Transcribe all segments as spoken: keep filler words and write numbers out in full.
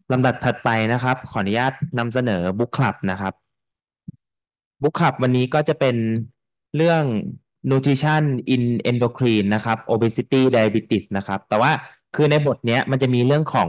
ลำดับถัดไปนะครับขออนุญาตนำเสนอบุ๊กคลับนะครับบุ๊กคลับวันนี้ก็จะเป็นเรื่อง nutrition in endocrine นะครับ obesity diabetes นะครับแต่ว่าคือในบทเนี้ยมันจะมีเรื่องของ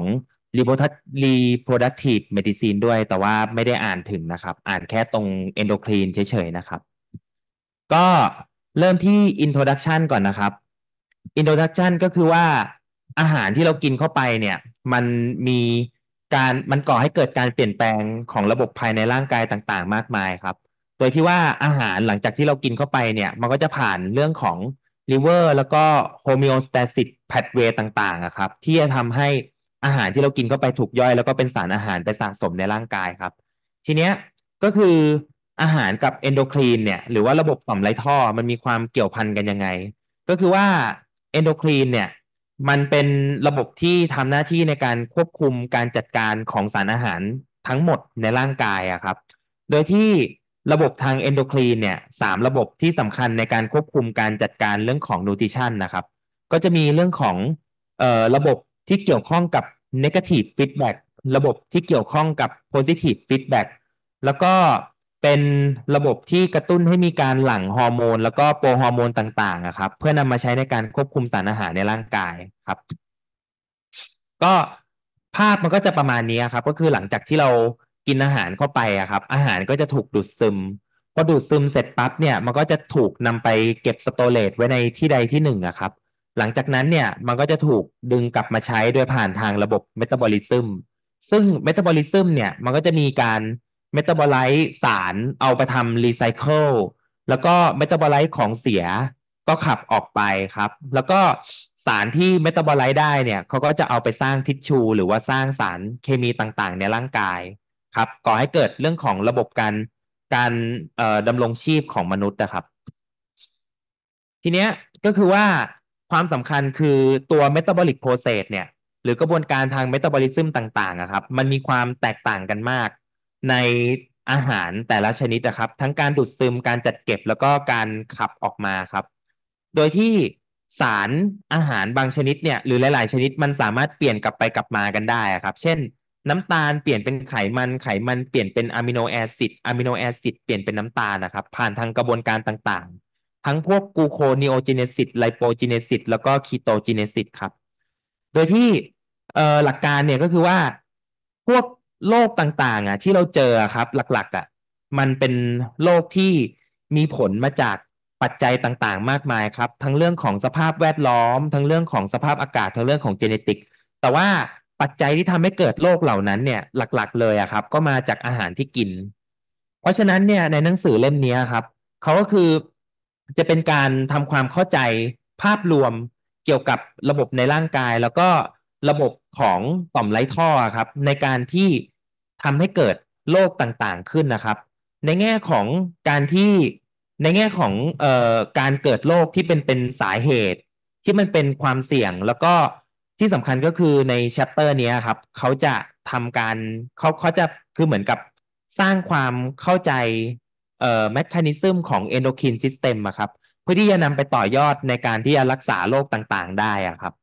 reproductive medicine ด้วยแต่ว่าไม่ได้อ่านถึงนะครับอ่านแค่ตรง endocrine เฉยๆนะครับ ก็เริ่มที่ introduction ก่อนนะครับ introduction ก็คือว่าอาหารที่เรากินเข้าไปเนี่ยมันมีการมันก่อให้เกิดการเปลี่ยนแปลงของระบบภายในร่างกายต่างๆมากมายครับโดยที่ว่าอาหารหลังจากที่เรากินเข้าไปเนี่ยมันก็จะผ่านเรื่องของ liver แล้วก็ homeostasis pathway ต่างๆอะครับที่จะทำให้อาหารที่เรากินเข้าไปถูกย่อยแล้วก็เป็นสารอาหารไปสะสมในร่างกายครับทีเนี้ยก็คืออาหารกับเอนโดครีนเนี่ยหรือว่าระบบต่อมไรท่อมันมีความเกี่ยวพันกันยังไงก็คือว่าเอนโดครีนเนี่ยมันเป็นระบบที่ทำหน้าที่ในการควบคุมการจัดการของสารอาหารทั้งหมดในร่างกายอะครับโดยที่ระบบทางเอนโดครีนเนี่ยสามระบบที่สำคัญในการควบคุมการจัดการเรื่องของนูทริชันนะครับก็จะมีเรื่องของเอ่อระบบที่เกี่ยวข้องกับ negative feedback ระบบที่เกี่ยวข้องกับ positive feedback แล้วก็เป็นระบบที่กระตุ้นให้มีการหลั่งฮอร์โมนแล้วก็โปรฮอร์โมนต่างๆอะครับเพื่อนำมาใช้ในการควบคุมสารอาหารในร่างกายครับก็ภาพมันก็จะประมาณนี้ครับก็คือหลังจากที่เรากินอาหารเข้าไปอะครับอาหารก็จะถูกดูดซึมพอดูดซึมเสร็จปั๊บเนี่ยมันก็จะถูกนำไปเก็บสโตเรจไว้ในที่ใดที่หนึ่งอะครับหลังจากนั้นเนี่ยมันก็จะถูกดึงกลับมาใช้โดยผ่านทางระบบเมตาบอลิซึมซึ่งเมตาบอลิซึมเนี่ยมันก็จะมีการ เมตาบอไลต์สารเอาไปทำรีไซเคิลแล้วก็เมตาบอไลต์ของเสียก็ขับออกไปครับแล้วก็สารที่เมตาบอไลต์ได้เนี่ยเขาก็จะเอาไปสร้างทิชชูหรือว่าสร้างสารเคมีต่างๆในร่างกายครับก่อให้เกิดเรื่องของระบบการการเอ่อดำรงชีพของมนุษย์นะครับ ทีเนี้ยก็คือว่าความสำคัญคือตัว metabolic process เนี่ยหรือกระบวนการทาง metabolism ต่างๆอะครับมันมีความแตกต่างกันมากในอาหารแต่ละชนิดนะครับทั้งการดูดซึมการจัดเก็บแล้วก็การขับออกมาครับโดยที่สารอาหารบางชนิดเนี่ยหรือหลายๆชนิดมันสามารถเปลี่ยนกลับไปกลับมากันได้อะครับเช่นน้ำตาลเปลี่ยนเป็นไขมันไขมันเปลี่ยนเป็นอะมิโนแอซิดอะมิโนแอซิดเปลี่ยนเป็นน้ำตาลนะครับผ่านทางกระบวนการต่างๆ ทั้งพวกกลูโคนิโอจีเนซิสไลโปจีเนซิสแล้วก็คีโตจีเนซิสครับโดยที่เอ่อหลักการเนี่ยก็คือว่าพวกโรคต่างๆอ่ะที่เราเจอครับหลักๆอ่ะมันเป็นโรคที่มีผลมาจากปัจจัยต่างๆมากมายครับทั้งเรื่องของสภาพแวดล้อมทั้งเรื่องของสภาพอากาศทั้งเรื่องของเจเนติกแต่ว่าปัจจัยที่ทำให้เกิดโรคเหล่านั้นเนี่ยหลักๆเลยอะครับก็มาจากอาหารที่กินเพราะฉะนั้นเนี่ยในหนังสือเล่มนี้ครับ เขาก็คือจะเป็นการทำความเข้าใจภาพรวมเกี่ยวกับระบบในร่างกายแล้วก็ระบบของต่อมไรท่อครับในการที่ทำให้เกิดโรคต่างๆขึ้นนะครับในแง่ของการที่ในแง่ของเอ่อการเกิดโรคที่เป็นเป็นสาเหตุที่มันเป็นความเสี่ยงแล้วก็ที่สำคัญก็คือในแชปเตอร์นี้ครับเขาจะทำการเขาเขาจะคือเหมือนกับสร้างความเข้าใจ เอ่อแมคานิซึมของ endocrine system อะครับเพื่อที่จะนำไปต่อยอดในการที่จะรักษาโรคต่างๆได้อะครับ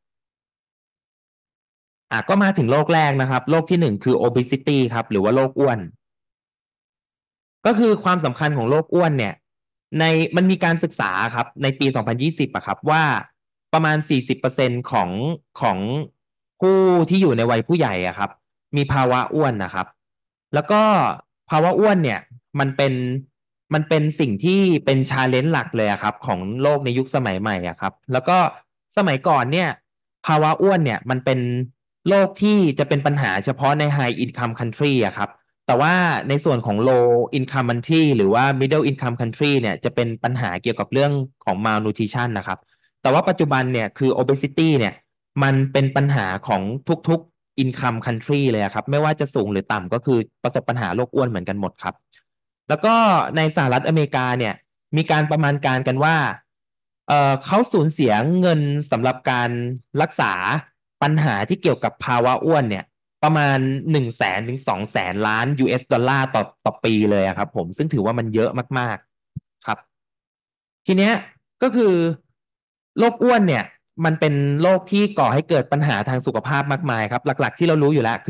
อ่ะก็มาถึงโรคแรกนะครับโรคที่หนึ่งคือ obesity ครับหรือว่าโรคอ้วน ก็คือความสำคัญของโรคอ้วนเนี่ยในมันมีการศึกษาครับในปีสองพันยี่สิบอะครับว่าประมาณสี่สิบเปอร์เซ็นต์ของของผู้ที่อยู่ในวัยผู้ใหญ่อะครับมีภาวะอ้วนนะครับแล้วก็ภาวะอ้วนเนี่ยมันเป็นมันเป็นสิ่งที่เป็นชาเลนจ์หลักเลยอะครับของโลกในยุคสมัยใหม่อะครับแล้วก็สมัยก่อนเนี่ยภาวะอ้วนเนี่ยมันเป็นโรคที่จะเป็นปัญหาเฉพาะใน high income country อะครับ แต่ว่าในส่วนของ low income country หรือว่า middle income country เนี่ยจะเป็นปัญหาเกี่ยวกับเรื่องของ malnutrition นะครับแต่ว่าปัจจุบันเนี่ยคือ obesity เนี่ยมันเป็นปัญหาของทุกๆ income country เลยครับไม่ว่าจะสูงหรือต่ำก็คือประสบปัญหาโรคอ้วนเหมือนกันหมดครับแล้วก็ในสหรัฐอเมริกาเนี่ยมีการประมาณการกันว่าเอ่อเขาสูญเสียเงินสำหรับการรักษาปัญหาที่เกี่ยวกับภาวะอ้วนเนี่ย ประมาณหนึ่งแสนถึงสองแสนล้าน ยู เอส ดอลลาร์ต่อต่อปีเลยอะครับผมซึ่งถือว่ามันเยอะมากๆครับทีเนี้ยก็คือโรคอ้วนเนี่ยมันเป็นโรคที่ก่อให้เกิดปัญหาทางสุขภาพมากมายครับหลักๆที่เรารู้อยู่แล้วคือพ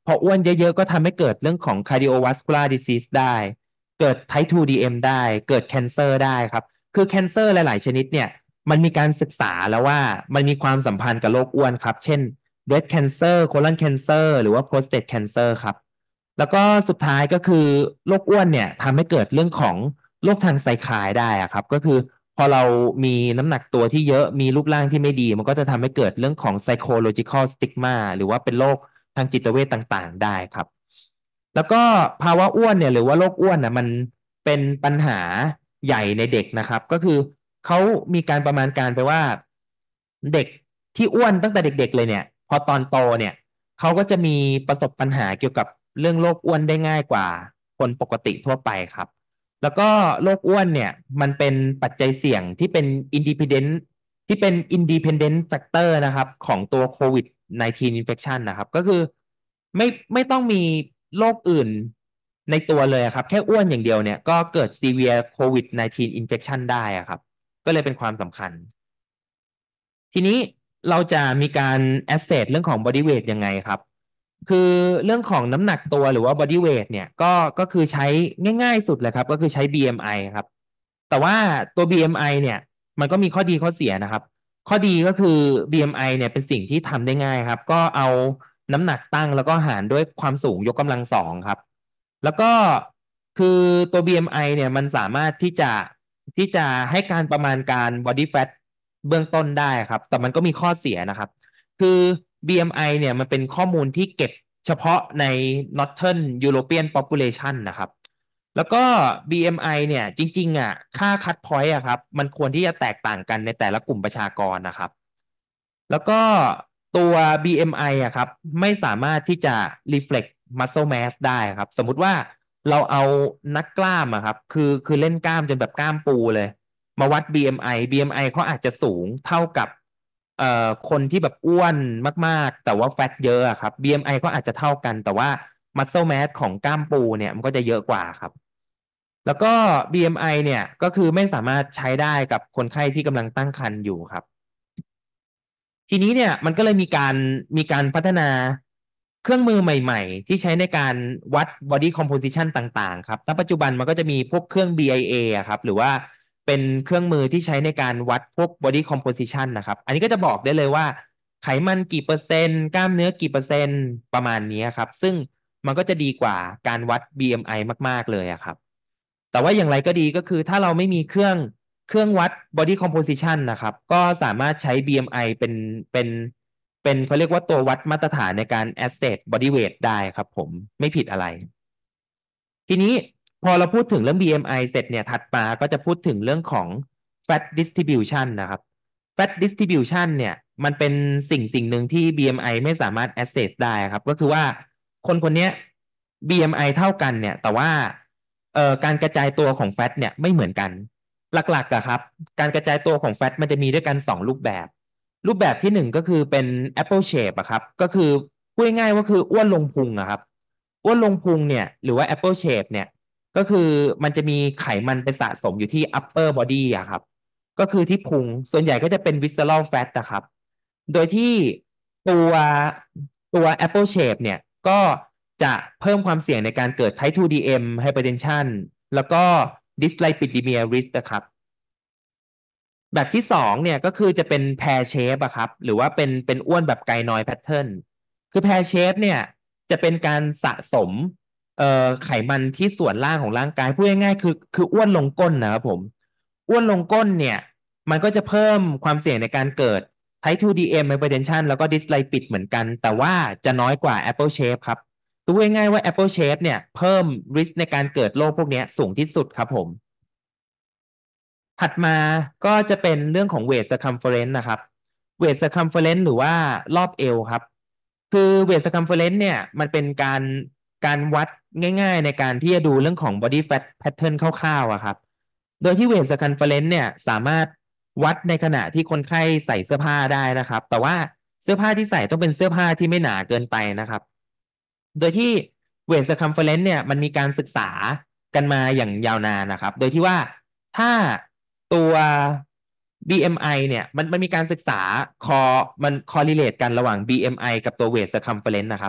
ออ้วนเยอะๆก็ทำให้เกิดเรื่องของ cardiovascular disease ได้เกิด ไทป์ ทู ดี เอ็ม ได้เกิด cancer ได้ครับคือ cancer หลายๆชนิดเนี่ยมันมีการศึกษาแล้วว่ามันมีความสัมพันธ์กับโรคอ้วนครับเช่น breast cancer colon cancer หรือว่า prostate cancer ครับแล้วก็สุดท้ายก็คือโรคอ้วนเนี่ยทำให้เกิดเรื่องของโรคทางไซคายได้อะครับก็คือพอเรามีน้ำหนักตัวที่เยอะมีรูปร่างที่ไม่ดีมันก็จะทำให้เกิดเรื่องของ psychological stigma หรือว่าเป็นโรคทางจิตเวชต่างๆได้ครับแล้วก็ภาวะอ้วนเนี่ยหรือว่าโรคอ้วนน่ะมันเป็นปัญหาใหญ่ในเด็กนะครับก็คือเขามีการประมาณการไปว่าเด็กที่อ้วนตั้งแต่เด็กๆเลยเนี่ยพอตอนโตเนี่ยเขาก็จะมีประสบปัญหาเกี่ยวกับเรื่องโรคอ้วนได้ง่ายกว่าคนปกติทั่วไปครับแล้วก็โรคอ้วนเนี่ยมันเป็นปัจจัยเสี่ยงที่เป็น independent ที่เป็น independent factor นะครับของตัวโควิดสิบเก้า infection นะครับก็คือไม่ไม่ต้องมีโรคอื่นในตัวเลยครับแค่อ้วนอย่างเดียวเนี่ยก็เกิด severe โควิดสิบเก้า infection ได้อะครับก็เลยเป็นความสำคัญ ทีนี้เราจะมีการ assess เรื่องของ body weight ยังไงครับคือเรื่องของน้ำหนักตัวหรือว่า body weight เนี่ยก็ก็คือใช้ง่ายๆสุดเลยครับก็คือใช้ บี เอ็ม ไอ ครับแต่ว่าตัว บี เอ็ม ไอ เนี่ยมันก็มีข้อดีข้อเสียนะครับข้อดีก็คือ บี เอ็ม ไอ เนี่ยเป็นสิ่งที่ทำได้ง่ายครับก็เอาน้ำหนักตั้งแล้วก็หารด้วยความสูงยกกำลังสองครับแล้วก็คือตัว บี เอ็ม ไอ เนี่ยมันสามารถที่จะที่จะให้การประมาณการ body fat เบื้องต้นได้ครับแต่มันก็มีข้อเสียนะครับคือ บี เอ็ม ไอ เนี่ยมันเป็นข้อมูลที่เก็บเฉพาะใน Northern European Population นะครับแล้วก็ บี เอ็ม ไอ เนี่ยจริงๆอ่ะค่า cut point อ่ะครับมันควรที่จะแตกต่างกันในแต่ละกลุ่มประชากรนะครับแล้วก็ตัว บี เอ็ม ไอ อมไออะครับไม่สามารถที่จะ reflect muscle mass ได้ครับสมมุติว่าเราเอานักกล้ามอะครับคือคือเล่นกล้ามจนแบบกล้ามปูเลยมาวัด บี เอ็ม ไอ บี เอ็ม ไอ เขาอาจจะสูงเท่ากับเอ่อคนที่แบบอ้วนมากๆแต่ว่าแฟตเยอะอะครับ บี เอ็ม ไอ ก็อาจจะเท่ากันแต่ว่า muscle mass ของกล้ามปูเนี่ยมันก็จะเยอะกว่าครับแล้วก็ บี เอ็ม ไอ เนี่ยก็คือไม่สามารถใช้ได้กับคนไข้ที่กำลังตั้งครรภ์อยู่ครับ ทีนี้เนี่ยมันก็เลยมีการมีการพัฒนาเครื่องมือใหม่ๆที่ใช้ในการวัด body composition ต่างๆครับณปัจจุบันมันก็จะมีพวกเครื่อง บี ไอ เอ ออะครับหรือว่าเป็นเครื่องมือที่ใช้ในการวัดพวก body composition นะครับอันนี้ก็จะบอกได้เลยว่าไขมันกี่เปอร์เซ็นต์กล้ามเนื้อกี่เปอร์เซ็นต์ประมาณนี้ครับซึ่งมันก็จะดีกว่าการวัด บี เอ็ม ไอ มากๆเลยอะครับแต่ว่าอย่างไรก็ดีก็คือถ้าเราไม่มีเครื่อง เครื่องวัด body composition นะครับก็สามารถใช้ บี เอ็ม ไอ เป็นเป็นเป็นเขาเรียกว่าตัววัดมาตรฐานในการ assess body weight ได้ครับผมไม่ผิดอะไร ทีนี้พอเราพูดถึงเรื่อง บี เอ็ม ไอ เสร็จเนี่ยถัดมาก็จะพูดถึงเรื่องของ fat distribution นะครับ fat distribution เนี่ยมันเป็นสิ่งสิ่งหนึ่งที่ บี เอ็ม ไอ ไม่สามารถ assess ได้ครับก็คือว่าคนคนนี้ บี เอ็ม ไอ เท่ากันเนี่ยแต่ว่าเอ่อการกระจายตัวของแฟตเนี่ยไม่เหมือนกันหลักๆอะครับการกระจายตัวของแฟตมันจะมีด้วยกันสองรูปแบบรูปแบบที่หนึ่งก็คือเป็น apple shape อะครับก็คือพูดง่ายๆว่าคืออ้วนลงพุงอะครับ อ้วนลงพุงเนี่ยหรือว่า apple shape เนี่ยก็คือมันจะมีไขมันไปสะสมอยู่ที่ upper body อะครับก็คือที่พุงส่วนใหญ่ก็จะเป็น visceral fat นะครับโดยที่ตัวตัว apple shape เนี่ยก็จะเพิ่มความเสี่ยงในการเกิด ไทป์ ทู ดี เอ็ม hypertension แล้วก็ dyslipidemia risk นะครับ แบบที่สองเนี่ยก็คือจะเป็น pear shape อะครับหรือว่าเป็นเป็นอ้วนแบบไกนอยด์แพทเทิร์นคือ pear shape เนี่ยจะเป็นการสะสมเอ่อไขมันที่ส่วนล่างของร่างกายพูดง่ายๆคือคืออ้วนลงก้นนะครับผมอ้วนลงก้นเนี่ยมันก็จะเพิ่มความเสี่ยงในการเกิด ไทป์ ทู ดี เอ็ม hypertension แล้วก็ dyslipid เหมือนกันแต่ว่าจะน้อยกว่า apple shape ครับพูดง่ายๆว่า apple shape เนี่ยเพิ่ม risk ในการเกิดโรคพวกนี้สูงที่สุดครับผม ถัดมาก็จะเป็นเรื่องของ weight circumference นะครับ weight circumference หรือว่ารอบเอวครับคือ weight circumference เนี่ยมันเป็นการการวัดง่ายๆในการที่จะดูเรื่องของ body fat pattern คร่าวๆอะครับโดยที่ weight circumference เนี่ยสามารถวัดในขณะที่คนไข้ใส่เสื้อผ้าได้นะครับแต่ว่าเสื้อผ้าที่ใส่ต้องเป็นเสื้อผ้าที่ไม่หนาเกินไปนะครับโดยที่ weight circumference เนี่ยมันมีการศึกษากันมาอย่างยาวนานนะครับโดยที่ว่าถ้าตัว บี เอ็ม ไอ เนี่ยมันมันมีการศึกษาคอมัน correlate กันระหว่าง บี เอ็ม ไอ กับตัว weight circumference นะครับ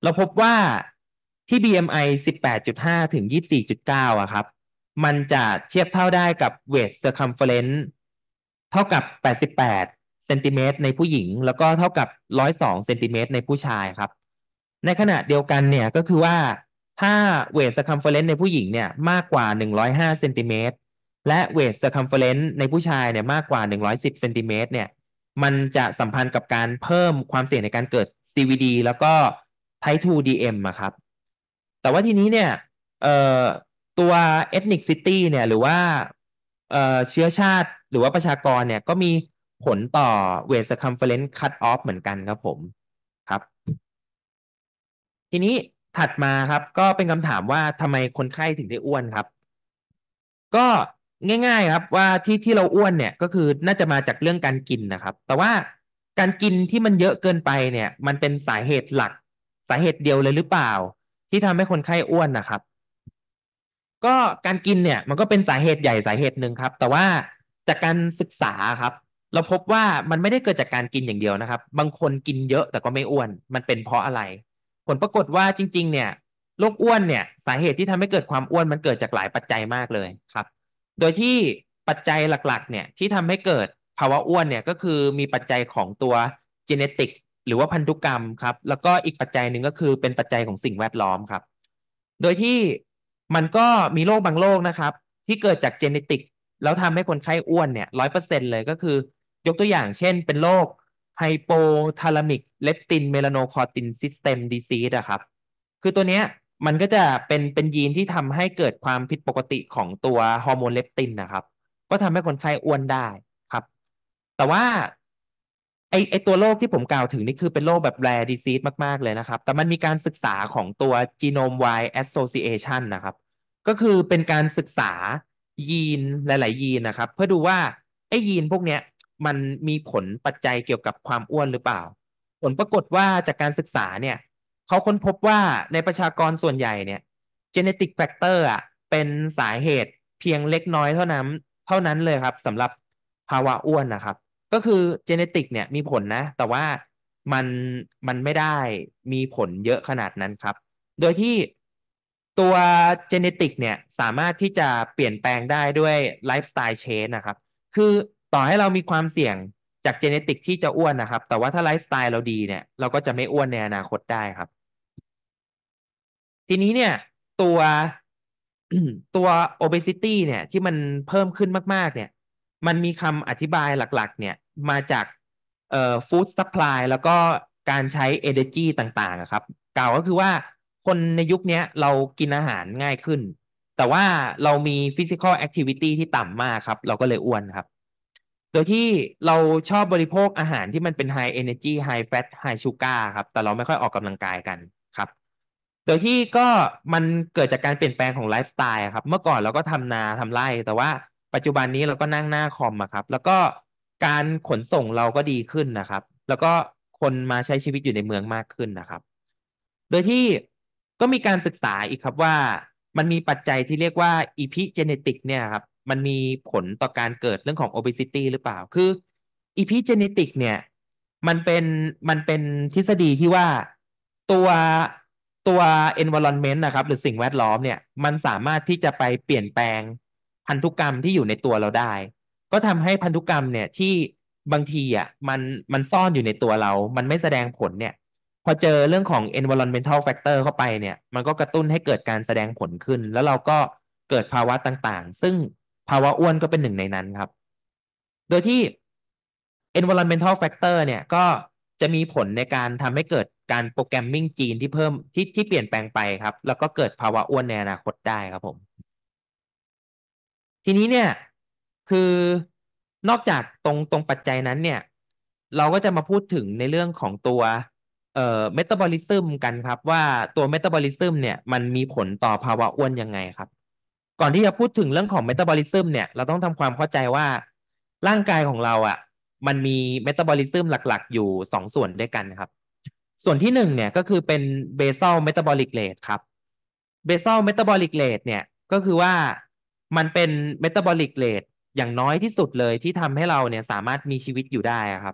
เราพบว่าที่ บี เอ็ม ไอ สิบแปดจุดห้า ถึง ยี่สิบสี่จุดเก้า อะครับมันจะเทียบเท่าได้กับ waist circumference เท่ากับ แปดสิบแปดเซนติเมตรในผู้หญิงแล้วก็เท่ากับ หนึ่งร้อยสองเซนติเมตรในผู้ชายครับในขณะเดียวกันเนี่ยก็คือว่าถ้า waist circumference ในผู้หญิงเนี่ยมากกว่า หนึ่งร้อยห้าเซนติเมตรและ waist circumference ในผู้ชายเนี่ยมากกว่า หนึ่งร้อยสิบเซนติเมตรเนี่ยมันจะสัมพันธ์กับการเพิ่มความเสี่ยงในการเกิด ซี วี ดี แล้วก็ Type ทู ดี เอ็ม อะครับแต่ว่าทีนี้เนี่ยเอ่อตัว ethnicity เนี่ยหรือว่าเอ่อเชื้อชาติหรือว่าประชากรเนี่ยก็มีผลต่อ weight circumference cut off เหมือนกันครับผมครับทีนี้ถัดมาครับก็เป็นคำถามว่าทำไมคนไข้ถึงได้อ้วนครับ ก็ง่ายๆครับว่าที่ที่เราอ้วนเนี่ยก็คือน่าจะมาจากเรื่องการกินนะครับแต่ว่าการกินที่มันเยอะเกินไปเนี่ยมันเป็นสาเหตุหลักสาเหตุเดียวเลยหรือเปล่าที่ทำให้คนไข้อ้วนนะครับ ก็การกินเนี่ยมันก็เป็นสาเหตุใหญ่สาเหตุหนึ่งครับแต่ว่าจากการศึกษาครับเราพบว่ามันไม่ได้เกิดจากการกินอย่างเดียวนะครับบางคนกินเยอะแต่ก็ไม่อ้วนมันเป็นเพราะอะไรผลปรากฏว่าจริงๆเนี่ยโรคอ้วนเนี่ยสาเหตุที่ทำให้เกิดความอ้วนมันเกิดจากหลายปัจจัยมากเลยครับโดยที่ปัจจัยหลักๆเนี่ยที่ทำให้เกิดภาวะอ้วนเนี่ยก็คือมีปัจจัยของตัวจีเนติกหรือว่าพันธุกรรมครับแล้วก็อีกปัจจัยหนึ่งก็คือเป็นปัจจัยของสิ่งแวดล้อมครับโดยที่มันก็มีโรคบางโรคนะครับที่เกิดจากเจเนติกแล้วทำให้คนไข้อ้วนเนี่ยร้อยเปอร์เซ็นต์เลยก็คือยกตัวอย่างเช่นเป็นโรคไฮโปทาลามิกเลปตินเมลาโนคอร์ตินซิสเต็มดีซีสอะครับคือตัวเนี้ยมันก็จะเป็นเป็นยีนที่ทำให้เกิดความผิดปกติของตัวฮอร์โมนเลปตินนะครับก็ทำให้คนไข้อ้วนได้ครับแต่ว่าไอไอตัวโรคที่ผมกล่าวถึงนี่คือเป็นโรคแบบ rare disease มากๆเลยนะครับแต่มันมีการศึกษาของตัว Genome Wide Association นะครับ ก็คือเป็นการศึกษายีนหลายๆยีนนะครับเพื่อดูว่าไอ้ยีนพวกเนี้ยมันมีผลปัจจัยเกี่ยวกับความอ้วนหรือเปล่าผลปรากฏว่าจากการศึกษาเนี่ยเขาค้นพบว่าในประชากรส่วนใหญ่เนี่ย genetic factor อ่ะเป็นสาเหตุเพียงเล็กน้อยเท่านั้นเท่านั้นเลยครับสำหรับภาวะอ้วนนะครับก็คือ genetic เนี่ยมีผลนะแต่ว่ามันมันไม่ได้มีผลเยอะขนาดนั้นครับ โดยที่ตัวเจเนติกเนี่ยสามารถที่จะเปลี่ยนแปลงได้ด้วยไลฟ์สไตล์เชนนะครับคือต่อให้เรามีความเสี่ยงจากเจเนติกที่จะอ้วนนะครับแต่ว่าถ้าไลฟ์สไตล์เราดีเนี่ยเราก็จะไม่อ้วนในอนาคตได้ครับ ทีนี้เนี่ยตัวตัว obesity เนี่ยที่มันเพิ่มขึ้นมากๆเนี่ยมันมีคำอธิบายหลักๆเนี่ยมาจากเอ่อ food supply แล้วก็การใช้ energy ต่างๆอะครับกล่าวก็คือว่าคนในยุคนี้เรากินอาหารง่ายขึ้นแต่ว่าเรามี physical activity ที่ต่ำมากครับเราก็เลยอ้วนครับโดยที่เราชอบบริโภคอาหารที่มันเป็น high energy high fat high sugar ครับแต่เราไม่ค่อยออกกำลังกายกันครับ โดยที่ก็มันเกิดจากการเปลี่ยนแปลงของไลฟ์สไตล์ครับเมื่อก่อนเราก็ทำนาทำไร่แต่ว่าปัจจุบันนี้เราก็นั่งหน้าคอมอะครับแล้วก็การขนส่งเราก็ดีขึ้นนะครับแล้วก็คนมาใช้ชีวิตอยู่ในเมืองมากขึ้นนะครับโดยที่ก็มีการศึกษาอีกครับว่ามันมีปัจจัยที่เรียกว่า epigenetic เนี่ยครับมันมีผลต่อการเกิดเรื่องของ obesity หรือเปล่าคือ epigenetic เนี่ยมันเป็นมันเป็นทฤษฎีที่ว่าตัวตัว environment นะครับหรือสิ่งแวดล้อมเนี่ยมันสามารถที่จะไปเปลี่ยนแปลงพันธุกรรมที่อยู่ในตัวเราได้ก็ทำให้พันธุกรรมเนี่ยที่บางทีอ่ะมันมันซ่อนอยู่ในตัวเรามันไม่แสดงผลเนี่ยพอเจอเรื่องของ environmental factor เข้าไปเนี่ยมันก็กระตุ้นให้เกิดการแสดงผลขึ้นแล้วเราก็เกิดภาวะต่างๆซึ่งภาวะอ้วนก็เป็นหนึ่งในนั้นครับโดยที่ environmental factor เนี่ยก็จะมีผลในการทำให้เกิดการโปรแกรมมิ่งจีนที่เพิ่มที่ที่เปลี่ยนแปลงไปครับแล้วก็เกิดภาวะอ้วนในอนาคตได้ครับผมทีนี้เนี่ยคือนอกจากตรงตรงปัจจัยนั้นเนี่ยเราก็จะมาพูดถึงในเรื่องของตัวเอ่อเมตาบอลิซึมกันครับว่าตัวเมตาบอลิซึมเนี่ยมันมีผลต่อภาวะอ้วนยังไงครับก่อนที่จะพูดถึงเรื่องของเมตาบอลิซึมเนี่ยเราต้องทำความเข้าใจว่าร่างกายของเราอ่ะมันมีเมตาบอลิซึมหลักๆอยู่สองส่วนด้วยกันครับส่วนที่หนึ่งเนี่ยก็คือเป็นเบซัลเมตาบอลิกเรทครับเบซัลเมตาบอลิกเรทเนี่ยก็คือว่ามันเป็นเมตาบอลิกเรทอย่างน้อยที่สุดเลยที่ทำให้เราเนี่ยสามารถมีชีวิตอยู่ได้อะครับ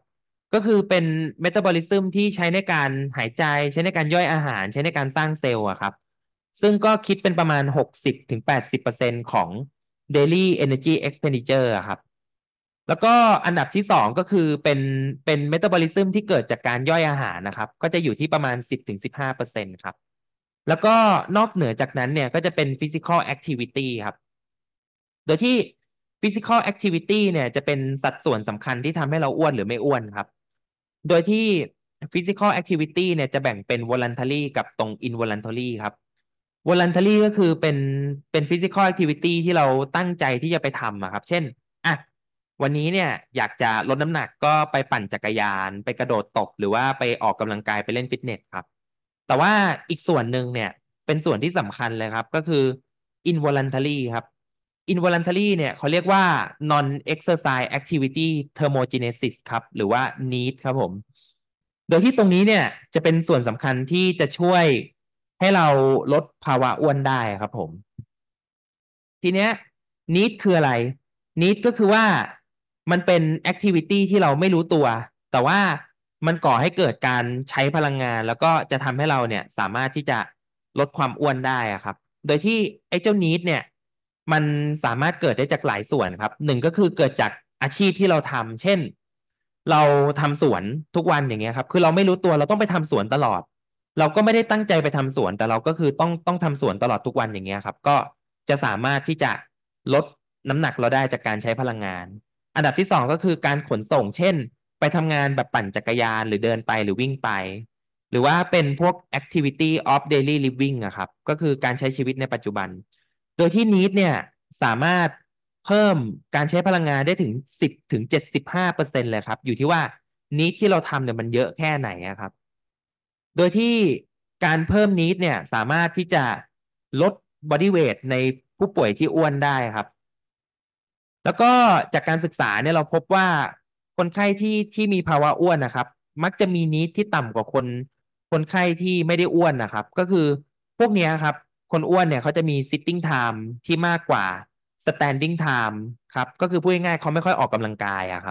ก็คือเป็นเมตาบอลิซึมที่ใช้ในการหายใจใช้ในการย่อยอาหารใช้ในการสร้างเซลล์อะครับซึ่งก็คิดเป็นประมาณหกสิบถึงแปดสิบเปอร์เซ็นต์ของ daily energy expenditure อะครับแล้วก็อันดับที่สองก็คือเป็นเป็นเมตาบอลิซึมที่เกิดจากการย่อยอาหารนะครับก็จะอยู่ที่ประมาณสิบถึงสิบห้าเปอร์เซ็นต์ครับแล้วก็นอกเหนือจากนั้นเนี่ยก็จะเป็น physical activity ครับ โดยที่ physical activity เนี่ยจะเป็นสัดส่วนสำคัญที่ทำให้เราอ้วนหรือไม่อ้วนครับ โดยที่ physical activity เนี่ยจะแบ่งเป็น voluntary กับตรง involuntary ครับ voluntary ก็คือเป็นเป็น physical activity ที่เราตั้งใจที่จะไปทำอะครับเช่นอ่ะวันนี้เนี่ยอยากจะลดน้ำหนักก็ไปปั่นจักรยานไปกระโดดตบหรือว่าไปออกกำลังกายไปเล่นฟิตเนสครับแต่ว่าอีกส่วนหนึ่งเนี่ยเป็นส่วนที่สำคัญเลยครับก็คือ involuntary ครับ involuntary เนี่ยเขาเรียกว่า non exercise activity thermogenesis ครับหรือว่า นีด ครับผมโดยที่ตรงนี้เนี่ยจะเป็นส่วนสำคัญที่จะช่วยให้เราลดภาวะอ้วนได้ครับผม ทีเนี้ย need คืออะไร need ก็คือว่ามันเป็น activity ที่เราไม่รู้ตัวแต่ว่ามันก่อให้เกิดการใช้พลังงานแล้วก็จะทำให้เราเนี่ยสามารถที่จะลดความอ้วนได้อะครับโดยที่ไอ้เจ้า need เนี่ยมันสามารถเกิดได้จากหลายส่วนครับหนึ่งก็คือเกิดจากอาชีพที่เราทำเช่นเราทำสวนทุกวันอย่างเงี้ยครับคือเราไม่รู้ตัวเราต้องไปทำสวนตลอด เราก็ไม่ได้ตั้งใจไปทำสวนแต่เราก็คือต้องต้องทำสวนตลอดทุกวันอย่างเงี้ยครับก็จะสามารถที่จะลดน้ำหนักเราได้จากการใช้พลังงานอันดับที่สองก็คือการขนส่งเช่นไปทำงานแบบปั่นจักรยานหรือเดินไปหรือวิ่งไปหรือว่าเป็นพวก activity of daily living อะครับก็คือการใช้ชีวิตในปัจจุบันโดยที่ need เนี่ยสามารถเพิ่มการใช้พลังงานได้ถึงสิบถึงเจ็ดสิบห้าเปอร์เซ็นต์เลยครับอยู่ที่ว่า need ที่เราทำเนี่ยมันเยอะแค่ไหนอะครับ โดยที่การเพิ่มนีดเนี่ยสามารถที่จะลด body weight ในผู้ป่วยที่อ้วนได้ครับแล้วก็จากการศึกษาเนี่ยเราพบว่าคนไข้ที่ที่มีภาวะอ้วนนะครับมักจะมีนีดที่ต่ำกว่าคนคนไข้ที่ไม่ได้อ้วนนะครับก็คือพวกเนี้ยครับคนอ้วนเนี่ยเขาจะมี sitting time ที่มากกว่า standing time ครับก็คือพูดง่ายๆเขาไม่ค่อยออกกำลังกายอะครับ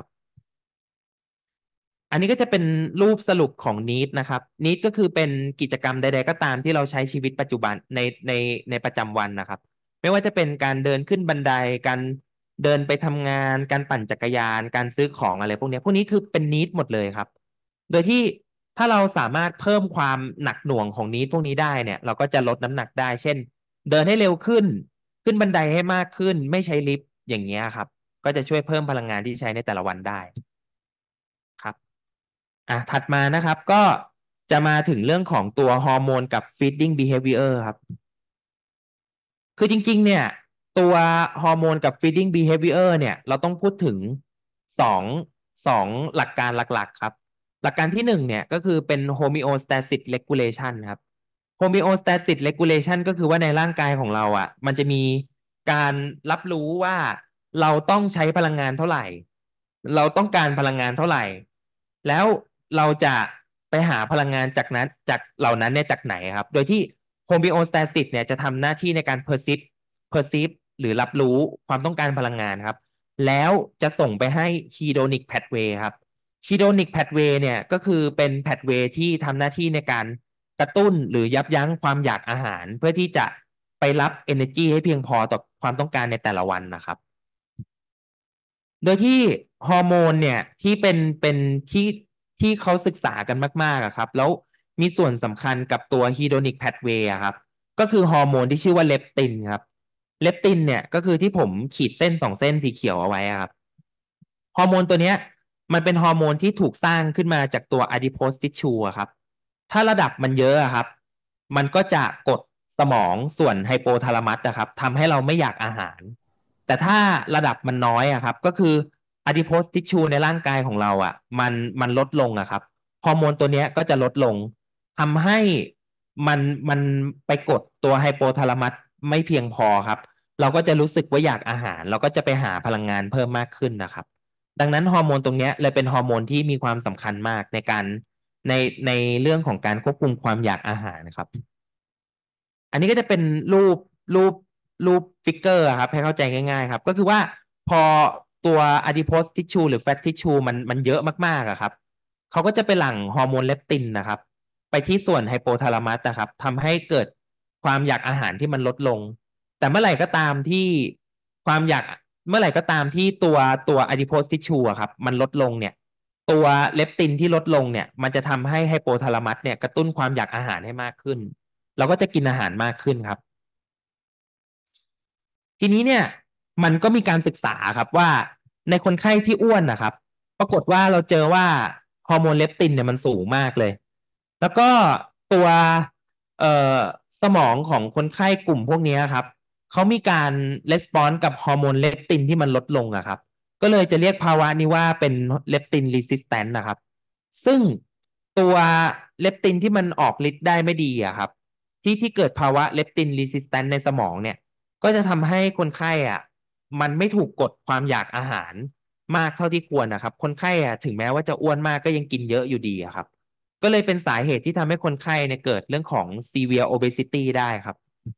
อันนี้ก็จะเป็นรูปสรุปของ นีด นะครับ นีด ก็คือเป็นกิจกรรมใดๆก็ตามที่เราใช้ชีวิตปัจจุบันในในในประจำวันนะครับไม่ว่าจะเป็นการเดินขึ้นบันไดการเดินไปทำงานการปั่นจักรยานการซื้อของอะไรพวกนี้พวกนี้คือเป็น นีด หมดเลยครับโดยที่ถ้าเราสามารถเพิ่มความหนักหน่วงของ นีด พวกนี้ได้เนี่ยเราก็จะลดน้ำหนักได้เช่นเดินให้เร็วขึ้นขึ้นบันไดให้มากขึ้นไม่ใช้ลิฟต์อย่างเงี้ยครับก็จะช่วยเพิ่มพลังงานที่ใช้ในแต่ละวันได้ครับ อ่ะถัดมานะครับก็จะมาถึงเรื่องของตัวฮอร์โมนกับ feeding behavior ครับคือจริงๆเนี่ยตัวฮอร์โมนกับ feeding behavior เนี่ยเราต้องพูดถึงสองสองหลักการหลักๆครับหลักการที่หนึ่งเนี่ยก็คือเป็น homeostatic regulation ครับ homeostatic regulation ก็คือว่าในร่างกายของเราอ่ะมันจะมีการรับรู้ว่าเราต้องใช้พลังงานเท่าไหร่เราต้องการพลังงานเท่าไหร่ แล้วเราจะไปหาพลังงานจากนั้นจากเหล่านั้นเนี่ยจากไหนครับโดยที่ homeostasis เนี่ยจะทำหน้าที่ในการ perceive perceive หรือรับรู้ความต้องการพลังงานครับแล้วจะส่งไปให้ hedonic pathway ครับ hedonic pathway เนี่ยก็คือเป็น pathway ที่ทำหน้าที่ในการกระตุ้นหรือยับยั้งความอยากอาหารเพื่อที่จะไปรับ energy ให้เพียงพอต่อความต้องการในแต่ละวันนะครับ โดยที่ฮอร์โมนเนี่ยที่เป็นเป็นที่ที่เขาศึกษากันมากๆอะครับแล้วมีส่วนสำคัญกับตัวฮีโดนิกแพทเวย์ครับก็คือฮอร์โมนที่ชื่อว่าเลปตินครับเลปตินเนี่ยก็คือที่ผมขีดเส้นสองเส้นสีเขียวเอาไว้อะครับฮอร์โมนตัวเนี้ยมันเป็นฮอร์โมนที่ถูกสร้างขึ้นมาจากตัว adipose tissue อะครับถ้าระดับมันเยอะอะครับมันก็จะกดสมองส่วนไฮโปทาลามัสนะครับทำให้เราไม่อยากอาหาร แต่ถ้าระดับมันน้อยอะครับก็คือ adipose tissue ในร่างกายของเราอะมันมันลดลงอะครับฮอร์โมนตัวเนี้ยก็จะลดลงทำให้มันมันไปกดตัวไฮโปทาลามัสไม่เพียงพอครับเราก็จะรู้สึกว่าอยากอาหารเราก็จะไปหาพลังงานเพิ่มมากขึ้นนะครับดังนั้นฮอร์โมนตรงเนี้ยเลยเป็นฮอร์โมนที่มีความสำคัญมากในการในในเรื่องของการควบคุมความอยากอาหารนะครับ อันนี้ก็จะเป็นรูปรูปรูปฟิกเกอร์ครับให้เข้าใจง่ายๆครับก็คือว่าพอตัว adipose tissue หรือ fat tissue มันมันเยอะมากๆอะครับเขาก็จะไปหลั่งฮอร์โมนเลปตินนะครับไปที่ส่วนไฮโปทาลามัสนะครับทำให้เกิดความอยากอาหารที่มันลดลงแต่เมื่อไหร่ก็ตามที่ความอยากเมื่อไหร่ก็ตามที่ตัวตัว adipose tissue อะครับมันลดลงเนี่ยตัวเลปตินที่ลดลงเนี่ยมันจะทำให้ไฮโปทาลามัสเนี่ยกระตุ้นความอยากอาหารให้มากขึ้นเราก็จะกินอาหารมากขึ้นครับ ทีนี้เนี่ยมันก็มีการศึกษาครับว่าในคนไข้ที่อ้วนนะครับปรากฏว่าเราเจอว่าฮอร์โมนเลปตินเนี่ยมันสูงมากเลยแล้วก็ตัวเอ่อสมองของคนไข้กลุ่มพวกนี้ครับเขามีการレスปอนส์กับฮอร์โมนเลปตินที่มันลดลงอะครับก็เลยจะเรียกภาวะนี้ว่าเป็นเลปตินรีสิสแตนต์นะครับซึ่งตัวเลปตินที่มันออกฤทธิ์ได้ไม่ดีอะครับที่ที่เกิดภาวะเลปตินรีสิสแตนต์ในสมองเนี่ย ก็จะทำให้คนไข้อ่ะมันไม่ถูกกดความอยากอาหารมากเท่าที่ควรนะครับคนไข้อ่ะถึงแม้ว่าจะอ้วนมากก็ยังกินเยอะอยู่ดีอะครับก็เลยเป็นสาเหตุที่ทำให้คนไข้เนี่ยเกิดเรื่องของ severe obesity ได้ครับ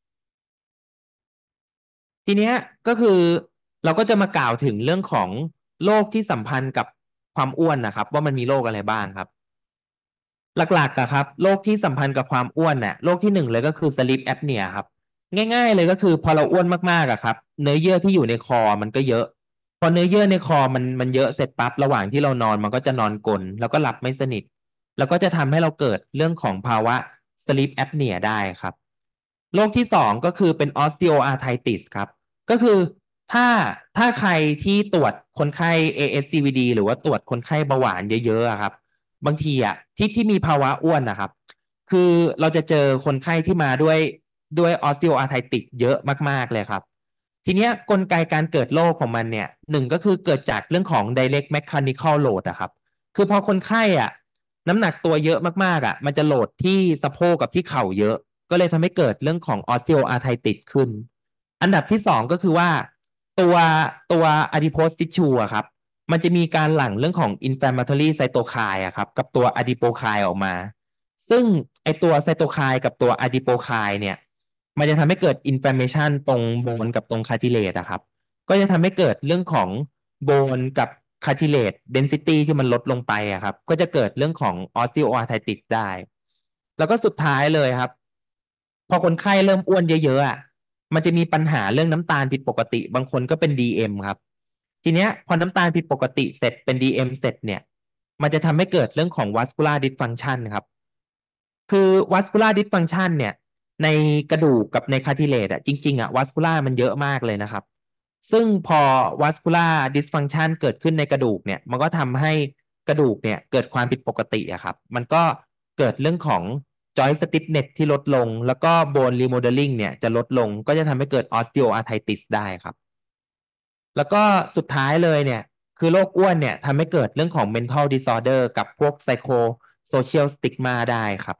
ทีเนี้ยก็คือเราก็จะมากล่าวถึงเรื่องของโรคที่สัมพันธ์กับความอ้วนนะครับว่ามันมีโรคอะไรบ้างครับ หลักๆอะครับโรคที่สัมพันธ์กับความอ้วนเนี่ยโรคที่หนึ่งเลยก็คือ sleep apnea ครับง่ายๆเลยก็คือพอเราอ้วนมากๆอะครับเนื้อเยื่อที่อยู่ในคอมันก็เยอะพอเนื้อเยื่อในคอมันมันเยอะเสร็จปั๊บระหว่างที่เรานอนมันก็จะนอนกลนแล้วก็หลับไม่สนิทแล้วก็จะทำให้เราเกิดเรื่องของภาวะ sleep apnea ได้ครับโรคที่สองก็คือเป็น osteoarthritis ครับก็คือถ้าถ้าใครที่ตรวจคนไข้ เอ เอส ซี วี ดี หรือว่าตรวจคนไข้เบาหวานเยอะๆอะครับ บางทีอ่ะที่ที่มีภาวะอ้วนนะครับคือเราจะเจอคนไข้ที่มาด้วยด้วยออสติโออาร์ไทติสเยอะมากๆเลยครับทีเนี้ยกลไกการเกิดโรคของมันเนี่ยหนึ่งก็คือเกิดจากเรื่องของ direct mechanical load อะครับคือพอคนไข้อ่ะน้ำหนักตัวเยอะมากๆอ่ะมันจะโหลดที่สะโพกกับที่เข่าเยอะก็เลยทำให้เกิดเรื่องของออสติโออาร์ไทติสขึ้นอันดับที่สองก็คือว่าตัวตัว adipose tissue อะครับ มันจะมีการหลั่งเรื่องของ inflammatory cytokine อะครับกับตัว adipokine ออกมาซึ่งไอตัวไซโตไคน์กับตัว adipokine เนี่ยมันจะทำให้เกิด inflammation ตรงโบนกับตรง cartilage อะครับก็จะทำให้เกิดเรื่องของโบนกับ cartilage density ที่มันลดลงไปอะครับก็จะเกิดเรื่องของ osteoarthritis ได้แล้วก็สุดท้ายเลยครับพอคนไข้เริ่มอ้วนเยอะๆอะมันจะมีปัญหาเรื่องน้ำตาลผิดปกติบางคนก็เป็น ดี เอ็ม ครับ ทีเนี้ยพอน้ำตาลผิดปกติเสร็จเป็น ดี เอ็ม เสร็จเนี่ยมันจะทำให้เกิดเรื่องของ vascular dysfunction ครับคือ vascular dysfunction เนี่ยในกระดูกกับใน cartilage อ่ะจริงๆอ่ะ vascular มันเยอะมากเลยนะครับซึ่งพอ vascular dysfunction เกิดขึ้นในกระดูกเนี่ยมันก็ทำให้กระดูกเนี่ยเกิดความผิดปกติอะครับมันก็เกิดเรื่องของ joint stiffness ที่ลดลงแล้วก็ bone remodeling เนี่ยจะลดลงก็จะทำให้เกิด osteoarthritis ได้ครับ แล้วก็สุดท้ายเลยเนี่ยคือโรคอ้วนเนี่ยทำให้เกิดเรื่องของ mental disorder กับพวก psycho social stigma ได้ครับ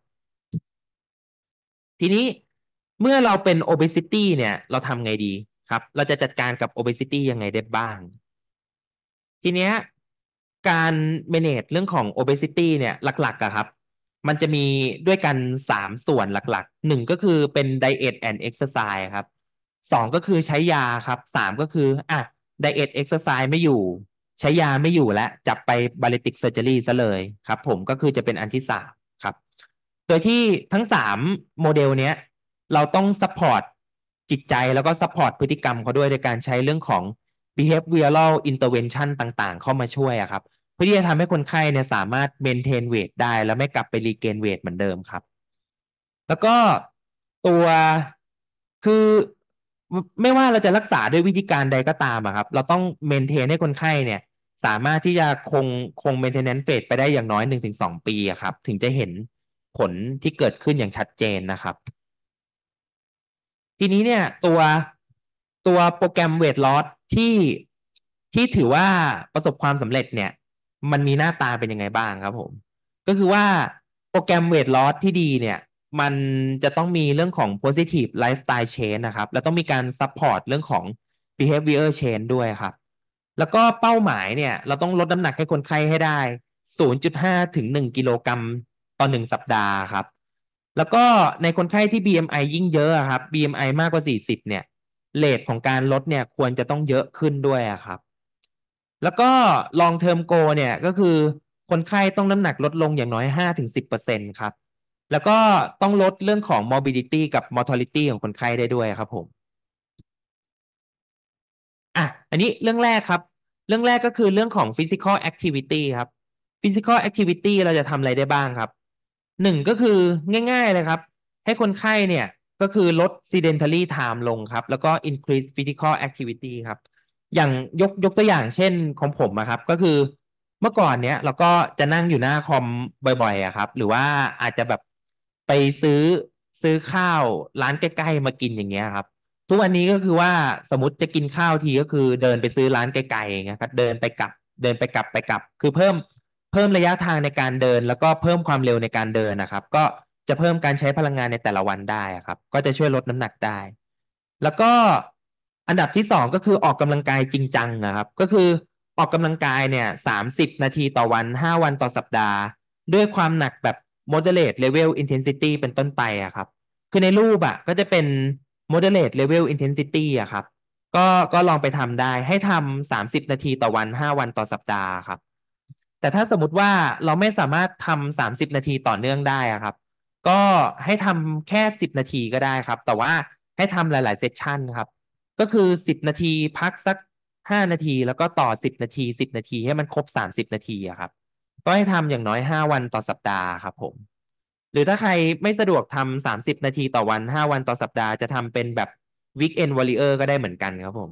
ทีนี้เมื่อเราเป็น obesity เนี่ยเราทำไงดีครับเราจะจัดการกับ obesity ยังไงได้บ้าง ทีเนี้ยการ manage เรื่องของ obesity เนี่ยหลักๆอะครับมันจะมีด้วยกันสามส่วนหลักๆหนึ่งก็คือเป็น diet and exercise ครับสองก็คือใช้ยาครับสามก็คืออ่ะ diet exercise ไม่อยู่ใช้ยาไม่อยู่แล้วจับไป bariatric surgery ซะเลยครับผมก็คือจะเป็นอันที่สามครับโดยที่ทั้งสามโมเดลเนี้ยเราต้อง support จิตใจแล้วก็ support พฤติกรรมเขาด้วยในการใช้เรื่องของ behavioral intervention ต่างๆเข้ามาช่วยอะครับเพื่อที่จะทำให้คนไข้เนี่ยสามารถ maintain weight ได้แล้วไม่กลับไป regain weight เหมือนเดิมครับแล้วก็ตัวคือไม่ว่าเราจะรักษาด้วยวิธีการใดก็ตามอะครับเราต้อง maintain ให้คนไข้เนี่ยสามารถที่จะคงคง maintenance phase ไปได้อย่างน้อยหนึ่งถึงสองปีอะครับถึงจะเห็นผลที่เกิดขึ้นอย่างชัดเจนนะครับ ทีนี้เนี่ยตัวตัวโปรแกรมเวทลอสที่ที่ถือว่าประสบความสำเร็จเนี่ยมันมีหน้าตาเป็นยังไงบ้างครับผมก็คือว่าโปรแกรมเวทลอสที่ดีเนี่ยมันจะต้องมีเรื่องของ positive lifestyle change นะครับแล้วต้องมีการ support เรื่องของ behavior change ด้วยครับแล้วก็เป้าหมายเนี่ยเราต้องลดน้ำหนักให้คนไข้ให้ได้ศูนย์จุดห้าถึงหนึ่งกิโลกรัมต่อหนึ่งสัปดาห์ครับ แล้วก็ในคนไข้ที่ บี เอ็ม ไอ ยิ่งเยอะอะครับ บี เอ็ม ไอ มากกว่าสี่สิบเนี่ยเรทของการลดเนี่ยควรจะต้องเยอะขึ้นด้วยอะครับแล้วก็ long term goal เนี่ยก็คือคนไข้ต้องน้ำหนักลดลงอย่างน้อยห้าถึงสิบเปอร์เซ็นต์ครับแล้วก็ต้องลดเรื่องของ morbidity กับ mortality ของคนไข้ได้ด้วยครับผมอ่ะอันนี้เรื่องแรกครับเรื่องแรกก็คือเรื่องของ physical activity ครับ physical activity เราจะทำอะไรได้บ้างครับหนึ่งก็คือง่ายๆเลยครับให้คนไข้เนี่ยก็คือลด sedentary time ลงครับแล้วก็ increase physical activity ครับอย่างยกยกตัวอย่างเช่นของผมอะครับก็คือเมื่อก่อนเนี้ยเราก็จะนั่งอยู่หน้าคอมบ่อยๆอะครับหรือว่าอาจจะแบบไปซื้อซื้อข้าวร้านใกล้ๆมากินอย่างเงี้ยครับ ทุกวันนี้ก็คือว่าสมมติจะกินข้าวทีก็คือเดินไปซื้อร้านไกลๆอย่างเงี้ยครับเดินไปกลับเดินไปกลับไปกลับคือเพิ่มเพิ่มระยะทางในการเดินแล้วก็เพิ่มความเร็วในการเดินนะครับก็จะเพิ่มการใช้พลังงานในแต่ละวันได้ครับก็จะช่วยลดน้ำหนักได้แล้วก็อันดับที่สองก็คือออกกำลังกายจริงจังนะครับก็คือออกกำลังกายเนี่ยสามสิบนาทีต่อวันห้าวันต่อสัปดาห์ด้วยความหนักแบบ moderate level intensity เป็นต้นไปอะครับ คือในรูปอ่ะก็จะเป็น moderate level intensity อะครับก็ก็ลองไปทำได้ให้ทำสามสิบนาทีต่อวันห้าวันต่อสัปดาห์ครับแต่ถ้าสมมติว่าเราไม่สามารถทำสามสิบนาทีต่อเนื่องได้อะครับก็ให้ทำแค่สิบนาทีก็ได้ครับแต่ว่าให้ทำหลายๆเซสชันครับก็คือสิบนาทีพักสักห้านาทีแล้วก็ต่อสิบนาทีสิบนาทีให้มันครบสามสิบนาทีอะครับก็ให้ทำอย่างน้อยห้าวันต่อสัปดาห์ครับผม หรือถ้าใครไม่สะดวกทำสามสิบนาทีต่อวันห้าวันต่อสัปดาห์จะทำเป็นแบบ Weekend Warrior ก็ได้เหมือนกันครับผม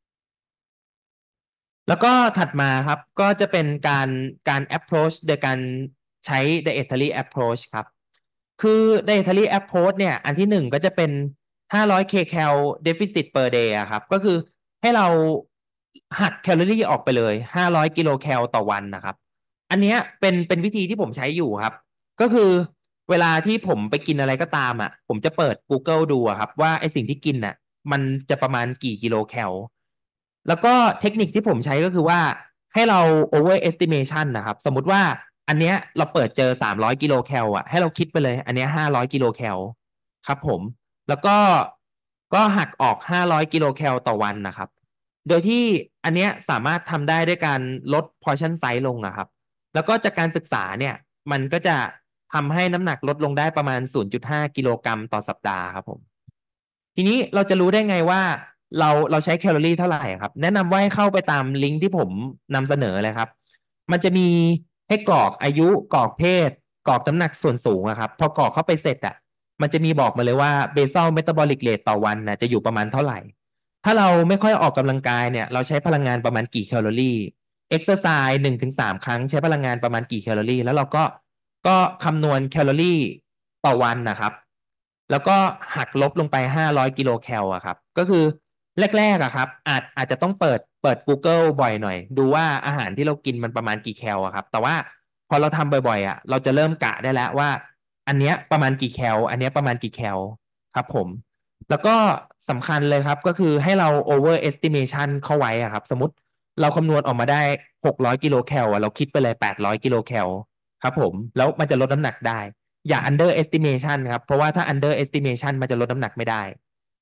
แล้วก็ถัดมาครับก็จะเป็นการการ approach โดยการใช้ dietary approach ครับคือ dietary approach เนี่ยอันที่หนึ่งก็จะเป็นห้าร้อย kcal deficit per day อะครับก็คือให้เราหักแคลอรี่ออกไปเลยห้าร้อยกิโลแคลต่อวันนะครับอันเนี้ยเป็นเป็นวิธีที่ผมใช้อยู่ครับก็คือเวลาที่ผมไปกินอะไรก็ตามอ่ะผมจะเปิด Google ดูอะครับว่าไอสิ่งที่กินน่ะมันจะประมาณกี่กิโลแคล แล้วก็เทคนิคที่ผมใช้ก็คือว่าให้เรา over estimation นะครับสมมุติว่าอันเนี้ยเราเปิดเจอสามร้อยกิโลแคลอ่ะให้เราคิดไปเลยอันเนี้ยห้าร้อยกิโลแคลครับผมแล้วก็ก็หักออกห้าร้อยกิโลแคลต่อวันนะครับโดยที่อันเนี้ยสามารถทำได้ด้วยการลด portion size ลงนะครับแล้วก็จากการศึกษาเนี่ยมันก็จะทำให้น้ำหนักลดลงได้ประมาณศูนย์จุดห้ากิโลกรัมต่อสัปดาห์ครับผม ทีนี้เราจะรู้ได้ไงว่าเราเราใช้แคลอรี่เท่าไหร่ครับแนะนำว่าให้เข้าไปตามลิงก์ที่ผมนำเสนอเลยครับมันจะมีให้กรอกอายุกรอกเพศกรอกน้ำหนักส่วนสูงอะครับพอกรอกเข้าไปเสร็จอะมันจะมีบอกมาเลยว่า basal metabolic rate ต่อวันนะจะอยู่ประมาณเท่าไหร่ถ้าเราไม่ค่อยออกกำลังกายเนี่ยเราใช้พลังงานประมาณกี่แคลอรี่ exercise หนึ่งถึงสามครั้งใช้พลังงานประมาณกี่แคลอรี่แล้วเราก็ก็คำนวณแคลอรี่ต่อวันนะครับ แล้วก็หักลบลงไปห้าร้อยกิโลแคลอะครับก็คือแรกๆอะครับอาจอาจจะต้องเปิดเปิด Google บ่อยหน่อยดูว่าอาหารที่เรากินมันประมาณกี่แคลอะครับแต่ว่าพอเราทำบ่อยๆอะเราจะเริ่มกะได้แล้วว่าอันเนี้ยประมาณกี่แคลอันเนี้ยประมาณกี่แคลครับผมแล้วก็สำคัญเลยครับก็คือให้เรา over estimation เข้าไว้อะครับสมมติเราคำนวณออกมาได้หกร้อยกิโลแคลอะเราคิดไปเลยแปดร้อยกิโลแคลครับผมแล้วมันจะลดน้ำหนักได้ อย่า under estimation ครับเพราะว่าถ้า under estimation มันจะลดน้ำหนักไม่ได้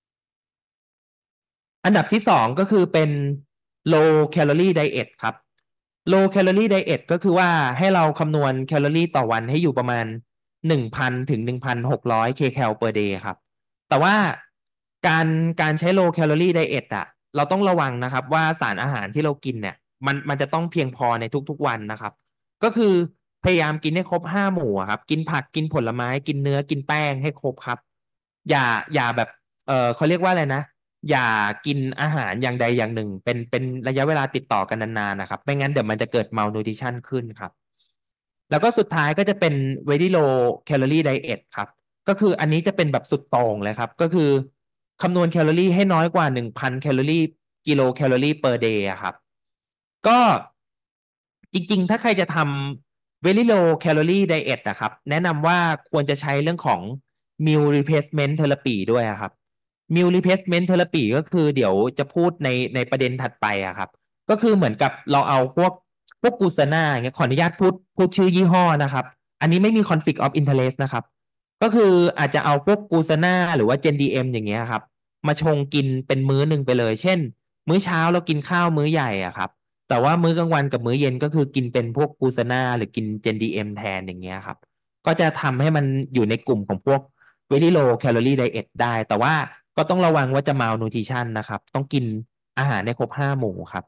อันดับที่สองก็คือเป็น low calorie diet ครับ low calorie diet ก็คือว่าให้เราคำนวณแคลอรี่ต่อวันให้อยู่ประมาณหนึ่งพันถึงหนึ่งพันหกร้อย kcal per day ครับแต่ว่าการการใช้ low calorie diet อะเราต้องระวังนะครับว่าสารอาหารที่เรากินเนี่ยมันมันจะต้องเพียงพอในทุกๆวันนะครับ ก็คือพยายามกินให้ครบห้าหมู่อะครับกินผักกินผลไม้กินเนื้อกินแป้งให้ครบครับอย่าอย่าแบบเออเขาเรียกว่าอะไรนะอย่ากินอาหารอย่างใดอย่างหนึ่งเป็นเป็นระยะเวลาติดต่อกันนานๆนะครับไม่งั้นเดี๋ยวมันจะเกิด malnutrition ขึ้นครับแล้วก็สุดท้ายก็จะเป็น very low calorie diet ครับก็คืออันนี้จะเป็นแบบสุดโต่งเลยครับก็คือคำนวณแคลอรี่ให้น้อยกว่าหนึ่งพันแคลอรี่กิโลแคลอรี่ per day อะครับ ก็จริงๆ ถ้าใครจะทำ very low calorie diet นะครับแนะนำว่าควรจะใช้เรื่องของ meal replacement therapy ด้วยอะครับ meal replacement therapy ก็คือเดี๋ยวจะพูดในในประเด็นถัดไปอะครับก็คือเหมือนกับเราเอาพวกพวกกูซาน่าอย่างเงี้ยขออนุญาตพูดพูดชื่อยี่ห้อนะครับอันนี้ไม่มี conflict of interest นะครับก็คืออาจจะเอาพวกกูซาน่าหรือว่า Gen ดี เอ็ม อย่างเงี้ยครับมาชงกินเป็นมื้อหนึ่งไปเลยเช่นมื้อเช้าเรากินข้าวมื้อใหญ่อะครับแต่ว่ามื้อกลางวันกับมื้อเย็นก็คือกินเป็นพวกกูซาน่าหรือกินเจนดีเอ็มแทนอย่างเงี้ยครับก็จะทำให้มันอยู่ในกลุ่มของพวก very low calorie diet ได้แต่ว่าก็ต้องระวังว่าจะ malnutrition นะครับต้องกินอาหารในครบห้าหมู่ครับ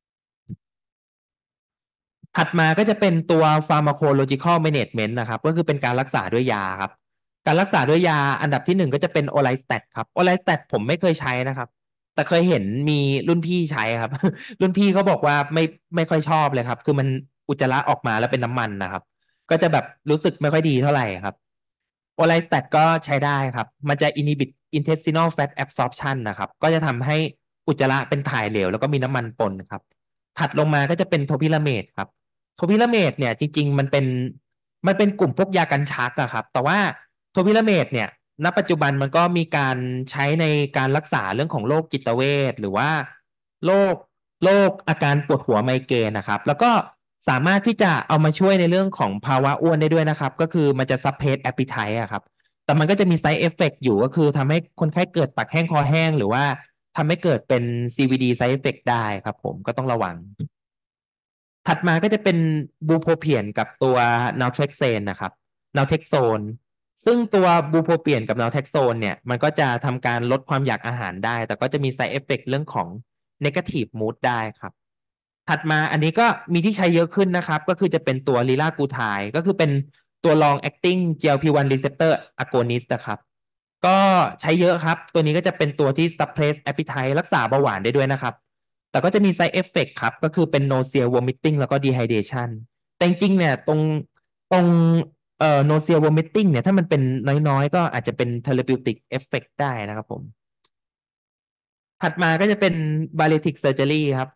ถัดมาก็จะเป็นตัว pharmacological management นะครับก็คือเป็นการรักษาด้วยยาครับการรักษาด้วยยาอันดับที่หนึ่งก็จะเป็น Orlistat ครับ Orlistat ผมไม่เคยใช้นะครับแต่เคยเห็นมีรุ่นพี่ใช้ครับรุ่นพี่เขาบอกว่าไม่ไม่ค่อยชอบเลยครับคือมันอุจจาระออกมาแล้วเป็นน้ำมันนะครับก็จะแบบรู้สึกไม่ค่อยดีเท่าไหร่ครับ Orlistat ก็ใช้ได้ครับมันจะ inhibit intestinal fat absorption นะครับก็จะทำให้อุจจาระเป็นถ่ายเหลวแล้วก็มีน้ำมันปนครับถัดลงมาก็จะเป็นโทพิราเมดครับ โทพิราเมดเนี่ยจริงๆมันเป็นมันเป็นกลุ่มพวกยากันชักอะครับแต่ว่าโทพิราเมดเนี่ยณปัจจุบันมันก็มีการใช้ในการรักษาเรื่องของโรคจิตเวชหรือว่าโรคโรคอาการปวดหัวไมเกรนนะครับแล้วก็สามารถที่จะเอามาช่วยในเรื่องของภาวะอ้วนได้ด้วยนะครับก็คือมันจะซับเพสแอป i ิ i t e อะครับแต่มันก็จะมี side effect อยู่ก็คือทำให้คนไข้เกิดปากแห้งคอแห้งหรือว่าทำให้เกิดเป็น ซี วี ดี side effect ได้ครับผมก็ต้องระวัง ถัดมาก็จะเป็นบูโพเพียนกับตัวนาลเทรกเซนนะครับนาลเทกโซนซึ่งตัวบูโพเพียนกับนาลเทกโซนเนี่ยมันก็จะทำการลดความอยากอาหารได้แต่ก็จะมี side effect เรื่องของ negative mood ได้ครับถัดมาอันนี้ก็มีที่ใช้เยอะขึ้นนะครับก็คือจะเป็นตัวลีลากูไทก็คือเป็นตัว long acting จี แอล พี วัน receptor agonist นะครับก็ใช้เยอะครับตัวนี้ก็จะเป็นตัวที่ suppress appetite รักษาเบาหวานได้ด้วยนะครับ แต่ก็จะมี side effect ครับก็คือเป็น nausea vomiting แล้วก็ dehydration แต่จริงๆเนี่ยตรงตรงเอ่อ nausea vomiting เนี่ยถ้ามันเป็นน้อยๆก็อาจจะเป็น therapeutic effect ได้นะครับผมถัดมาก็จะเป็น bariatric surgery ครับ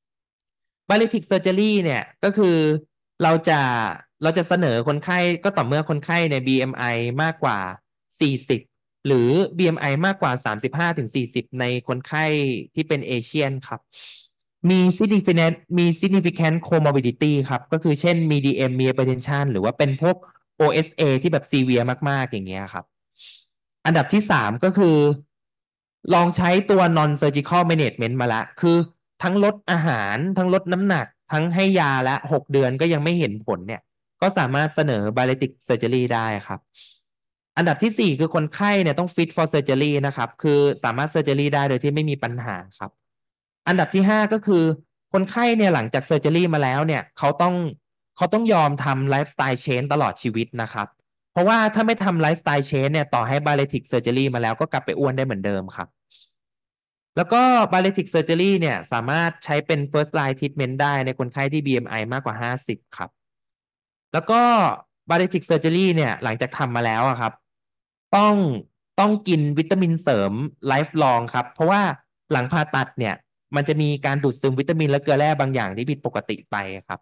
bariatric surgery เนี่ยก็คือเราจะเราจะเสนอคนไข้ก็ต่อเมื่อคนไข้ใน บี เอ็ม ไอ มากกว่าสี่สิบหรือ บี เอ็ม ไอ มากกว่าสามสิบห้าถึงสี่สิบในคนไข้ที่เป็นเอเชียนครับมี significant มี significant comorbidity ครับก็คือเช่นมี ดี เอ็ม มี hypertension หรือว่าเป็นพวก โอ เอส เอ ที่แบบ severe มากๆอย่างเงี้ยครับอันดับที่สามก็คือลองใช้ตัว non surgical management มาละคือทั้งลดอาหารทั้งลดน้ำหนักทั้งให้ยาและหกเดือนก็ยังไม่เห็นผลเนี่ยก็สามารถเสนอ bariatric surgery ได้ครับอันดับที่สี่คือคนไข้เนี่ยต้อง fit for surgery นะครับคือสามารถ surgery ได้โดยที่ไม่มีปัญหาครับ อันดับที่ห้าก็คือคนไข้เนี่ยหลังจากเซอร์เจอรี่มาแล้วเนี่ยเขาต้องเขาต้องยอมทำไลฟ์สไตล์เชนตลอดชีวิตนะครับเพราะว่าถ้าไม่ทำไลฟ์สไตล์เชนเนี่ยต่อให้บา r เลติกเซอร์เจอรี่มาแล้วก็กลับไปอ้วนได้เหมือนเดิมครับแล้วก็บา r เลติกเซอร์เจอรี่เนี่ยสามารถใช้เป็น first line treatment ได้ในคนไข้ที่ บี เอ็ม ไอ มากกว่าห้าสิบครับ แล้วก็บา r เลติกเซอร์เจอรี่เนี่ยหลังจากทำมาแล้วอะครับต้องต้องกินวิตามินเสริมไลฟ์ลองครับเพราะว่าหลังผ่าตัดเนี่ยมันจะมีการดูดซึมวิตามินและเกลือแร่บางอย่างที่ผิดปกติไปครับ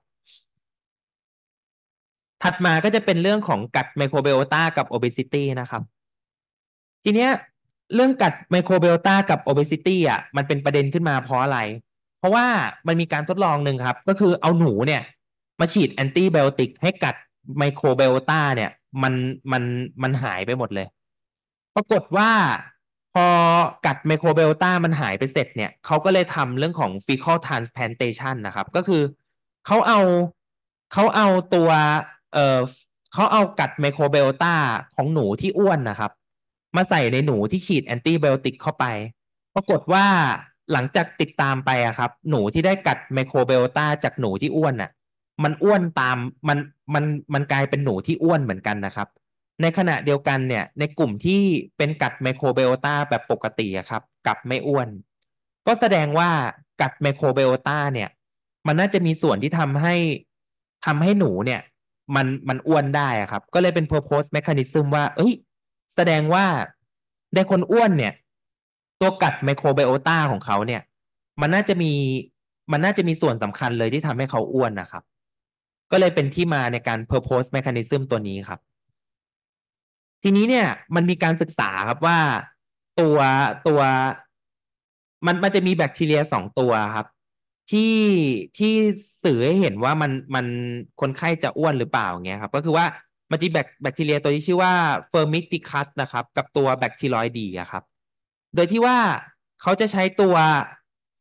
ถัดมาก็จะเป็นเรื่องของกัดไมโครไบโอตากับโอเบซิตี้นะครับทีเนี้ยเรื่องกัดไมโครไบโอตากับโอเบซิตี้อ่ะมันเป็นประเด็นขึ้นมาเพราะอะไรเพราะว่ามันมีการทดลองหนึ่งครับก็คือเอาหนูเนี่ยมาฉีดแอนติไบโอติกให้กัดไมโครไบโอตาเนี่ยมันมันมันหายไปหมดเลย ปรากฏว่าพอกัดไมโครไบโอตามันหายไปเสร็จเนี่ยเขาก็เลยทำเรื่องของ fecal transplantation นะครับก็คือเขาเอาเขาเอาตัวเอ่อเขาเอากัดไมโครไบโอตาของหนูที่อ้วนนะครับมาใส่ในหนูที่ฉีดแอนติไบโอติกเข้าไปปรากฏว่าหลังจากติดตามไปอะครับหนูที่ได้กัดไมโครไบโอตาจากหนูที่อ้วนอะมันอ้วนตามมันมันมันกลายเป็นหนูที่อ้วนเหมือนกันนะครับ ในขณะเดียวกันเนี่ยในกลุ่มที่เป็นกัดไมโครไบโอตาแบบปกติอะครับกับไม่อ้วนก็แสดงว่ากัดไมโครไบโอตาเนี่ยมันน่าจะมีส่วนที่ทำให้ทำให้หนูเนี่ยมันมันอ้วนได้อะครับก็เลยเป็น purpose mechanism ว่าเอ้ยแสดงว่าในคนอ้วนเนี่ยตัวกัดไมโครไบโอตาของเขาเนี่ยมันน่าจะมีมันน่าจะมีส่วนสำคัญเลยที่ทำให้เขาอ้วนนะครับก็เลยเป็นที่มาในการ purpose mechanism ตัวนี้ครับ ทีนี้เนี่ยมันมีการศึกษาครับว่าตัวตัวมันมันจะมีแบคทีเรียสองตัวครับที่ที่สื่อให้เห็นว่ามันมันคนไข้จะอ้วนหรือเปล่าอย่างเงี้ยครับก็คือว่ามันจะแบคแบคทีเรียตัวที่ชื่อว่าเฟอร์มิติคัสนะครับกับตัวแบคทีรอยดีอะครับโดยที่ว่าเขาจะใช้ตัว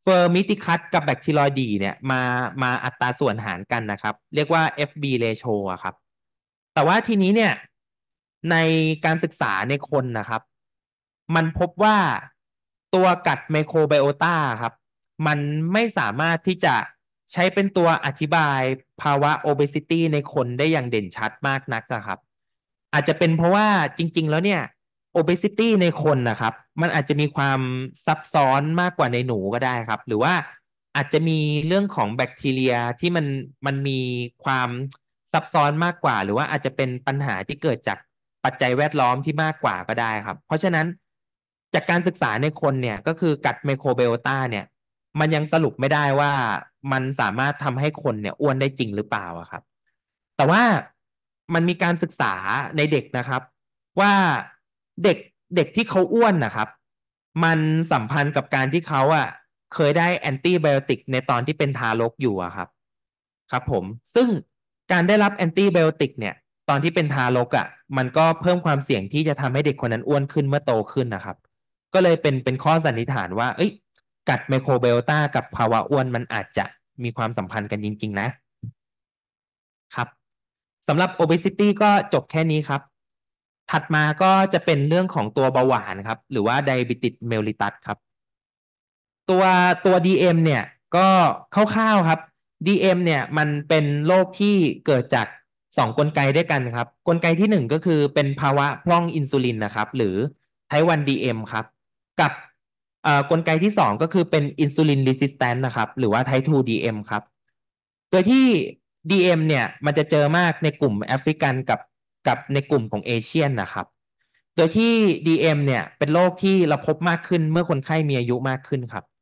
Firmicutes กับ Bacteroideae เนี่ยมามาอัตราส่วนหารกันนะครับเรียกว่า เอฟ บี ratio อะครับแต่ว่าทีนี้เนี่ยในการศึกษาในคนนะครับมันพบว่าตัวกัดไมโครไบโอตาครับมันไม่สามารถที่จะใช้เป็นตัวอธิบายภาวะ obesity ในคนได้อย่างเด่นชัดมากนักนะครับอาจจะเป็นเพราะว่าจริงๆแล้วเนี่ย obesity ในคนนะครับมันอาจจะมีความซับซ้อนมากกว่าในหนูก็ได้ครับหรือว่าอาจจะมีเรื่องของแบคทีเรียที่มันมันมีความซับซ้อนมากกว่าหรือว่าอาจจะเป็นปัญหาที่เกิดจากปัจจัยแวดล้อมที่มากกว่าก็ได้ครับเพราะฉะนั้นจากการศึกษาในคนเนี่ยก็คือกัดไมโครไบโอตาเนี่ยมันยังสรุปไม่ได้ว่ามันสามารถทำให้คนเนี่ยอ้วนได้จริงหรือเปล่าอะครับแต่ว่ามันมีการศึกษาในเด็กนะครับว่าเด็กเด็กที่เขาอ้วนนะครับมันสัมพันธ์กับการที่เขาอ่ะเคยได้แอนติไบโอติกในตอนที่เป็นทารกอยู่อะครับครับผมซึ่งการได้รับแอนติไบโอติกเนี่ยตอนที่เป็นทารกอ่ะมันก็เพิ่มความเสี่ยงที่จะทำให้เด็กคนนั้นอ้วนขึ้นเมื่อโตขึ้นนะครับก็เลยเป็นเป็นข้อสันนิษฐานว่าเอ้ยกัดไมโครไบโอตากับภาวะอ้วนมันอาจจะมีความสัมพันธ์กันจริงๆนะครับสำหรับ obesity ก็จบแค่นี้ครับถัดมาก็จะเป็นเรื่องของตัวเบาหวานครับหรือว่า diabetes mellitus ครับ ตัวตัว ดี เอ็ม เนี่ยก็คร่าวๆครับ ดี เอ็ม เนี่ยมันเป็นโรคที่เกิดจากสองกลไกด้วยกันครับกลไกที่หนึ่งก็คือเป็นภาวะพร่องอินซูลินนะครับหรือไทป์วัน ดี เอ็ม ครับกับเอ่อกลไกที่สองก็คือเป็นอินซูลินรีสิสแตนต์นะครับหรือว่าไทป์ทู ดี เอ็ม ครับโดยที่ ดี เอ็ม เนี่ยมันจะเจอมากในกลุ่มแอฟริกันกับกับในกลุ่มของเอเชียนนะครับโดยที่ ดี เอ็ม เนี่ยเป็นโรคที่เราพบมากขึ้นเมื่อคนไข้มีอายุมากขึ้นครับ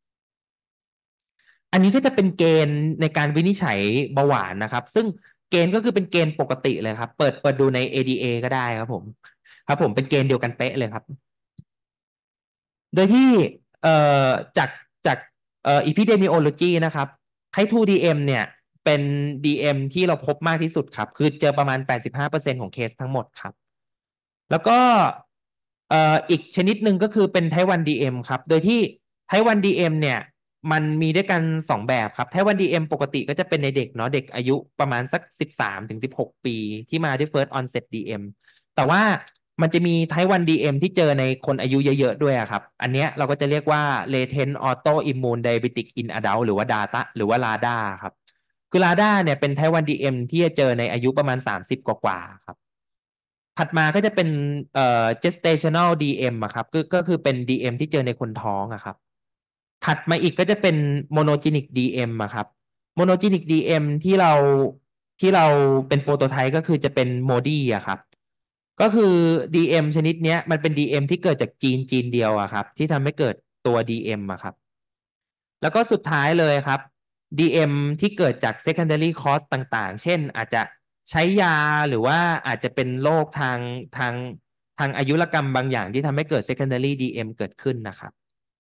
อันนี้ก็จะเป็นเกณฑ์ในการวินิจฉัยเบาหวานนะครับซึ่งเกณฑ์ก็คือเป็นเกณฑ์ปกติเลยครับเปิดเปิดดูใน เอ ดี เอ ก็ได้ครับผมครับผมเป็นเกณฑ์เดียวกันเป๊ะเลยครับโดยที่เอ่อจากจากเอ่อ epidemiology นะครับ Type ทู ดี เอ็ม เนี่ยเป็น ดี เอ็ม ที่เราพบมากที่สุดครับคือเจอประมาณแปดสิบห้าเปอร์เซ็นต์ของเคสทั้งหมดครับแล้วก็เอ่ออีกชนิดหนึ่งก็คือเป็น Type วัน ดี เอ็ม ครับโดยที่ Type วัน ดี เอ็ม เนี่ยมันมีด้วยกันสองแบบครับ Type วัน ดี เอ็ม ปกติก็จะเป็นในเด็กเนาะเด็กอายุประมาณสักสิบสามถึงสิบหกปีที่มาด้วย First Onset ดี เอ็ม แต่ว่ามันจะมี Type วัน ดี เอ็ม ที่เจอในคนอายุเยอะๆด้วยอะครับอันเนี้ยเราก็จะเรียกว่า Latent Autoimmune Diabetic in Adult หรือว่า ดา หรือว่า ลาด้า ครับคือ ลาด้า เนี่ยเป็น Type วัน ดี เอ็ม ที่จะเจอในอายุประมาณสามสิบกว่าๆครับ ถัดมาก็จะเป็นเอ่อ gestational ดี เอ็ม อะครับก็ก็คือเป็น ดี เอ็ม ที่เจอในคนท้องอะครับถัดมาอีกก็จะเป็น monogenic ดี เอ็ม อะครับ monogenic ดี เอ็ม ที่เราที่เราเป็นโปรโตไทป์ก็คือจะเป็นโมดีอะครับก็คือ ดี เอ็ม ชนิดเนี้ยมันเป็น ดี เอ็ม ที่เกิดจากจีนจีนเดียวอะครับที่ทำให้เกิดตัว ดี เอ็ม อะครับ แล้วก็สุดท้ายเลยครับ ดี เอ็ม ที่เกิดจาก secondary cause ต่างๆ เช่นอาจจะใช้ยาหรือว่าอาจจะเป็นโรคทางทางทางอายุรกรรมบางอย่างที่ทำให้เกิด secondary ดี เอ็ม เกิดขึ้นนะครับ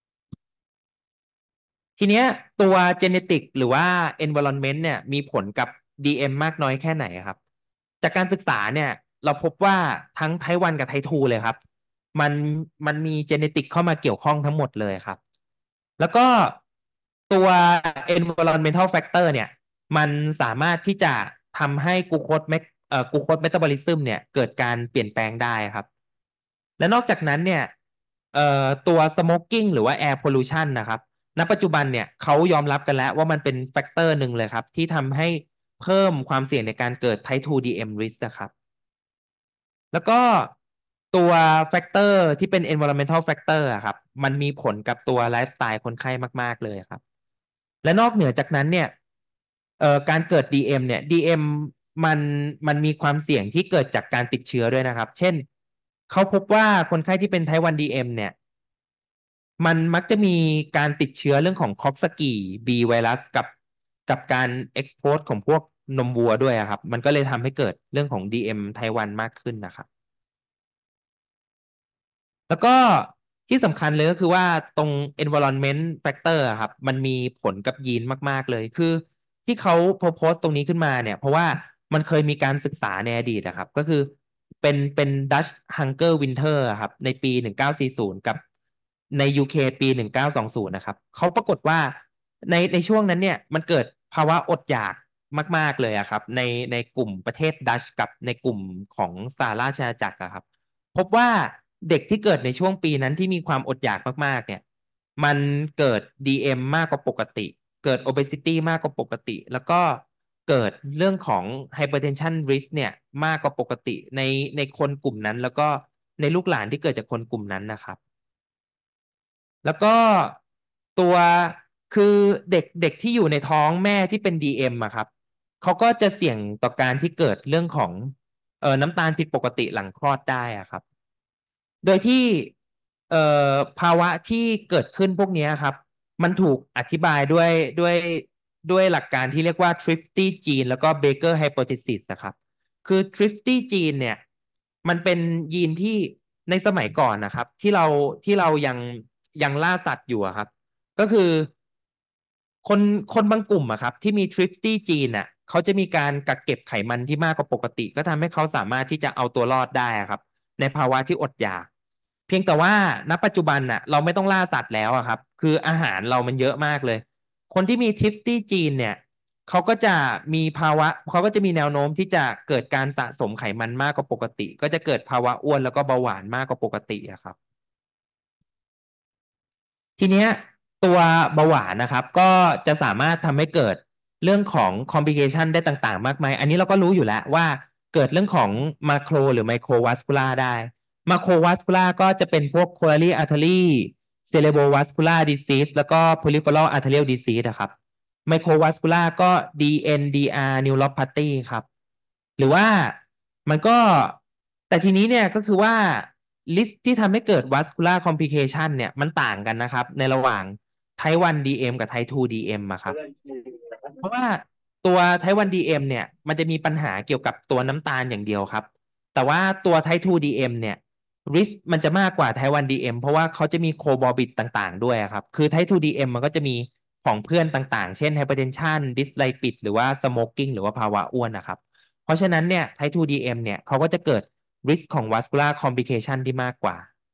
ทีเนี้ยตัว genetic หรือว่า environment เนี่ยมีผลกับ ดี เอ็ม มากน้อยแค่ไหนครับจากการศึกษาเนี่ยเราพบว่าทั้งไทวันกับไททูเลยครับมันมันมี genetic เข้ามาเกี่ยวข้องทั้งหมดเลยครับแล้วก็ตัว environmental factor เนี่ยมันสามารถที่จะทำให้กลูโคสเมเอ่อกลูโคสเมตาบอลิซึมเนี่ยเกิดการเปลี่ยนแปลงได้ครับและนอกจากนั้นเนี่ยเอ่อตัว smoking หรือว่า air pollution นะครับ ณปัจจุบันเนี่ยเขายอมรับกันแล้วว่ามันเป็นแฟกเตอร์หนึ่งเลยครับที่ทำให้เพิ่มความเสี่ยงในการเกิด Type ทู ดี เอ็ม risk นะครับแล้วก็ตัวแฟกเตอร์ที่เป็น environmental factor อะครับมันมีผลกับตัวไลฟ์สไตล์คนไข้มากๆเลยครับและนอกเหนือจากนั้นเนี่ยเอ่อการเกิด ดี เอ็ม เนี่ย ดี เอ็ม มันมันมีความเสี่ยงที่เกิดจากการติดเชื้อด้วยนะครับเช่นเขาพบว่าคนไข้ที่เป็น Type วัน ดี เอ็ม เนี่ย มันมักจะมีการติดเชื้อเรื่องของคอกสกีบีไวรัสกับกับการเอ็กซ์โพสของพวกนมวัวด้วยอะครับมันก็เลยทำให้เกิดเรื่องของ ดี เอ็ม ไทวันมากขึ้นนะครับ แล้วก็ที่สำคัญเลยก็คือว่าตรง environment factor อะครับมันมีผลกับยีนมากๆเลยคือที่เขาโพสต์ตรงนี้ขึ้นมาเนี่ยเพราะว่ามันเคยมีการศึกษาในอดีตนะครับก็คือเป็นเป็น Dutch Hunger Winter อะครับในปีหนึ่งเก้าสี่ศูนย์กับใน ยู เค ปีหนึ่งเก้าสองศูนย์นะครับเขาปรากฏว่าในในช่วงนั้นเนี่ยมันเกิดภาวะอดอยากมากๆเลยอะครับในในกลุ่มประเทศดัชกับในกลุ่มของสหราชอาณาจักรอะครับพบว่าเด็กที่เกิดในช่วงปีนั้นที่มีความอดอยากมากๆเนี่ยมันเกิด ดี เอ็ม มากกว่าปกติเกิด obesity มากกว่าปกติแล้วก็เกิดเรื่องของ hypertension risk เนี่ยมากกว่าปกติในในคนกลุ่มนั้นแล้วก็ในลูกหลานที่เกิดจากคนกลุ่มนั้นนะครับ แล้วก็ตัวคือเด็กเด็กที่อยู่ในท้องแม่ที่เป็น ดี เอ็ม อะครับเขาก็จะเสี่ยงต่อการที่เกิดเรื่องของเอ่อน้ำตาลผิดปกติหลังคลอดได้อะครับโดยที่เอ่อภาวะที่เกิดขึ้นพวกนี้ครับมันถูกอธิบายด้วยด้วยด้วยหลักการที่เรียกว่า Thrifty gene แล้วก็ Baker hypothesis นะครับคือ Thrifty gene เนี่ยมันเป็นยีนที่ในสมัยก่อนนะครับที่เราที่เรายังยังล่าสัตว์อยู่อะครับก็คือคนคนบางกลุ่มอะครับที่มี thrifty gene อ่ะเขาจะมีการกักเก็บไขมันที่มากกว่าปกติก็ทำให้เขาสามารถที่จะเอาตัวรอดได้อะครับในภาวะที่อดอยากเพียงแต่ว่าณปัจจุบันน่ะเราไม่ต้องล่าสัตว์แล้วอะครับคืออาหารเรามันเยอะมากเลยคนที่มี thrifty gene เนี่ยเขาก็จะมีภาวะเขาก็จะมีแนวโน้มที่จะเกิดการสะสมไขมันมากกว่าปกติก็จะเกิดภาวะอ้วนแล้วก็เบาหวานมากกว่าปกติอะครับ ทีเนี้ยตัวเบาหวานนะครับก็จะสามารถทำให้เกิดเรื่องของ complication ได้ต่างๆมากมายอันนี้เราก็รู้อยู่แล้วว่าเกิดเรื่องของมาโครหรือไมโครวัสคูลาได้มาโครวัสคูลาก็จะเป็นพวก coronary artery cerebrovascular disease แล้วก็ peripheral arterial disease นะครับไมโครวัสคูลาก็ ดี เอ็น ดี อาร์ neuropathy ครับหรือว่ามันก็แต่ทีนี้เนี่ยก็คือว่า ลิสต์ที่ทำให้เกิด vascular complication เนี่ยมันต่างกันนะครับในระหว่าง ไทป์ วัน ดี เอ็ม กับ ไทป์ ทู ดี เอ็ม อะครับเพราะว่าตัว ไทป์ วัน ดี เอ็ม เนี่ยมันจะมีปัญหาเกี่ยวกับตัวน้ำตาลอย่างเดียวครับแต่ว่าตัว ไทป์ ทู ดี เอ็ม เนี่ย risk มันจะมากกว่า ไทป์ วัน ดี เอ็ม เพราะว่าเขาจะมี comorbid ต่างๆด้วยครับคือ ไทป์ ทู ดี เอ็ม มันก็จะมีของเพื่อนต่างๆเช่น hypertension dyslipid หรือว่า smoking หรือว่าภาวะอ้วนนะครับเพราะฉะนั้นเนี่ย ไทป์ ทู ดี เอ็ม เนี่ยเขาก็จะเกิด risk ของ vascular complication ที่มากกว่า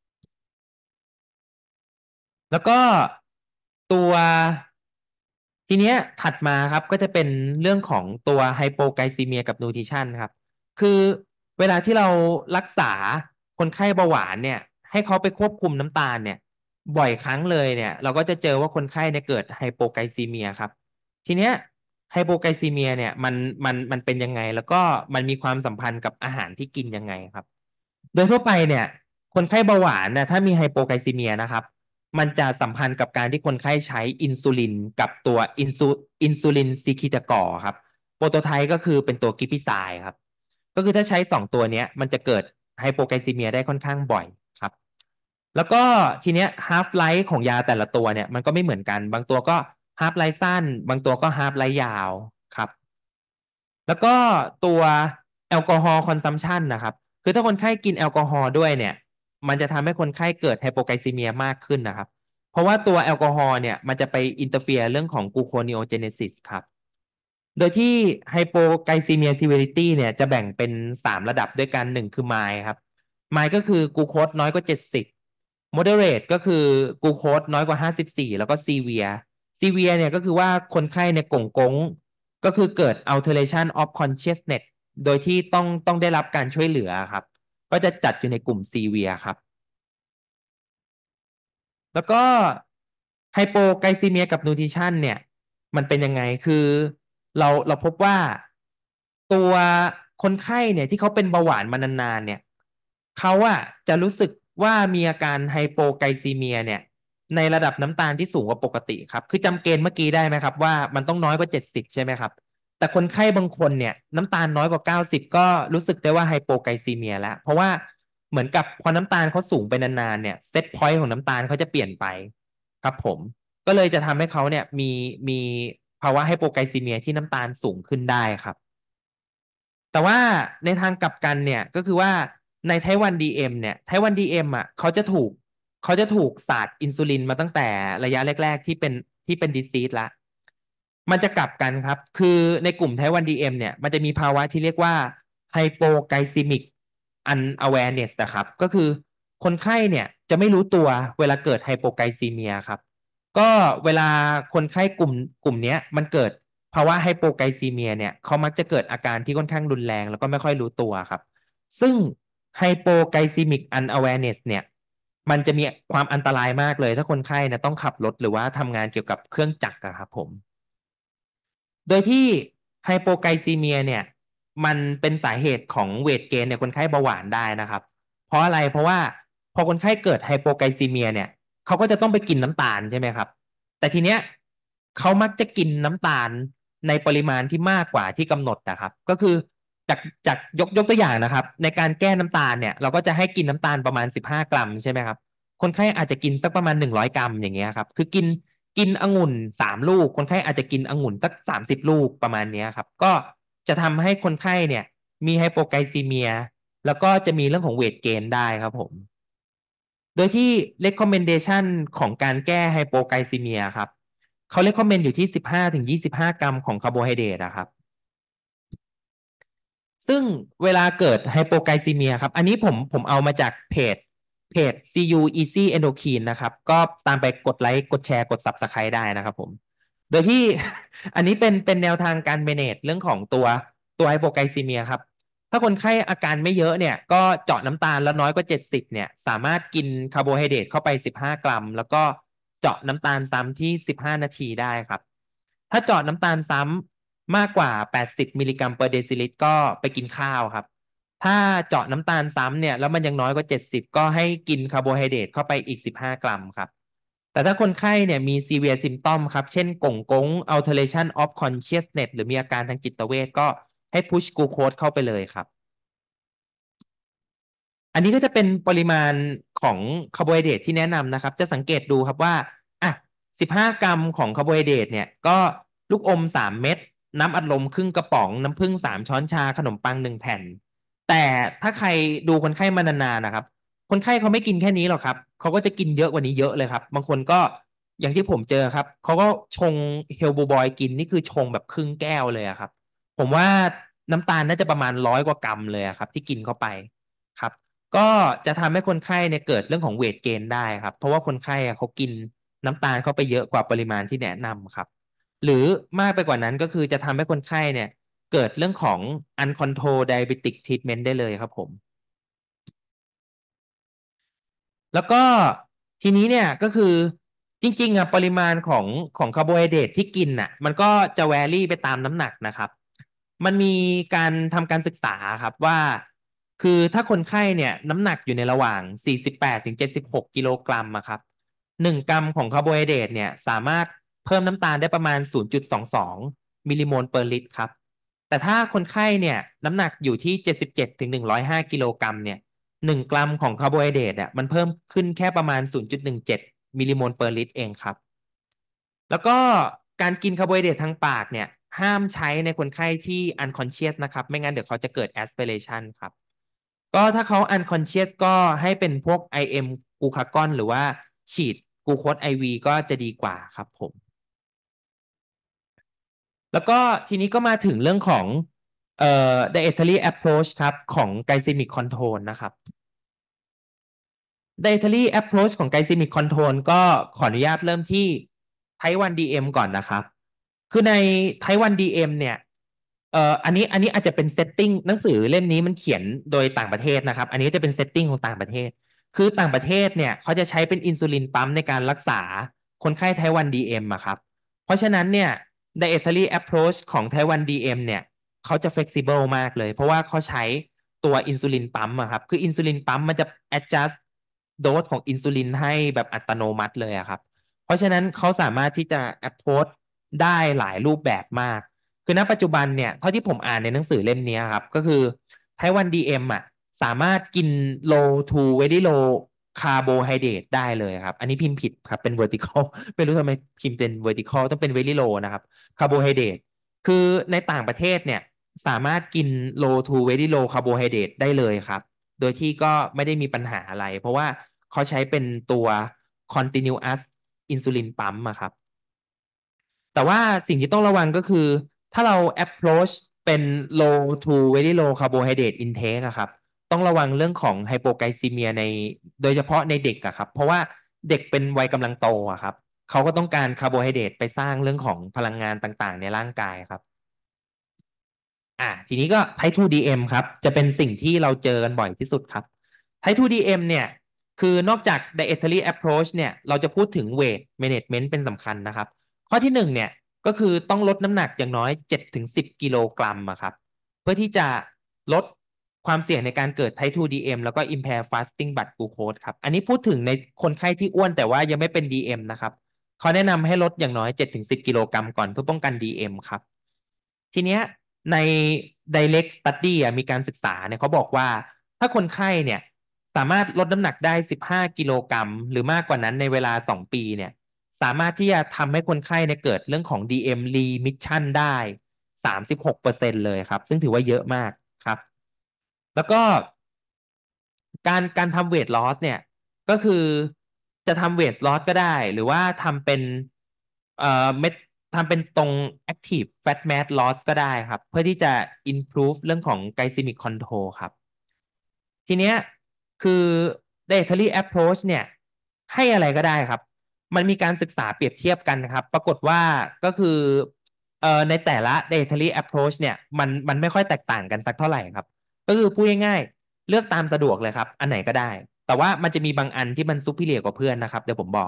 แล้วก็ตัวทีเนี้ยถัดมาครับก็จะเป็นเรื่องของตัวไฮโปไกลซีเมียกับนูทริชันครับคือเวลาที่เรารักษาคนไข้เบาหวานเนี่ยให้เขาไปควบคุมน้ำตาลเนี่ยบ่อยครั้งเลยเนี่ยเราก็จะเจอว่าคนไข้เนี่ยเกิดไฮโปไกลซีเมียครับทีเนี้ยไฮโปไกลซีเมียเนี่ยมันมันมันเป็นยังไงแล้วก็มันมีความสัมพันธ์กับอาหารที่กินยังไงครับโดยทั่วไปเนี่ยคนไข้เบาหวานนะถ้ามีไฮโปไกลซีเมียนะครับ มันจะสัมพันธ์กับการที่คนไข้ใช้อินซูลินกับตัวอินซูอินซูลินซีคิตากอร์ครับโปรโตไทป์ก็คือเป็นตัวกิปปิไซด์ครับก็คือถ้าใช้สองตัวเนี้ยมันจะเกิดไฮโปไกลซีเมียได้ค่อนข้างบ่อยครับแล้วก็ทีเนี้ยฮาฟไลฟ์ของยาแต่ละตัวเนี่ยมันก็ไม่เหมือนกันบางตัวก็ฮาฟไลฟ์สั้นบางตัวก็ฮาฟไลฟ์ยาวครับ แล้วก็ตัวแอลกอฮอล์คอนซัมชันนะครับคือถ้าคนไข้กินแอลกอฮอล์ด้วยเนี่ยมันจะทำให้คนไข้เกิดไฮโปไกลซีเมียมากขึ้นนะครับเพราะว่าตัวแอลกอฮอล์เนี่ยมันจะไปอินเตอร์เฟียเรื่องของกลูโคนิโอเจเนซิสครับโดยที่ไฮโปไกลซีเมียซีเวริตี้เนี่ยจะแบ่งเป็นสามระดับด้วยกันหนึ่งคือไมล์ครับไมล์ก็คือกลูโคสน้อยกว่าเจ็ดสิบ moderate ก็คือกลูโคสน้อยกว่าห้าสิบสี่แล้วก็ซีเวียซีเวียเนี่ยก็คือว่าคนไข้ในกล่งกง ก็คือเกิด alteration of consciousness โดยที่ต้องต้องได้รับการช่วยเหลือครับก็จะจัดอยู่ในกลุ่ม severe ครับแล้วก็ไฮโปไกลซีเมียกับนูทริชันเนี่ยมันเป็นยังไงคือเราเราพบว่าตัวคนไข้เนี่ยที่เขาเป็นเบาหวานมานานๆเนี่ยเขาอะจะรู้สึกว่ามีอาการไฮโปไกลซีเมียเนี่ยในระดับน้ำตาลที่สูงกว่าปกติครับคือจำเกณฑ์เมื่อกี้ได้ไหมครับว่ามันต้องน้อยกว่าเจ็ดสิบใช่ไหมครับ แต่คนไข้บางคนเนี่ยน้ำตาลน้อยกว่าเก้าสิบก็รู้สึกได้ว่าไฮโปไกลซีเมียแล้วเพราะว่าเหมือนกับพอน้ำตาลเขาสูงไปนานๆเนี่ยเซตพอยต์ของน้ำตาลเขาจะเปลี่ยนไปครับผมก็เลยจะทำให้เขาเนี่ยมีมีภาวะไฮโปไกลซีเมียที่น้ำตาลสูงขึ้นได้ครับแต่ว่าในทางกลับกันเนี่ยก็คือว่าในไทป์ วัน ดี เอ็ม เนี่ยไทป์ วัน ดี เอ็ม อ่ะเขาจะถูกเขาจะถูกศาสตร์อินซูลินมาตั้งแต่ระยะแรกๆที่เป็นที่เป็นดีซีสละ มันจะกลับกันครับ คือในกลุ่มไทป์ วัน ดี เอ็ม เนี่ยมันจะมีภาวะที่เรียกว่า hypoglycemic unawareness นะครับ ก็คือคนไข้เนี่ยจะไม่รู้ตัวเวลาเกิดไฮโปไกลซีเมียครับก็เวลาคนไข้กลุ่มกลุ่มนี้มันเกิดภาวะไฮโปไกลซีเมียเนี่ยเขามักจะเกิดอาการที่ค่อนข้างรุนแรงแล้วก็ไม่ค่อยรู้ตัวครับซึ่งไฮโปไกลซีมิกอันอ w ว r e เนสเนี่ยมันจะมีความอันตรายมากเลยถ้าคนไข้เนี่ยต้องขับรถหรือว่าทำงานเกี่ยวกับเครื่องจักรอะครับผม โดยที่ไฮโปไกลซีเมียเนี่ยมันเป็นสาเหตุของเวทเกนเนี่ยคนไข้เบาหวานได้นะครับเพราะอะไรเพราะว่าพอคนไข้เกิดไฮโปไกลซีเมียเนี่ยเขาก็จะต้องไปกินน้ำตาลใช่ไหมครับแต่ทีเนี้ยเขามักจะกินน้ำตาลในปริมาณที่มากกว่าที่กำหนดนะครับก็คือจากจากยกยกตัวอย่างนะครับในการแก้น้ำตาลเนี่ยเราก็จะให้กินน้ำตาลประมาณสิบห้ากรัมใช่ไหมครับ คนไข้อาจจะกินสักประมาณหนึ่งร้อยกรัมอย่างเงี้ยครับคือกินกินองุ่นสามลูกคนไข้อาจจะกินองุ่นสักสามสิบลูกประมาณเนี้ยครับก็จะทำให้คนไข้เนี่ยมีไฮโปไกลซีเมียแล้วก็จะมีเรื่องของเวทเกนได้ครับผมโดยที่ recommendation ของการแก้ไฮโปไกลซีเมียครับเขา recommend อยู่ที่สิบห้าถึงยี่สิบห้ากรัมของคาร์โบไฮเดรตนะครับ ซึ่งเวลาเกิดไฮโปไกลซีเมียครับอันนี้ผมผมเอามาจากเพจเพจ ซี ยู Easy Endocrine นะครับก็ตามไปกดไลค์กดแชร์กด Subscribe ได้นะครับผมโดยที่อันนี้เป็นเป็นแนวทางการ manage เรื่องของตัวตัวไฮโปไกลซีเมียครับถ้าคนไข้อาการไม่เยอะเนี่ยก็เจาะน้ำตาลแล้วน้อยกว่าเจ็ดสิบเนี่ยสามารถกินคาร์โบไฮเดรตเข้าไปสิบห้ากรัมแล้วก็เจาะน้ำตาลซ้ำที่สิบห้านาทีได้ครับถ้าเจาะน้ำตาลซ้ำ มากกว่าแปดสิบมิลลิกรัมเปอร์เดซิลิตรก็ไปกินข้าวครับ ถ้าเจาะน้ำตาลซ้ำเนี่ยแล้วมันยังน้อยกว่าเจ็ดสิบก็ให้กินคาร์โบไฮเดรตเข้าไปอีกสิบห้ากรัมครับ แต่ถ้าคนไข้เนี่ยมี severe symptom ครับ เช่นกงกง alteration of consciousness หรือมีอาการทางจิตเวชก็ให้ push glucose เข้าไปเลยครับ อันนี้ก็จะเป็นปริมาณของคาร์โบไฮเดรตที่แนะนำนะครับจะสังเกตดูครับว่าอ่ะสิบห้ากรัมของคาร์โบไฮเดรตเนี่ยก็ลูกอมสามเม็ดน้ำอัดลมครึ่งกระป๋องน้ำผึ้งสามช้อนชาขนมปังหนึ่งแผ่นแต่ถ้าใครดูคนไข้มานานๆนะครับคนไข้เขาไม่กินแค่นี้หรอกครับเขาก็จะกินเยอะกว่านี้เยอะเลยครับบางคนก็อย่างที่ผมเจอครับเขาก็ชงเฮลบูบอยกินนี่คือชงแบบครึ่งแก้วเลยอะครับผมว่าน้ำตาลน่าจะประมาณร้อยกว่ากรัมเลยอะครับที่กินเข้าไปครับ ก็จะทำให้คนไข้เนี่ยเกิดเรื่องของเวทเกนได้ครับเพราะว่าคนไข้อะเขากินน้ำตาลเข้าไปเยอะกว่าปริมาณที่แนะนำครับหรือมากไปกว่านั้นก็คือจะทำให้คนไข้เนี่ยเกิดเรื่องของ uncontrolled diabetic treatment ได้เลยครับผม แล้วก็ทีนี้เนี่ยก็คือจริงๆอ่ะปริมาณของของคาร์โบไฮเดรตที่กินน่ะมันก็จะแวรี่ไปตามน้ำหนักนะครับมันมีการทำการศึกษาครับว่าคือถ้าคนไข้เนี่ยน้ำหนักอยู่ในระหว่างสี่สิบแปดถึงเจ็ดสิบหกกิโลกรัมอะครับหนึ่งกรัมของคาร์โบไฮเดรตเนี่ยสามารถเพิ่มน้ำตาลได้ประมาณศูนย์จุดสองสองมิลลิโมลเปอร์ลิตรครับแต่ถ้าคนไข้เนี่ยน้ำหนักอยู่ที่เจ็ดสิบเจ็ดถึงหนึ่งร้อยห้ากิโลกรัมเนี่ย หนึ่งกรัมของคาร์โบไฮเดรตอ่ะมันเพิ่มขึ้นแค่ประมาณศูนย์จุดหนึ่งเจ็ดมิลลิโมลเปอร์ลิตรเองครับแล้วก็การกินคาร์โบไฮเดรตทางปากเนี่ยห้ามใช้ในคนไข้ที่ unconscious นะครับไม่งั้นเดี๋ยวเขาจะเกิด aspiration ครับก็ถ้าเขา unconscious ก็ให้เป็นพวก ไอ เอ็ม กลูคากอนหรือว่าฉีดกลูโคส ไอ วี ก็จะดีกว่าครับผมแล้วก็ทีนี้ก็มาถึงเรื่องของเอ่อ dietary approach ครับของ glycemic control นะครับ dietary approach ของ glycemic control ก็ขออนุญาตเริ่มที่ type วัน ดี เอ็ม ก่อนนะครับ คือใน type วัน ดี เอ็ม เนี่ยเอ่ออันนี้อันนี้อาจจะเป็น setting หนังสือเล่มนี้มันเขียนโดยต่างประเทศนะครับ อันนี้จะเป็น setting ของต่างประเทศ คือต่างประเทศเนี่ยเขาจะใช้เป็นอินซูลินปั๊มในการรักษาคนไข้ type วัน ดี เอ็ม อะครับ เพราะฉะนั้นเนี่ย dietary approach ของ type วัน ดี เอ็ม เนี่ยเขาจะ flexible มากเลยเพราะว่าเขาใช้ตัวอินซูลินปั๊มอะครับคืออินซูลินปั๊มมันจะ adjust โดสของอินซูลินให้แบบอัตโนมัติเลยอะครับเพราะฉะนั้นเขาสามารถที่จะ approach ได้หลายรูปแบบมากคือณปัจจุบันเนี่ยเท่าที่ผมอ่านในหนังสือเล่มนี้ครับก็คือ type วัน ดี เอ็ม อ่ะสามารถกิน low to very low คาร์โบไฮเดรตได้เลยครับอันนี้พิมพ์ผิดครับเป็น vertical ไม่รู้ทำไมพิมพ์เป็น vertical ต้องเป็น very low นะครับคาร์โบไฮเดรตคือในต่างประเทศเนี่ยสามารถกิน low to very low คาร์โบไฮเดรตได้เลยครับโดยที่ก็ไม่ได้มีปัญหาอะไรเพราะว่าเขาใช้เป็นตัว continuous insulin pump อะครับ แต่ว่าสิ่งที่ต้องระวังก็คือถ้าเรา approach เป็น low to very low carbohydrate intake อะครับต้ต้องระวังเรื่องของไฮโปไกลซีเมียในโดยเฉพาะในเด็กอะครับเพราะว่าเด็กเป็นวัยกำลังโตอะครับเขาก็ต้องการคาร์โบไฮเดรตไปสร้างเรื่องของพลังงานต่างๆในร่างกายครับอ่าทีนี้ก็ Type ทู ดี เอ็ม ครับจะเป็นสิ่งที่เราเจอกันบ่อยที่สุดครับ Type ทู ดี เอ็ม เนี่ยคือนอกจาก dietary approach เนี่ยเราจะพูดถึง weight management เป็นสำคัญนะครับข้อที่หนึ่งเนี่ยก็คือต้องลดน้ำหนักอย่างน้อยเจ็ดถึงสิบกิโลกรัมอะครับเพื่อที่จะลดความเสี่ยงในการเกิด Type ทู ดี เอ็ม แล้วก็ impair fasting blood glucose ครับอันนี้พูดถึงในคนไข้ที่อ้วนแต่ว่ายังไม่เป็น ดี เอ็ม นะครับเขาแนะนำให้ลดอย่างน้อยเจ็ดถึงสิบกิโลกรัมก่อนเพื่อป้องกัน ดี เอ็ม ครับทีเนี้ยใน Direct Study อ่ะมีการศึกษาเนี่ยเขาบอกว่าถ้าคนไข้เนี่ยสามารถลดน้ำหนักได้สิบห้ากิโลกรัมหรือมากกว่านั้นในเวลาสองปีเนี่ยสามารถที่จะทำให้คนไข้เนี่ยเกิดเรื่องของ ดี เอ็ม remission ได้สามสิบหกเปอร์เซ็นต์เลยครับซึ่งถือว่าเยอะมากครับแล้วก็การการทำเวทลอสเนี่ยก็คือจะทำเวทลอสก็ได้หรือว่าทำเป็นเอ่อเม็ดทำเป็นตรง active fat mass loss ก็ได้ครับเพื่อที่จะ improve เรื่องของ glycemic control ครับทีเนี้ยคือ dietary approach เนี่ยให้อะไรก็ได้ครับมันมีการศึกษาเปรียบเทียบกันนะครับปรากฏว่าก็คือเอ่อในแต่ละ dietary approach เนี่ยมันมันไม่ค่อยแตกต่างกันสักเท่าไหร่ครับก็คือพูดง่ายๆเลือกตามสะดวกเลยครับอันไหนก็ได้แต่ว่ามันจะมีบางอันที่มันซุปเปอร์เรียกว่าเพื่อนนะครับเดี๋ยวผมบอก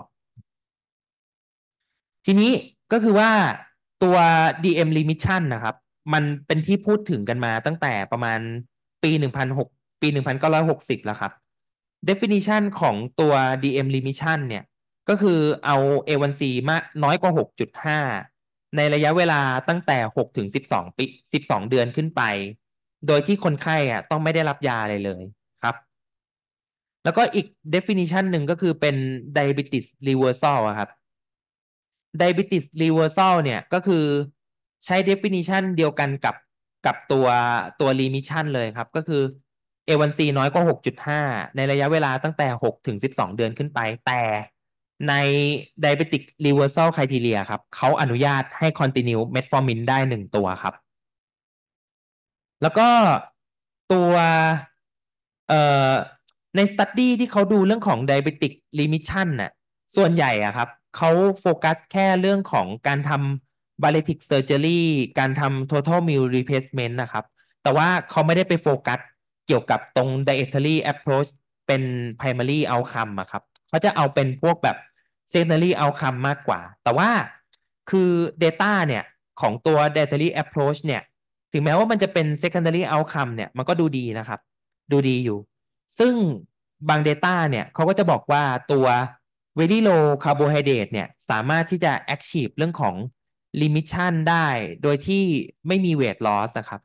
ทีนี้ก็คือว่าตัว ดี เอ็ม Remission นะครับมันเป็นที่พูดถึงกันมาตั้งแต่ประมาณปีหนึ่งพันหกปีหนึ่งพันเก้าร้อยหกสิบแล้วครับ definition ของตัว ดี เอ็ม Remission เนี่ยก็คือเอา เอ วัน ซี มากน้อยกว่า หกจุดห้า ในระยะเวลาตั้งแต่หกถึงสิบสองปีสิบสองเดือนขึ้นไปโดยที่คนไข้อะต้องไม่ได้รับยาอะไรเลยครับแล้วก็อีก definition หนึ่งก็คือเป็น diabetes reversal อะครับ diabetes reversal เนี่ยก็คือใช้ definition เดียวกันกับกับตัวตัว remission เลยครับก็คือ เอ วัน ซี น้อยกว่า หกจุดห้า ในระยะเวลาตั้งแต่หกถึงสิบสองเดือนขึ้นไปแต่ใน diabetic reversal criteria ครับเขาอนุญาตให้ continue metformin ได้หนึ่งตัวครับ แล้วก็ตัวเอ่อในสตัดดี้ที่เขาดูเรื่องของ diabetic remission น่ะส่วนใหญ่อะครับเขาโฟกัสแค่เรื่องของการทำ bariatric surgery การทำ total meal replacement นะครับแต่ว่าเขาไม่ได้ไปโฟกัสเกี่ยวกับตรง dietary approach เป็น primary outcome อะครับเขาจะเอาเป็นพวกแบบ secondary outcome มากกว่าแต่ว่าคือ data เนี่ยของตัว dietary approach เนี่ย ถึงแม้ว่ามันจะเป็น secondary outcome เนี่ยมันก็ดูดีนะครับดูดีอยู่ซึ่งบาง Data เนี่ยเขาก็จะบอกว่าตัว very low carbohydrate เนี่ยสามารถที่จะ achieve เรื่องของ remission ได้โดยที่ไม่มี weight loss นะครับ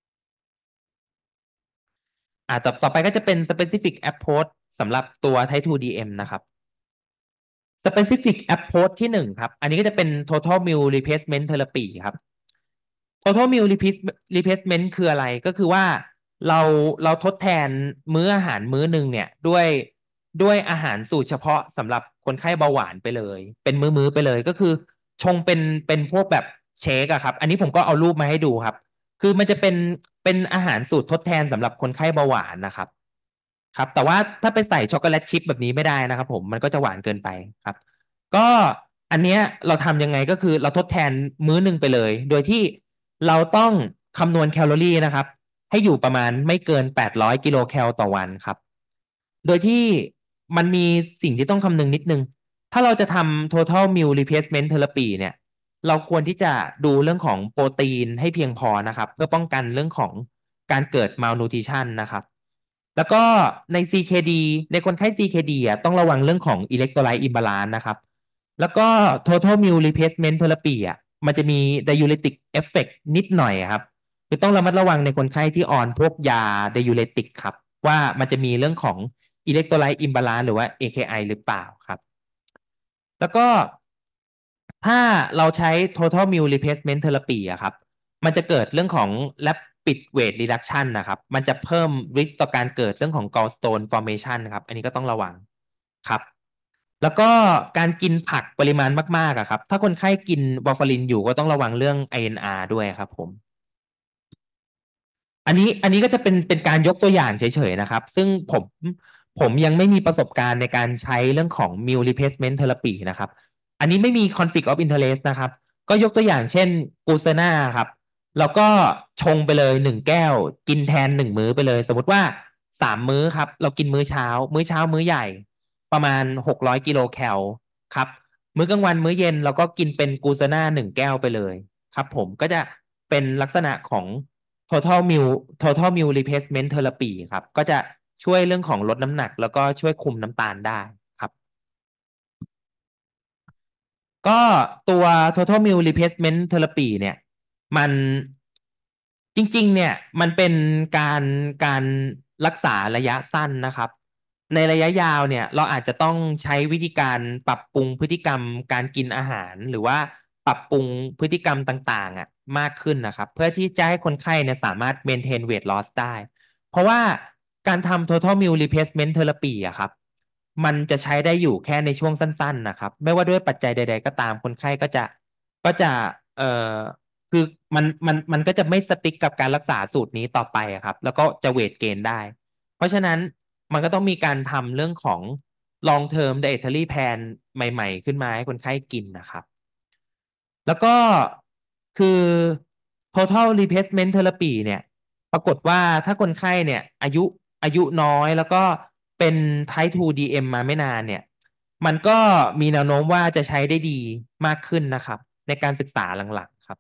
อ่าต่อต่อไปก็จะเป็น specific approach สำหรับตัว Type ทู ดี เอ็ม นะครับ specific approach ที่หนึ่งครับอันนี้ก็จะเป็น total meal replacement therapy ครับ total meal replace- replacement คืออะไรก็คือว่าเราเราทดแทนมื้ออาหารมื้อหนึ่งเนี่ยด้วยด้วยอาหารสูตรเฉพาะสำหรับคนไข้เบาหวานไปเลยเป็นมื้อๆไปเลยก็คือชงเป็นเป็นพวกแบบเชคอะครับอันนี้ผมก็เอารูปมาให้ดูครับคือมันจะเป็นเป็นอาหารสูตรทดแทนสำหรับคนไข้เบาหวานนะครับครับแต่ว่าถ้าไปใส่ช็อกโกแลตชิพแบบนี้ไม่ได้นะครับผมมันก็จะหวานเกินไปครับ ก็อันเนี้ยเราทำยังไงก็คือเราทดแทนมื้อหนึ่งไปเลยโดยที่เราต้องคำนวณแคลอรี่นะครับให้อยู่ประมาณไม่เกินแปดร้อยกิโลแคลต่อวันครับโดยที่มันมีสิ่งที่ต้องคำนึงนิดนึงถ้าเราจะทำ total meal replacement therapy เนี่ยเราควรที่จะดูเรื่องของโปรตีนให้เพียงพอนะครับเพื่อป้องกันเรื่องของการเกิด malnutrition นะครับแล้วก็ใน ซี เค ดี ในคนไข้ ซี เค ดี อ่ะต้องระวังเรื่องของ electrolyte imbalance นะครับ แล้วก็ total meal replacement therapy อ่ะมันจะมี diuretic effect นิดหน่อยอะครับคือต้องระมัดระวังในคนไข้ที่อ่อนพวกยา diuretic ครับว่ามันจะมีเรื่องของ electrolyte imbalance หรือว่า เอ เค ไอ หรือเปล่าครับแล้วก็ถ้าเราใช้ total meal replacement therapy อะครับมันจะเกิดเรื่องของ rapid weight reduction นะครับมันจะเพิ่ม risk ต่อการเกิดเรื่องของ gallstone formation ครับอันนี้ก็ต้องระวังครับ แล้วก็การกินผักปริมาณมากๆอะครับถ้าคนไข้กินวอร์ฟารินอยู่ก็ต้องระวังเรื่อง ไอ เอ็น อาร์ ด้วยครับผมอันนี้อันนี้ก็จะเป็นเป็นการยกตัวอย่างเฉยๆนะครับซึ่งผมผมยังไม่มีประสบการณ์ในการใช้เรื่องของ meal replacement therapy นะครับอันนี้ไม่มี conflict of interest นะครับก็ยกตัวอย่างเช่นกูเซนาครับแล้วก็ชงไปเลยหนึ่งแก้วกินแทนหนึ่งมื้อไปเลยสมมติว่าสามมื้อครับเรากินมื้อเช้ามื้อเช้ามื้อใหญ่ประมาณหกร้อยกิโลแคลครับมื้อกลางวันมื้อเย็นเราก็กินเป็นกูเซนาหนึ่งแก้วไปเลยครับผมก็จะเป็นลักษณะของ total meal total meal replacement therapy ครับก็จะช่วยเรื่องของลดน้ำหนักแล้วก็ช่วยคุมน้ำตาลได้ครับก็ตัว total meal replacement therapy เนี่ยมันจริงๆเนี่ยมันเป็นการการรักษาระยะสั้นนะครับในระยะยาวเนี่ยเราอาจจะต้องใช้วิธีการปรับปรุงพฤติกรรมการกินอาหารหรือว่าปรับปรุงพฤติกรรมต่างๆอ่ะมากขึ้นนะครับเพื่อที่จะให้คนไข้เนี่ยสามารถ maintain weight loss ได้ เพราะว่าการทำ total meal replacement therapy อะครับมันจะใช้ได้อยู่แค่ในช่วงสั้นๆนะครับไม่ว่าด้วยปัจจัยใดๆก็ตามคนไข้ก็จะก็จะเอ่อคือมันมันมันก็จะไม่สติ๊กกับการรักษาสูตรนี้ต่อไปอะครับแล้วก็จะเวทเกณฑ์ได้ เพราะฉะนั้นมันก็ต้องมีการทำเรื่องของ long term dietary plan ใหม่ๆขึ้นมาให้คนไข้กินนะครับ แล้วก็คือ total replacement therapy เนี่ยปรากฏว่าถ้าคนไข้เนี่ยอายุอายุน้อยแล้วก็เป็น type ทู ดี เอ็ม มาไม่นานเนี่ยมันก็มีแนวโน้มว่าจะใช้ได้ดีมากขึ้นนะครับในการศึกษาหลังๆครับ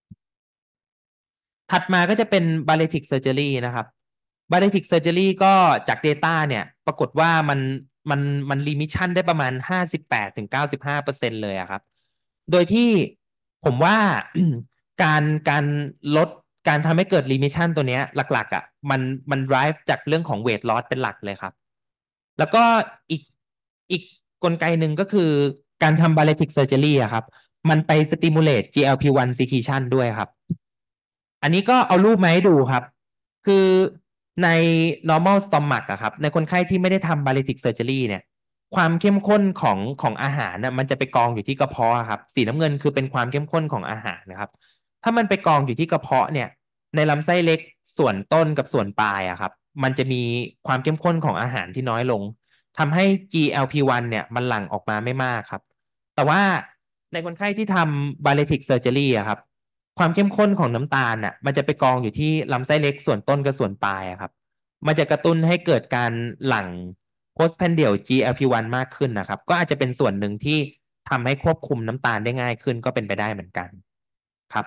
ถัดมาก็จะเป็น bariatric surgery นะครับ bariatric surgery ก็จาก Data เนี่ยปรากฏว่ามันมันมัน remission ได้ประมาณห้าสิบแปดถึงเก้าสิบห้าเปอร์เซ็นต์เลยอะครับ โดยที่ผมว่าการการลดการทำให้เกิด remission ตัวเนี้ยหลักๆอ่ะมันมัน drive จากเรื่องของ weight loss เป็นหลักเลยครับ แล้วก็อีกอีกกลไกหนึ่งก็คือการทำ bariatric surgery อะครับมันไป stimulate จี แอล พี วัน secretion ด้วยครับ อันนี้ก็เอารูปมาให้ดูครับ คือใน normal stomach อะครับในคนไข้ที่ไม่ได้ทำ bariatric surgery เนี่ยความเข้มข้นของของอาหารน่ะมันจะไปกองอยู่ที่กระเพาะอะครับสีน้ำเงินคือเป็นความเข้มข้นของอาหารนะครับถ้ามันไปกองอยู่ที่กระเพาะเนี่ยในลำไส้เล็กส่วนต้นกับส่วนปลายอะครับมันจะมีความเข้มข้นของอาหารที่น้อยลงทำให้ จี แอล พี วัน เนี่ยมันหลั่งออกมาไม่มากครับแต่ว่าในคนไข้ที่ทำ bariatric surgery อะครับ ความเข้มข้นของน้ำตาลน่ะมันจะไปกองอยู่ที่ลำไส้เล็กส่วนต้นกับส่วนปลายอะครับมันจะกระตุ้นให้เกิดการหลั่ง postprandial จี แอล พี วัน มากขึ้นนะครับก็อาจจะเป็นส่วนหนึ่งที่ทำให้ควบคุมน้ำตาลได้ง่ายขึ้นก็เป็นไปได้เหมือนกันครับ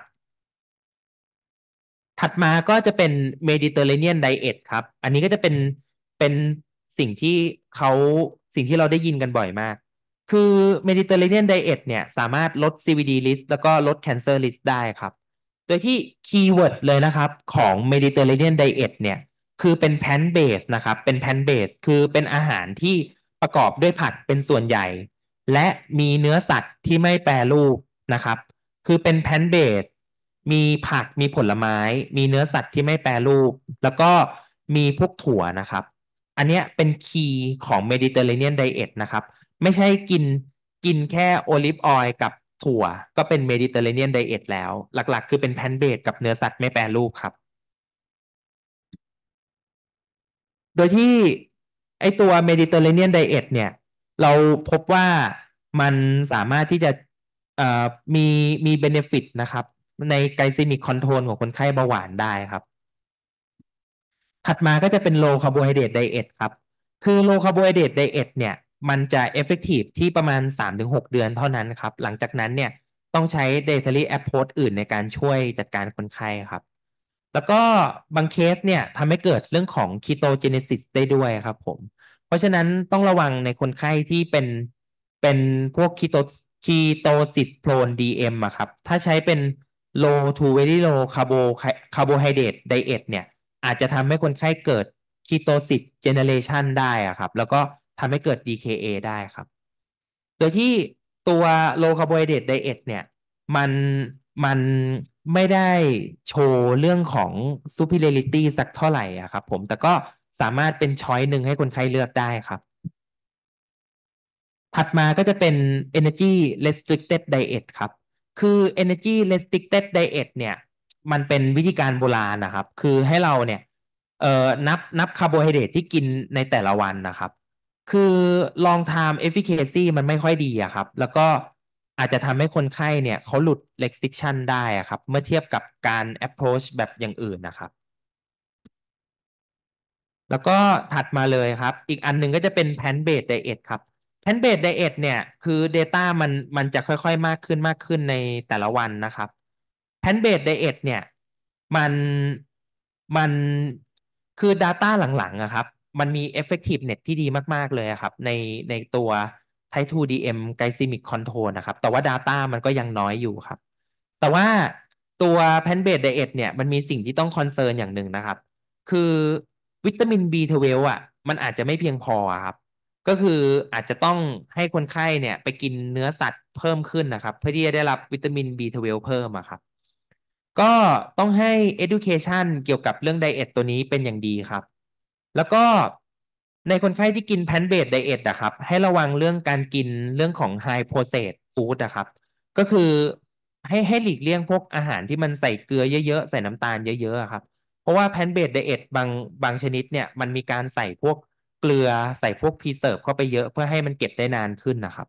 ถัดมาก็จะเป็น Mediterranean Diet ครับ อันนี้ก็จะเป็นเป็นสิ่งที่เขาสิ่งที่เราได้ยินกันบ่อยมาก คือ Mediterranean Diet เนี่ยสามารถลด ซี วี ดี risk แล้วก็ลด Cancer risk ได้ครับ โดยที่คีย์เวิร์ดเลยนะครับของ Mediterranean Diet เนี่ยคือเป็น plant based นะครับเป็น plant based คือเป็นอาหารที่ประกอบด้วยผักเป็นส่วนใหญ่และมีเนื้อสัตว์ที่ไม่แปรรูปนะครับคือเป็น plant based มีผักมีผลไม้มีเนื้อสัตว์ที่ไม่แปรรูปแล้วก็มีพวกถั่วนะครับอันเนี้ยเป็นคีย์ของ Mediterranean Diet นะครับไม่ใช่กินกินแค่โอลิฟออยล์กับถั่วก็เป็น Mediterranean Diet แล้วหลักๆคือเป็นแพนเบสกับเนื้อสัตว์ไม่แปรรูปครับ โดยที่ไอตัว Mediterranean Diet เนี่ยเราพบว่ามันสามารถที่จะเอ่อมีมีเบเนฟิตนะครับในไกลซีมิกคอนโทรลของคนไข้เบาหวานได้ครับ ถัดมาก็จะเป็น low carbohydrate diet ครับ คือ low carbohydrate diet เนี่ยมันจะ effective ที่ประมาณสามถึงหกเดือนเท่านั้นครับ หลังจากนั้นเนี่ยต้องใช้ dietary approach อื่นในการช่วยจัดการคนไข้ครับ แล้วก็บางเคสเนี่ยทำให้เกิดเรื่องของ ketogenesis ได้ด้วยครับผม เพราะฉะนั้นต้องระวังในคนไข้ที่เป็นเป็นพวก keto ketosis prone ดี เอ็ม อะครับ ถ้าใช้เป็น low to very low carbo carbohydrate diet เนี่ย อาจจะทำให้คนไข้เกิด ketosis generation ได้อะครับแล้วก็ทำให้เกิด ดี เค เอ ได้ครับโดยที่ตัว low carbohydrate diet เนี่ยมันมันไม่ได้โชว์เรื่องของ superiority สักเท่าไหร่อะครับผมแต่ก็สามารถเป็นช้อยหนึ่งให้คนไข้เลือกได้ครับ ถัดมาก็จะเป็น energy restricted diet ครับ คือ energy restricted diet เนี่ยมันเป็นวิธีการโบราณนะครับคือให้เราเนี่ยเอ่อนับนับคาร์โบไฮเดรตที่กินในแต่ละวันนะครับคือ long term efficacy มันไม่ค่อยดีอะครับแล้วก็อาจจะทำให้คนไข้เนี่ยเขาหลุด restriction ได้อะครับเมื่อเทียบกับการ approach แบบอย่างอื่นนะครับ แล้วก็ถัดมาเลยครับอีกอันหนึ่งก็จะเป็น plant based diet ครับ plant based diet เนี่ยคือ Data มันมันจะค่อยๆมากขึ้นมากขึ้นในแต่ละวันนะครับ plant based diet เนี่ยมันมันคือ Data หลังๆอะครับมันมี effectiveness ที่ดีมากๆเลยอะครับในในตัว Type ทู ดี เอ็ม glycemic control นะครับแต่ว่า Data มันก็ยังน้อยอยู่ครับแต่ว่าตัว plant based diet เนี่ยมันมีสิ่งที่ต้องคอนเซิร์นอย่างหนึ่งนะครับ คือวิตามิน บี ทเวลฟ์ อ่ะมันอาจจะไม่เพียงพออะครับก็คืออาจจะต้องให้คนไข้เนี่ยไปกินเนื้อสัตว์เพิ่มขึ้นนะครับเพื่อที่จะได้รับวิตามิน บี ทเวลฟ์ เพิ่มอะครับก็ต้องให้ education เกี่ยวกับเรื่องไดเอทตัวนี้เป็นอย่างดีครับแล้วก็ในคนไข้ที่กิน plant based diet อะครับให้ระวังเรื่องการกินเรื่องของ high processed food นะครับก็คือให้ให้หลีกเลี่ยงพวกอาหารที่มันใส่เกลือเยอะๆใส่น้ำตาลเยอะๆอะครับ เพราะว่า plant based diet บางบางชนิดเนี่ยมันมีการใส่พวกเกลือใส่พวก preserve เข้าไปเยอะเพื่อให้มันเก็บได้นานขึ้นนะครับ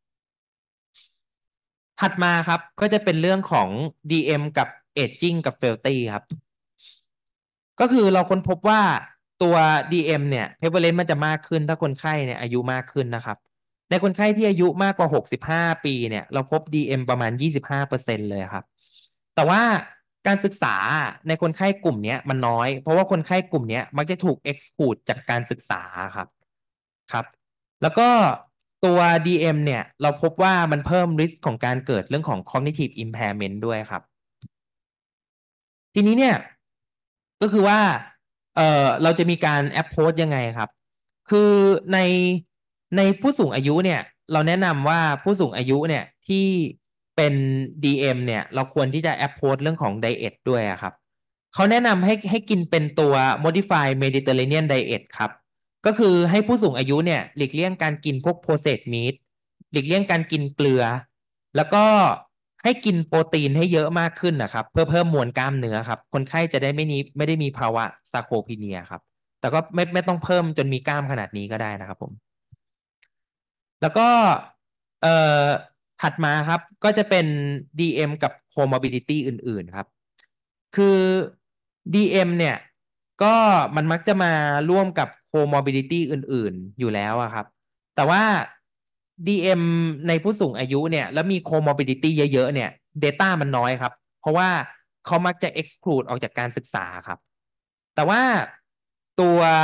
ถัดมาครับก็จะเป็นเรื่องของ ดี เอ็ม กับ aging กับ frailty ครับ ก็คือเราค้นพบว่าตัว ดี เอ็ม เนี่ย prevalence มันจะมากขึ้นถ้าคนไข้เนี่ยอายุมากขึ้นนะครับในคนไข้ที่อายุมากกว่าหกสิบห้าปีเนี่ยเราพบ ดี เอ็ม ประมาณยี่สิบห้าเปอร์เซ็นต์เปอร์เซ็นต์เลยครับแต่ว่าการศึกษาในคนไข้กลุ่มนี้มันน้อยเพราะว่าคนไข้กลุ่มนี้มักจะถูก exclude จากการศึกษาครับครับแล้วก็ตัว ดี เอ็ม เนี่ยเราพบว่ามันเพิ่ม risk ของการเกิดเรื่องของ cognitive impairment ด้วยครับ ทีนี้เนี่ยก็คือว่าเออเราจะมีการ approach ยังไงครับคือในในผู้สูงอายุเนี่ยเราแนะนำว่าผู้สูงอายุเนี่ยที่เป็น ดี เอ็ม เนี่ย เราควรที่จะ approach เรื่องของ diet ด้วยอะครับเขาแนะนำให้ให้กินเป็นตัว modified Mediterranean diet ครับก็คือให้ผู้สูงอายุเนี่ยหลีกเลี่ยงการกินพวก processed meat หลีกเลี่ยงการกินเกลือ แล้วก็ให้กินโปรตีนให้เยอะมากขึ้นนะครับเพื่อเพิ่มมวลกล้ามเนื้อครับคนไข้จะได้ไม่นี้ไม่ได้มีภาวะซาร์โคพีเนียครับแต่ก็ไม่ไม่ต้องเพิ่มจนมีกล้ามขนาดนี้ก็ได้นะครับผมแล้วก็เอ่อถัดมาครับก็จะเป็น ดี เอ็ม กับ comorbidity อื่นๆครับคือ ดี เอ็ม เนี่ยก็มันมักจะมาร่วมกับ comorbidity อื่นๆอยู่แล้วอะครับ แต่ว่า ดี เอ็ม ในผู้สูงอายุเนี่ยแล้วมี comorbidity เยอะๆเนี่ย Data มันน้อยครับ เพราะว่าเขามักจะ exclude ออกจากการศึกษาครับ แต่ว่าตัว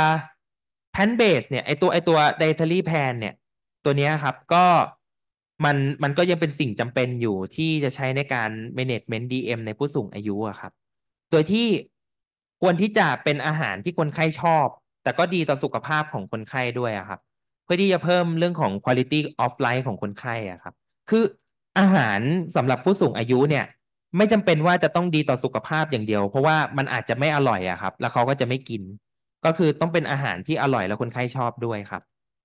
plant based เนี่ยไอตัวไอตัว dietary plan เนี่ยตัวเนี้ยครับก็มันมันก็ยังเป็นสิ่งจำเป็นอยู่ที่จะใช้ในการ management ดี เอ็ม ในผู้สูงอายุอะครับ โดยที่ควรที่จะเป็นอาหารที่คนไข้ชอบแต่ก็ดีต่อสุขภาพของคนไข้ด้วยอะครับเพื่อที่จะเพิ่มเรื่องของ quality of life ของคนไข้อะครับคืออาหารสำหรับผู้สูงอายุเนี่ยไม่จำเป็นว่าจะต้องดีต่อสุขภาพอย่างเดียวเพราะว่ามันอาจจะไม่อร่อยอะครับแล้วเขาก็จะไม่กินก็คือต้องเป็นอาหารที่อร่อยแล้วคนไข้ชอบด้วยครับ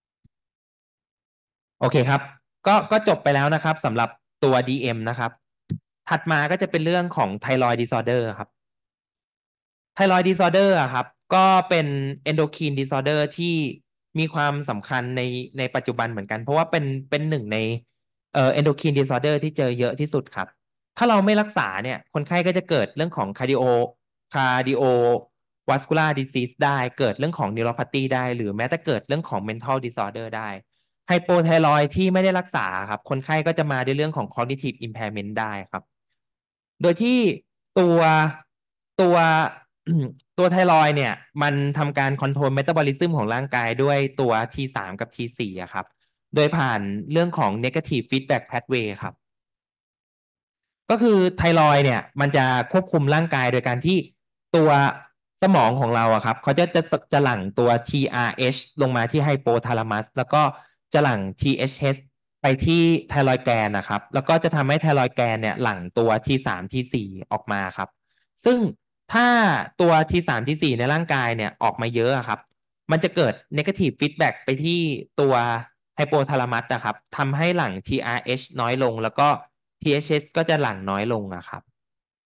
โอเคครับก็ก็จบไปแล้วนะครับสำหรับตัว ดี เอ็ม นะครับถัดมาก็จะเป็นเรื่องของไทรอยด์ดิซอร์เดอร์ครับ ไทรอยด์ดิซอร์เดอร์อะครับก็เป็นเอนโดค i นดิซอร์เดอร์ที่มีความสำคัญในในปัจจุบันเหมือนกันเพราะว่าเป็นเป็นหนึ่งในเอ่อเอนโดค i นดิซอร์เดอร์ที่เจอเยอะที่สุดครับถ้าเราไม่รักษาเนี่ยคนไข้ก็จะเกิดเรื่องของคาร์ดิโอคาร์ดิโอวัสคูลาร์ดิซีสได้เกิดเรื่องของนิวโรพาธีได้หรือแม้แต่เกิดเรื่องของ mental disorder ได้ไฮโปไทรอยที่ไม่ได้รักษาครับคนไข้ก็จะมาด้วยเรื่องของ cognitive impairment ได้ครับโดยที่ตัวตัว ตัวไทรอยด์เนี่ยมันทำการคอนโทรลเมตาบอลิซึมของร่างกายด้วยตัว ที สาม กับ ที สี่ อะครับโดยผ่านเรื่องของ negative feedback pathway ครับ ก็คือไทรอยด์เนี่ยมันจะควบคุมร่างกายโดยการที่ตัวสมองของเราอะครับเขาจะจะจะหลั่งตัว ที อาร์ เอช ลงมาที่ไฮโปทาลามัสแล้วก็จะหลั่ง ที เอช เอช ไปที่ไทรอยด์แกนนะครับแล้วก็จะทำให้ไทรอยด์แกนเนี่ยหลั่งตัว ที สาม ที สี่ ออกมาครับซึ่งถ้าตัว ที สาม ที สี่ ในร่างกายเนี่ยออกมาเยอะอะครับมันจะเกิด negative feedback ไปที่ตัวไฮโปทาลามัสนะครับทำให้หลั่ง ที อาร์ เอช น้อยลงแล้วก็ ที เอช เอส ก็จะหลั่งน้อยลงนะครับ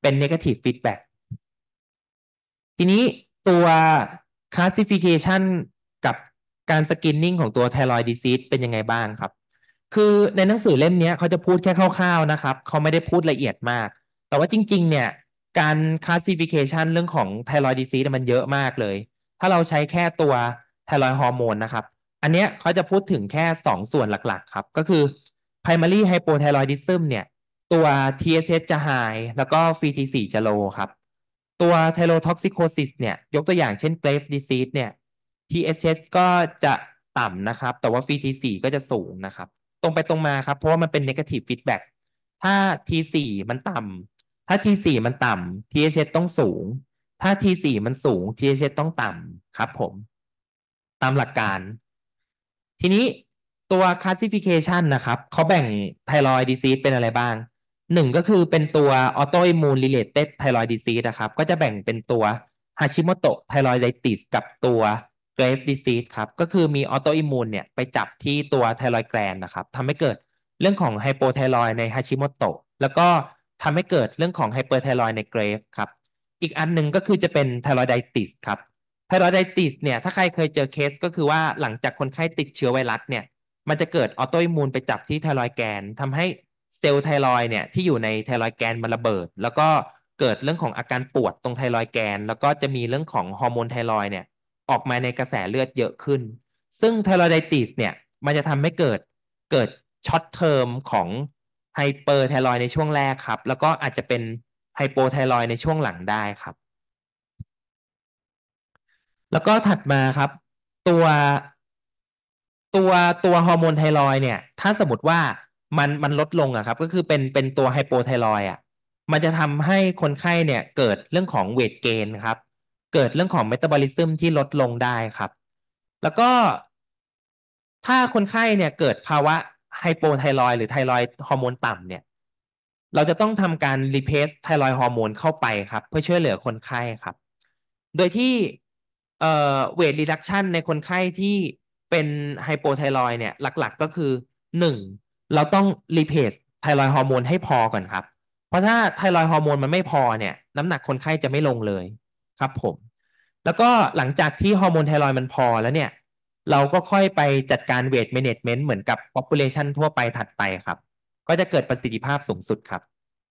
เป็น negative feedback ทีนี้ตัว classification กับการ screening ของตัว thyroid disease เป็นยังไงบ้างครับคือในหนังสือเล่มนี้เขาจะพูดแค่คร่าวๆนะครับเขาไม่ได้พูดละเอียดมากแต่ว่าจริงๆเนี่ยการ classification เรื่องของ thyroid disease มันเยอะมากเลยถ้าเราใช้แค่ตัว thyroid hormone นะครับอันเนี้ยเขาจะพูดถึงแค่สองส่วนหลักๆครับก็คือ primary hypothyroidism เนี่ยตัว ที เอส เอช จะ high แล้วก็ ฟรี ที โฟร์ จะ low ครับตัว thyrotoxicosis เนี่ยยกตัวอย่างเช่น Graves' disease เนี่ย ที เอส เอช ก็จะต่ำนะครับแต่ว่า ฟรี ที โฟร์ ก็จะสูงนะครับตรงไปตรงมาครับเพราะว่ามันเป็น negative feedback ถ้า ที โฟร์ มันต่ำถ้า ที โฟร์ มันต่ำ ที เอส เอช ต้องสูงถ้า ที โฟร์ มันสูง ที เอส เอช ต้องต่ำครับผมตามหลักการทีนี้ตัว classification นะครับเขาแบ่ง thyroid disease เป็นอะไรบ้างหนึ่งก็คือเป็นตัว autoimmune related thyroid disease นะครับก็จะแบ่งเป็นตัว Hashimoto thyroiditis กับตัว Graves' disease ครับก็คือมี autoimmune เนี่ยไปจับที่ตัว thyroid gland นะครับทำให้เกิดเรื่องของ hypothyroid ใน Hashimoto แล้วก็ทำให้เกิดเรื่องของ hyperthyroid ใน Graves' ครับอีกอันหนึ่งก็คือจะเป็น thyroiditis ครับ ไทรอยด์ไดติสเนี่ยถ้าใครเคยเจอเคสก็คือว่าหลังจากคนไข้ติดเชื้อไวรัสเนี่ยมันจะเกิดออโตอิมมูนไปจับที่ไทรอยด์แกนทำให้เซลล์ไทรอยด์เนี่ยที่อยู่ในไทรอยด์แกนมันระเบิดแล้วก็เกิดเรื่องของอาการปวดตรงไทรอยด์แกนแล้วก็จะมีเรื่องของฮอร์โมนไทรอยด์เนี่ยออกมาในกระแสเลือดเยอะขึ้นซึ่งไทรอยด์ไดติสเนี่ยมันจะทำให้เกิดเกิดช็อตเทอมของไฮเปอร์ไทรอยด์ในช่วงแรกครับแล้วก็อาจจะเป็นไฮโปไทรอยด์ในช่วงหลังได้ครับ แล้วก็ถัดมาครับตัวตัวตัวฮอร์โมนไทรอยด์เนี่ยถ้าสมมติว่ามันมันลดลงอะครับก็คือเป็นเป็นตัวไฮโปไทรอยด์อะมันจะทำให้คนไข้เนี่ยเกิดเรื่องของเวทเกนครับเกิดเรื่องของเมตาบอลิซึมที่ลดลงได้ครับแล้วก็ถ้าคนไข้เนี่ยเกิดภาวะไฮโปไทรอยด์หรือไทรอยด์ฮอร์โมนต่ำเนี่ยเราจะต้องทำการรีเพสไทรอยด์ฮอร์โมนเข้าไปครับเพื่อช่วยเหลือคนไข้ครับโดยที่ เอ่อเวทรีดักชันในคนไข้ที่เป็นไฮโปไทรอยด์เนี่ยหลักๆก็คือหนึ่งเราต้องรีเพสไทรอยด์ฮอร์โมนให้พอก่อนครับเพราะถ้าไทรอยด์ฮอร์โมนมันไม่พอเนี่ยน้ำหนักคนไข้จะไม่ลงเลยครับผมแล้วก็หลังจากที่ฮอร์โมนไทรอยด์มันพอแล้วเนี่ยเราก็ค่อยไปจัดการเวทแมネจเมนต์เหมือนกับ population ทั่วไปถัดไปครับก็จะเกิดประสิทธิภาพสูงสุดครับ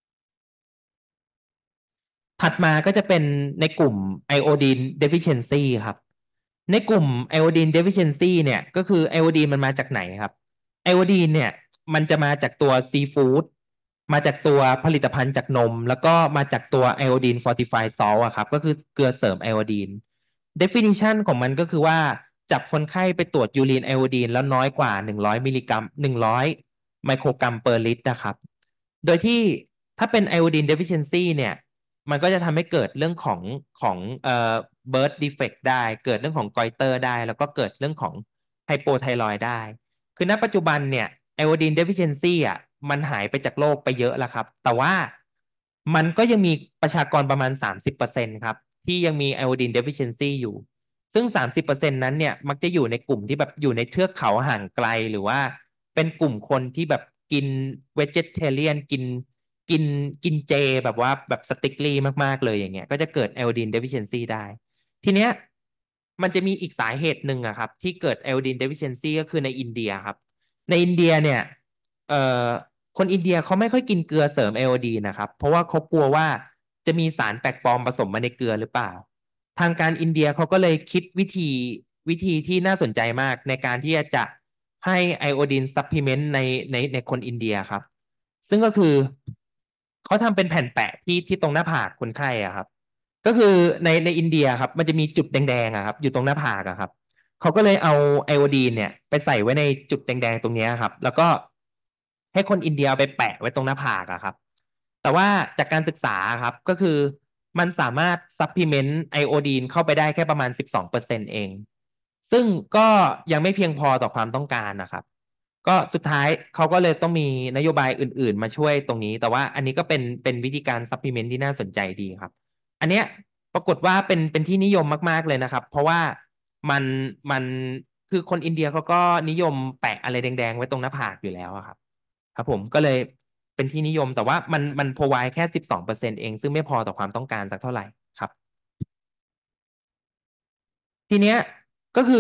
ถัดมาก็จะเป็นในกลุ่มไอโอดีน deficiency ครับในกลุ่มไอโอดีน deficiency เนี่ยก็คือไอโอดีนมันมาจากไหนครับไอโอดีนเนี่ยมันจะมาจากตัวซีฟู้ดมาจากตัวผลิตภัณฑ์จากนมแล้วก็มาจากตัวไอโอดีน fortified salt อะครับก็คือเกลือเสริมไอโอดีน definition ของมันก็คือว่าจับคนไข้ไปตรวจยูรีนไอโอดีนแล้วน้อยกว่าหนึ่งร้อยมิลลิกรัมหนึ่งร้อยไมโครกรัมเปอร์ลิตรนะครับโดยที่ถ้าเป็นไอโอดีน deficiency เนี่ยมันก็จะทำให้เกิดเรื่องของของเอ่อ birth defect ได้เกิดเรื่องของกอยเตอร์ได้แล้วก็เกิดเรื่องของไฮโปไทรอยด์ได้คือณปัจจุบันเนี่ยไอโอดีน deficiency อ่ะมันหายไปจากโลกไปเยอะแล้วครับแต่ว่ามันก็ยังมีประชากรประมาณสามสิบเปอร์เซ็นต์ครับที่ยังมีไอโอดีน deficiency อยู่ซึ่งสามสิบเปอร์เซ็นต์นั้นเนี่ยมักจะอยู่ในกลุ่มที่แบบอยู่ในเทือกเขาห่างไกลหรือว่าเป็นกลุ่มคนที่แบบกิน vegetarian กิน กินกินเจแบบว่าแบบสติ๊กลี่มากๆเลยอย่างเงี้ยก็จะเกิดไอโอดีน deficiency ได้ทีเนี้ยมันจะมีอีกสาเหตุหนึ่งอะครับที่เกิดไอโอดีน deficiency ก็คือในอินเดียครับในอินเดียเนี่ยเอ่อคนอินเดียเขาไม่ค่อยกินเกลือเสริมไอโอดีนนะครับเพราะว่าเขากลัวว่าจะมีสารแปลกปลอมผสมมาในเกลือหรือเปล่าทางการอินเดียเขาก็เลยคิดวิธีวิธีที่น่าสนใจมากในการที่จะให้ไอโอดีนซัพพลีเมนต์ในในในคนอินเดียครับ ซึ่งก็คือเขาทำเป็นแผ่นแปะที่ที่ตรงหน้าผากคนไข้อะครับก็คือในในอินเดียครับมันจะมีจุดแดงๆอะครับอยู่ตรงหน้าผากอะครับเขาก็เลยเอาไอโอดีนเนี่ยไปใส่ไว้ในจุดแดงๆตรงนี้ครับแล้วก็ให้คนอินเดียเอาไปแปะไว้ตรงหน้าผากอะครับแต่ว่าจากการศึกษาครับก็คือมันสามารถซัพพลีเมนต์ไอโอดีนเข้าไปได้แค่ประมาณสิบสองเปอร์เซ็นต์เองซึ่งก็ยังไม่เพียงพอต่อความต้องการนะครับ ก็สุดท้ายเขาก็เลยต้องมีนโยบายอื่นๆมาช่วยตรงนี้แต่ว่าอันนี้ก็เป็นเป็นวิธีการซัพพลีเมนต์ที่น่าสนใจดีครับอันเนี้ยปรากฏว่าเป็นเป็นที่นิยมมากๆเลยนะครับเพราะว่ามันมันคือคนอินเดียเขาก็นิยมแปะอะไรแดงๆไว้ตรงหน้าผากอยู่แล้วอะครับครับผมก็เลยเป็นเป็นที่นิยมแต่ว่ามันมัน provide แค่สิบสองเปอร์เซ็นต์เองซึ่งไม่พอต่อความต้องการสักเท่าไหร่ครับ ทีเนี้ยก็คือ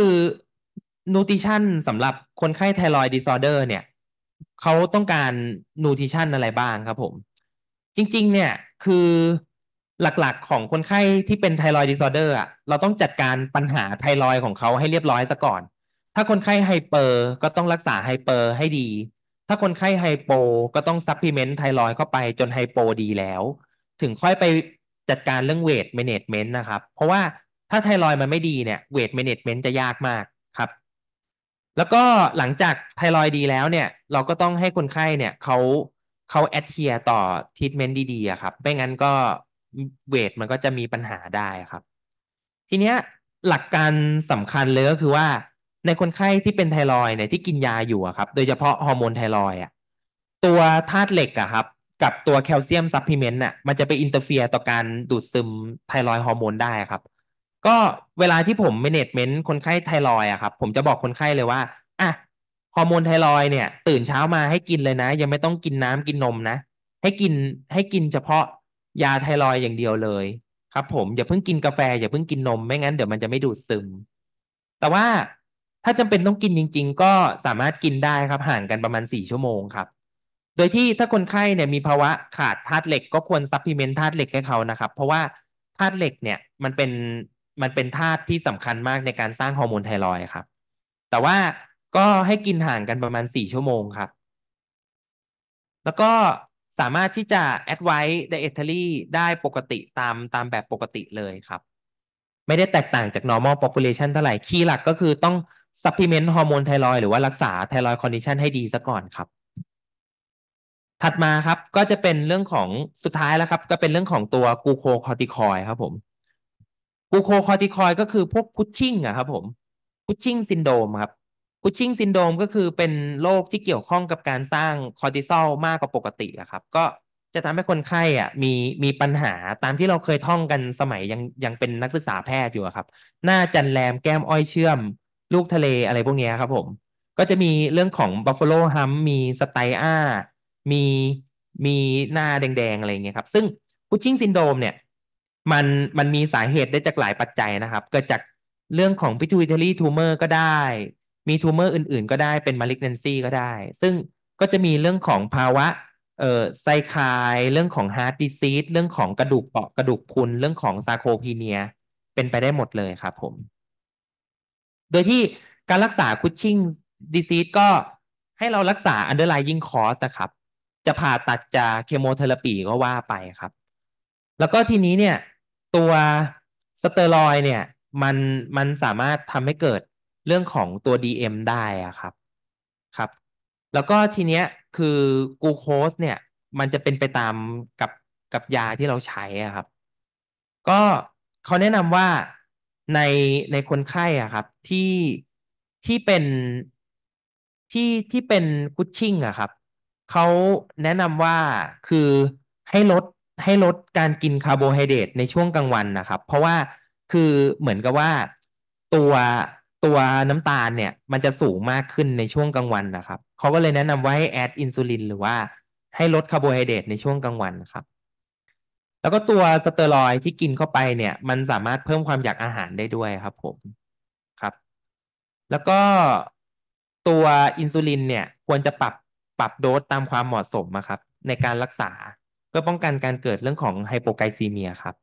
nutrition สำหรับคนไข้ไทรอยด์ disorder เนี่ยเขาต้องการ nutrition อะไรบ้างครับผมจริงๆเนี่ยคือหลักๆของคนไข้ที่เป็นไทรอยด์ disorder อ่ะเราต้องจัดการปัญหาไทรอยด์ของเขาให้เรียบร้อยซะก่อนถ้าคนไข้ไฮเปอร์ก็ต้องรักษาไฮเปอร์ให้ดีถ้าคนไข้ไฮโปก็ต้องซัพพลีเมนต์ไทรอยด์เข้าไปจนไฮโปดีแล้วถึงค่อยไปจัดการเรื่องเวทแมネจเมนต์นะครับเพราะว่า ถ้าไทรอยด์มันไม่ดีเนี่ยเวทแมネจเมนต์จะยากมากครับแล้วก็หลังจากไทรอยด์ดีแล้วเนี่ยเราก็ต้องให้คนไข้เนี่ยเขาเขาแอดเฮียต่อทรีทเมนต์ดีๆอะครับไม่งั้นก็เวทมันก็จะมีปัญหาได้ครับทีเนี้ยหลักการสำคัญเลยก็คือว่าในคนไข้ที่เป็นไทรอยด์เนี่ยที่กินยาอยู่อะครับโดยเฉพาะฮอร์โมนไทรอยด์อะตัวธาตุเหล็กอะครับกับตัวแคลเซียมซัพพลีเมนต์น่ะมันจะไปอินเตอร์เฟียร์ต่อการดูดซึมไทรอยด์ฮอร์โมนได้ครับ ก็เวลาที่ผม แมเนจเมนต์ คนไข้ไทรอยด์อะครับผมจะบอกคนไข้เลยว่าอ่ะฮอร์โมนไทรอยด์เนี่ยตื่นเช้ามาให้กินเลยนะยังไม่ต้องกินน้ำกินนมนะให้กินให้กินเฉพาะยาไทรอยด์อย่างเดียวเลยครับผมอย่าเพิ่งกินกาแฟอย่าเพิ่งกินนมไม่งั้นเดี๋ยวมันจะไม่ดูดซึมแต่ว่าถ้าจำเป็นต้องกินจริงๆก็สามารถกินได้ครับห่างกันประมาณสี่ชั่วโมงครับโดยที่ถ้าคนไข้เนี่ยมีภาวะขาดธาตุเหล็กก็ควรซัพพลีเมนต์ธาตุเหล็กให้เขานะครับเพราะว่าธาตุเหล็กเนี่ยมันเป็น มันเป็นธาตุที่สำคัญมากในการสร้างฮอร์โมนไทรอยด์ครับ แต่ว่าก็ให้กินห่างกันประมาณสี่ชั่วโมงครับ แล้วก็สามารถที่จะ advise dietary ได้ปกติตามตามแบบปกติเลยครับ ไม่ได้แตกต่างจาก normal population เท่าไหร่คีย์หลักก็คือต้อง supplement ฮอร์โมนไทรอยด์หรือว่ารักษาไทรอยด์ condition ให้ดีซะก่อนครับ ถัดมาครับก็จะเป็นเรื่องของสุดท้ายแล้วครับก็เป็นเรื่องของตัวกลูโคคอร์ติคอยครับผมกลูโคคอร์ติคอยก็คือพวกคุชชิ่งอะครับผมคุชชิ่งซินโดรมครับคุชชิ่งซินโดรมก็คือเป็นโรคที่เกี่ยวข้องกับการสร้างคอร์ติซอลมากกว่าปกติอะครับก็จะทำให้คนไข้อ่ะมีมีปัญหาตามที่เราเคยท่องกันสมัยยังยังเป็นนักศึกษาแพทย์อยู่อะครับหน้าจันแรมแก้มอ้อยเชื่อมลูกทะเลอะไรพวกเนี้ยครับผมก็จะมีเรื่องของบัฟฟ a โลฮัมมีสไตอา มีมีหน้าแดงๆอะไรเงี้ยครับซึ่งคุชชิ่งซินโดรมเนี่ยมันมันมีสาเหตุได้จากหลายปัจจัยนะครับเกิดจากเรื่องของ pituitary tumor ก็ได้มีทูเมอร์อื่นๆก็ได้เป็น malignancy ก็ได้ซึ่งก็จะมีเรื่องของภาวะเอ่อไซคายเรื่องของ heart disease เรื่องของกระดูกเปราะกระดูกพรุนเรื่องของซาโคพีเนียเป็นไปได้หมดเลยครับผม โดยที่การรักษาคุชชิ่งดีซีสก็ให้เรารักษา underlying cause นะครับจะผ่าตัดจะเคมีเทอราปีก็ว่าไปครับแล้วก็ทีนี้เนี่ยตัวสเตียรอยด์เนี่ยมันมันสามารถทำให้เกิดเรื่องของตัว ดี เอ็ม ได้อะครับครับแล้วก็ทีเนี้ยคือกลูโคสเนี่ยมันจะเป็นไปตามกับกับยาที่เราใช้อะครับ ก็เขาแนะนำว่าในในคนไข้อ่ะครับที่ที่เป็นที่ที่เป็นคุชชิ่งอะครับเขาแนะนำว่าคือให้ลดให้ลดการกินคาร์โบไฮเดรตในช่วงกลางวันนะครับเพราะว่าคือเหมือนกับว่าตัวตัวน้ำตาลเนี่ยมันจะสูงมากขึ้นในช่วงกลางวันนะครับเขาก็เลยแนะนำว่าให้แอดอินซูลินหรือว่าให้ลดคาร์โบไฮเดรตในช่วงกลางวันครับ แล้วก็ตัวสเตียรอยด์ที่กินเข้าไปเนี่ยมันสามารถเพิ่มความอยากอาหารได้ด้วยครับผมครับแล้วก็ตัวอินซูลินเนี่ยควรจะปรับปรับโดสตามความเหมาะสมนะครับในการรักษาเพื่อป้องกันการเกิดเรื่องของไฮโปไกลซีเมียครับ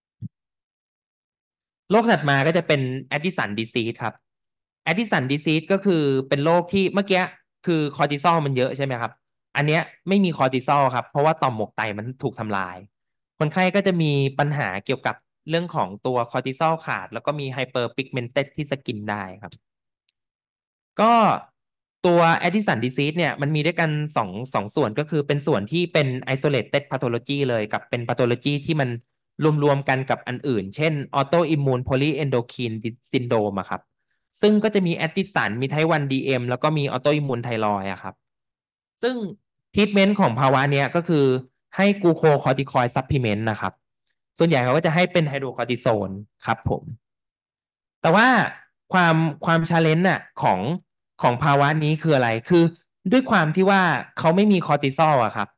โรคถัดมาก็จะเป็นแอดดิสันดิซีสครับแอดดิสันดิซีสก็คือเป็นโรคที่เมื่อกี้คือคอร์ติซอลมันเยอะใช่ไหมครับอันเนี้ยไม่มีคอร์ติซอลครับเพราะว่าต่อมหมวกไตมันถูกทำลาย คนไข้ก็จะมีปัญหาเกี่ยวกับเรื่องของตัวคอร์ติซอลขาดแล้วก็มีไฮเปอร์พิกเมนเต็ดที่สกินได้ครับก็ตัวแอดดิสันดิซีสเนี่ยมันมีด้วยกันสองสองส่วนก็คือเป็นส่วนที่เป็น isolated pathology เลยกับเป็น pathology ที่มันรวมๆกันกับอันอื่นเช่น autoimmune polyendocrine syndrome อะครับซึ่งก็จะมีแอดดิสันมีไทป์วัน ดี เอ็ม แล้วก็มี autoimmune thyroid อะครับ ซึ่งทรีทเมนต์ของภาวะเนี้ยก็คือให้กลูโคคอร์ติคอยซัพพลีเมนต์นะครับส่วนใหญ่เขาก็จะให้เป็นไฮโดรคอร์ติโซนครับผมแต่ว่าความความชาเลนจ์น่ะของของภาวะนี้คืออะไรคือด้วยความที่ว่าเขาไม่มีคอร์ติซอลอะครับ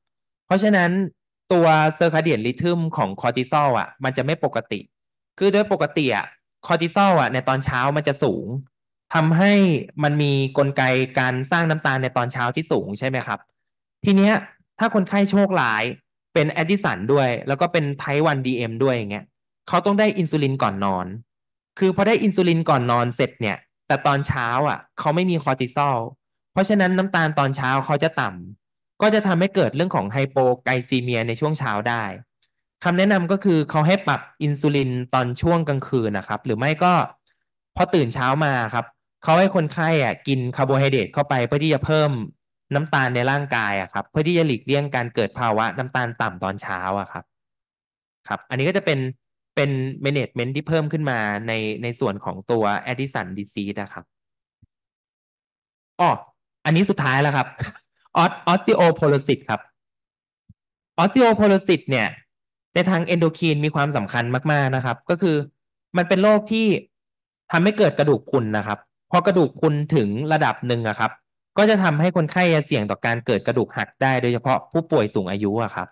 ราะฉะนั้นตัวเซอร์คาเดียนริทึมของคอร์ติซอลอ่ะมันจะไม่ปกติคือโดยปกติอ่ะคอร์ติซอลอ่ะในตอนเช้ามันจะสูงทำให้มันมีกลไกการสร้างน้ำตาลในตอนเช้าที่สูงใช่ไหมครับทีเนี้ยถ้าคนไข้โชคร้ายเป็นแอดดิสันด้วยแล้วก็เป็นไทป์วันดีเอ็มด้วยอย่างเงี้ยเขาต้องได้อินซูลินก่อนนอนคือพอได้อินซูลินก่อนนอนเสร็จเนี่ยแต่ตอนเช้าอ่ะเขาไม่มีคอร์ติซอลเพราะฉะนั้นน้ำตาลตอนเช้าเขาจะต่ำ ก็จะทำให้เกิดเรื่องของไฮโปไกลซีเมียในช่วงเช้าได้คำแนะนำก็คือเขาให้ปรับอินซูลินตอนช่วงกลางคืนนะครับหรือไม่ก็พอตื่นเช้ามาครับเขาให้คนไข้อ่ะกินคาร์โบไฮเดรตเข้าไปเพื่อที่จะเพิ่มน้ำตาลในร่างกายอ่ะครับเพื่อที่จะหลีกเลี่ยงการเกิดภาวะน้ำตาลต่ำตอนเช้าอ่ะครับครับอันนี้ก็จะเป็นเป็นเมเนจเมนต์ที่เพิ่มขึ้นมาในในส่วนของตัวแอดดิสันดิซีสนะครับอ๋ออันนี้สุดท้ายแล้วครับออสออสติโอโพโรซิสครับ ออสติโอโพโรซิสเนี่ยในทางเอนโดครีนมีความสำคัญมากๆนะครับก็คือมันเป็นโรคที่ทำให้เกิดกระดูกพรุนนะครับพอกระดูกพรุนถึงระดับหนึ่งอะครับก็จะทำให้คนไข้เสี่ยงต่อการเกิดกระดูกหักได้โดยเฉพาะผู้ป่วยสูงอายุอะครับ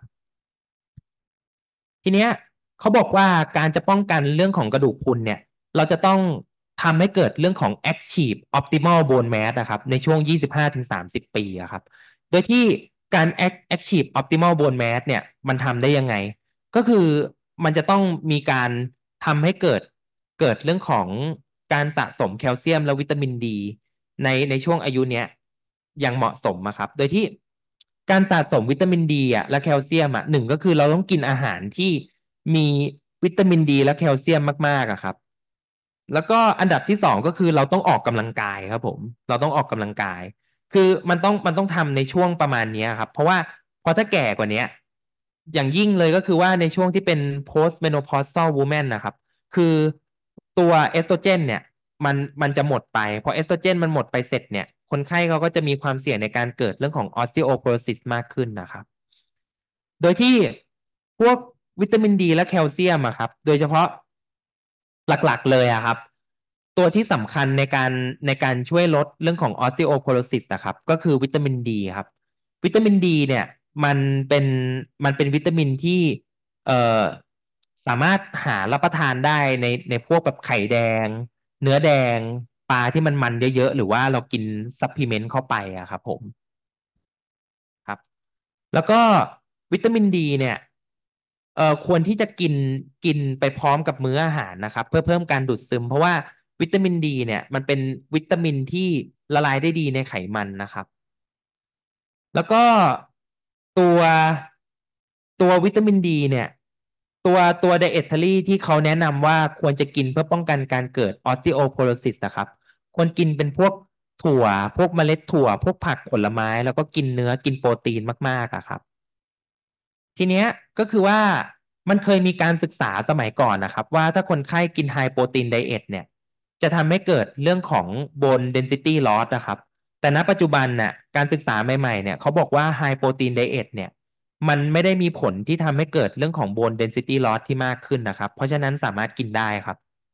ทีเนี้ยเขาบอกว่าการจะป้องกันเรื่องของกระดูกพรุนเนี่ยเราจะต้องทำให้เกิดเรื่องของ Achieve Optimal Bone Mass นะครับในช่วงยี่สิบห้าถึงสามสิบปีอะครับโดยที่การ Achieve Optimal Bone Mass เนี่ยมันทำได้ยังไงก็คือมันจะต้องมีการทำให้เกิดเกิดเรื่องของการสะสมแคลเซียมและวิตามินดีในในช่วงอายุเนี้ยอย่างเหมาะสมอะครับโดยที่การสะสมวิตามินดีอ่ะและแคลเซียมอ่ะหนึ่งก็คือเราต้องกินอาหารที่มีวิตามินดีและแคลเซียมมากๆอะครับแล้วก็อันดับที่สองก็คือเราต้องออกกำลังกายครับผมเราต้องออกกำลังกายคือมันต้องมันต้องทำในช่วงประมาณนี้ครับเพราะว่าพอถ้าแก่กว่านี้อย่างยิ่งเลยก็คือว่าในช่วงที่เป็น post menopausal woman นะครับคือตัวเอสโตรเจนเนี่ยมันมันจะหมดไปพอเอสโตรเจนมันหมดไปเสร็จเนี่ยคนไข้เขาก็จะมีความเสี่ยงในการเกิดเรื่องของ osteoporosis มากขึ้นนะครับ โดยที่พวกวิตามินดีและแคลเซียมอะครับโดยเฉพาะหลักๆเลยอะครับตัวที่สำคัญในการในการช่วยลดเรื่องของออสติโอโพโรซิสนะครับก็คือวิตามินดีครับวิตามินดีเนี่ยมันเป็นมันเป็นวิตามินที่เอ่อสามารถหารับประทานได้ในในพวกแบบไข่แดงเนื้อแดงปลาที่มันมันเยอะๆหรือว่าเรากินซัพพลีเมนต์เข้าไปอะครับผม ครับแล้วก็วิตามินดีเนี่ยเอ่อควรที่จะกินกินไปพร้อมกับมื้ออาหารนะครับเพื่อเพิ่มการดูดซึมเพราะว่าวิตามินดีเนี่ยมันเป็นวิตามินที่ละลายได้ดีในไขมันนะครับแล้วก็ตัวตัววิตามินดีเนี่ยตัวตัวไดเอทเทอรี่ที่เขาแนะนำว่าควรจะกินเพื่อป้องกันการเกิดออสติโอโพโรซิสนะครับควรกินเป็นพวกถั่วพวกเมล็ดถั่วพวกผักผลไม้แล้วก็กินเนื้อกินโปรตีนมากๆอะครับ ทีเนี้ยก็คือว่ามันเคยมีการศึกษาสมัยก่อนนะครับว่าถ้าคนไข้กินไฮโปรตีนไดเอทเนี่ยจะทำให้เกิดเรื่องของโบนเดนซิตี้ลอสนะครับแต่ณปัจจุบันน่ะการศึกษาใหม่ๆเนี่ยเขาบอกว่าไฮโปรตีนไดเอทเนี่ยมันไม่ได้มีผลที่ทำให้เกิดเรื่องของโบนเดนซิตี้ลอสที่มากขึ้นนะครับเพราะฉะนั้นสามารถกินได้ครับ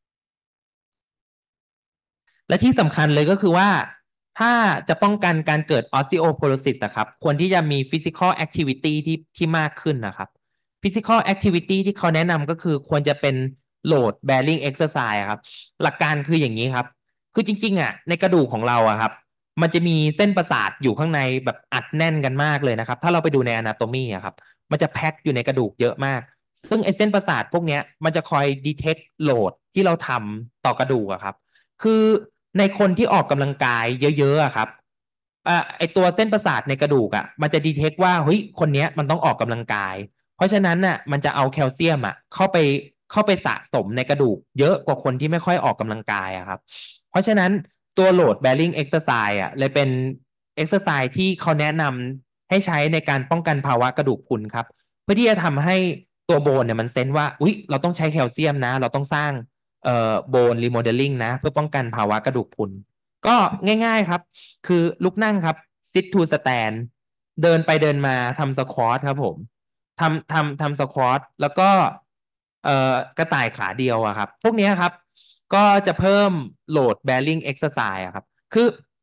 และที่สำคัญเลยก็คือว่าถ้าจะป้องกันการเกิด osteoporosis นะครับควรที่จะมี physical activity ที่ที่มากขึ้นนะครับ physical activity ที่เขาแนะนำก็คือควรจะเป็น load bearing exercise ครับหลักการคืออย่างนี้ครับคือจริงๆอ่ะในกระดูกของเราอะครับมันจะมีเส้นประสาทอยู่ข้างในแบบอัดแน่นกันมากเลยนะครับถ้าเราไปดูใน anatomy อะครับมันจะแพ็คอยู่ในกระดูกเยอะมากซึ่งไอ้เส้นประสาทพวกเนี้ยมันจะคอย detect load ที่เราทำต่อกระดูกอะครับ คือในคนที่ออกกำลังกายเยอะๆอะครับอ่าไอตัวเส้นประสาทในกระดูกอ่ะมันจะดีเทคว่าเฮ้ยคนเนี้ยมันต้องออกกำลังกายเพราะฉะนั้นน่ะมันจะเอาแคลเซียมอ่ะเข้าไปเข้าไปสะสมในกระดูกเยอะกว่าคนที่ไม่ค่อยออกกำลังกายอะครับเพราะฉะนั้นตัวโหลด bearing exercise อ่ะเลยเป็น exercise ที่เขาแนะนำให้ใช้ในการป้องกันภาวะกระดูกพรุนครับเพื่อที่จะทำให้ตัวโบนเนี่ยมันเซนว่าอุ๊ยเราต้องใช้แคลเซียมนะเราต้องสร้าง เอ่อโบนรีโมเดลลิ่งนะเพื่อป้องกันภาวะกระดูกพรุนก็ง่ายๆครับคือลุกนั่งครับ sit to stand เดินไปเดินมาทำสควอตครับผมทำทำทำสควอตแล้วก็เอ่อกระต่ายขาเดียวอะครับพวกเนี้ยครับก็จะเพิ่มโหลด bearing exercise อะครับคือ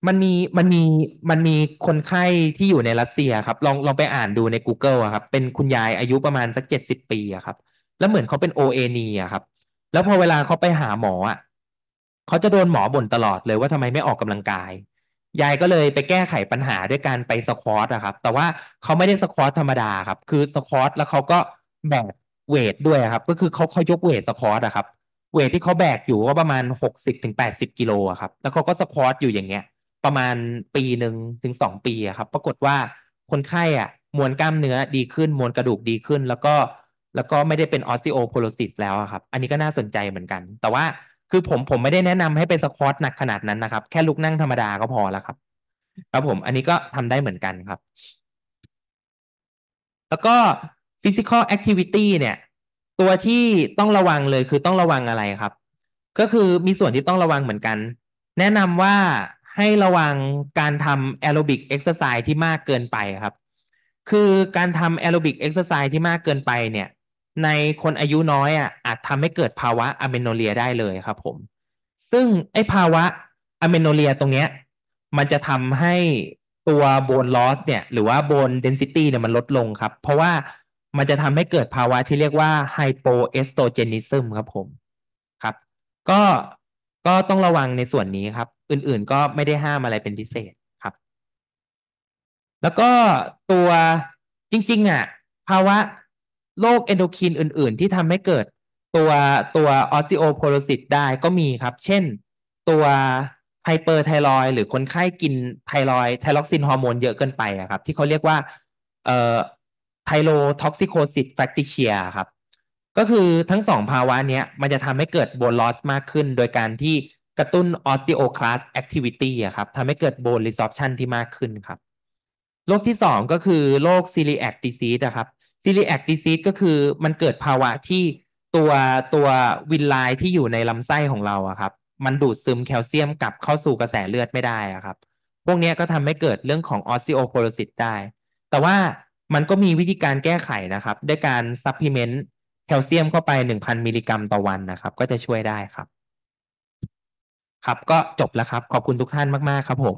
มันมีมันมีมันมีคนไข้ที่อยู่ในรัสเซียครับลองลองไปอ่านดูใน Google อะครับเป็นคุณยายอายุประมาณสักเจ็ดสิบปีอะครับแล้วเหมือนเขาเป็นโอเอนีอะครับแล้วพอเวลาเขาไปหาหมออะเขาจะโดนหมอบ่นตลอดเลยว่าทำไมไม่ออกกำลังกายยายก็เลยไปแก้ไขปัญหาด้วยการไปสควอตอะครับแต่ว่าเขาไม่ได้สควอตธรรมดาครับคือสควอตแล้วเขาก็แบกเวทด้วยอะครับก็คือเขาเขายกเวทสควอตอะครับเวทที่เขาแบกอยู่ก็ประมาณหกสิบถึงแปดสิบกิโลอะครับแล้วเขาก็สควอตอยู่อย่างเงี้ย ประมาณปีหนึ่งถึงสองปีอะครับปรากฏว่าคนไข้อ่ะมวลกล้ามเนื้อดีขึ้นมวลกระดูกดีขึ้นแล้วก็แล้วก็ไม่ได้เป็นออส t ิโอโพโรซิสแล้วอะครับอันนี้ก็น่าสนใจเหมือนกันแต่ว่าคือผมผมไม่ได้แนะนำให้ไปสควอตหนักขนาดนั้นนะครับแค่ลุกนั่งธรรมดาก็พอแล้วครับครับผมอันนี้ก็ทำได้เหมือนกันครับ แล้วก็ physical activity เนี่ยตัวที่ต้องระวังเลยคือต้องระวังอะไรครับก็คือมีส่วนที่ต้องระวังเหมือนกันแนะนำว่าให้ระวังการทำแอโรบิกเอ็กซ์ไซส์ที่มากเกินไปครับคือการทำแอโรบิกเอ็กซ์ไซส์ที่มากเกินไปเนี่ยในคนอายุน้อยอ่ะอาจทำให้เกิดภาวะอะเมโนเรียได้เลยครับผมซึ่งไอ้ภาวะอะเมโนเรียตรงเนี้ยมันจะทำให้ตัวโบนลอสเนี่ยหรือว่าโบนเดนซิตี้เนี่ยมันลดลงครับเพราะว่ามันจะทำให้เกิดภาวะที่เรียกว่าไฮโปเอสโตรเจนิซึมครับผมครับก็ก็ต้องระวังในส่วนนี้ครับอื่นๆก็ไม่ได้ห้ามอะไรเป็นพิเศษครับ แล้วก็ตัวจริงๆอ่ะภาวะโรคเอนโดครินอื่นๆที่ทำให้เกิดตัวตัวออสติโอโพโรซิสได้ก็มีครับเช่นตัวไฮเปอร์ไทรอยหรือคนไข้กินไทรอยไทรอกซินฮอร์โมนเยอะเกินไปอะครับที่เขาเรียกว่าเอ่อไทโรท็อกซิโคซิสแฟกติเชียครับก็คือทั้งสองภาวะเนี้ยมันจะทำให้เกิดโบนลอสมากขึ้นโดยการที่กระตุ้นออสติโอคลาสแอคทิวิตี้อะครับทำให้เกิดโบนรีซอ r ชันที่มากขึ้นครับ โรคที่สองก็คือโรค celiac disease นะครับ celiac disease ก็คือมันเกิดภาวะที่ตัวตัววินไลน์ที่อยู่ในลำไส้ของเราอะครับมันดูดซึมแคลเซียมกลับเข้าสู่กระแสเลือดไม่ได้อะครับพวกนี้ก็ทำให้เกิดเรื่องของ osteoporosis ได้แต่ว่ามันก็มีวิธีการแก้ไขนะครับด้วยการซัพพลีเมนต์แคลเซียมเข้าไปหนึ่งพันมิลลิกรัมต่อวันนะครับก็จะช่วยได้ครับครับก็จบแล้วครับขอบคุณทุกท่านมากๆครับผม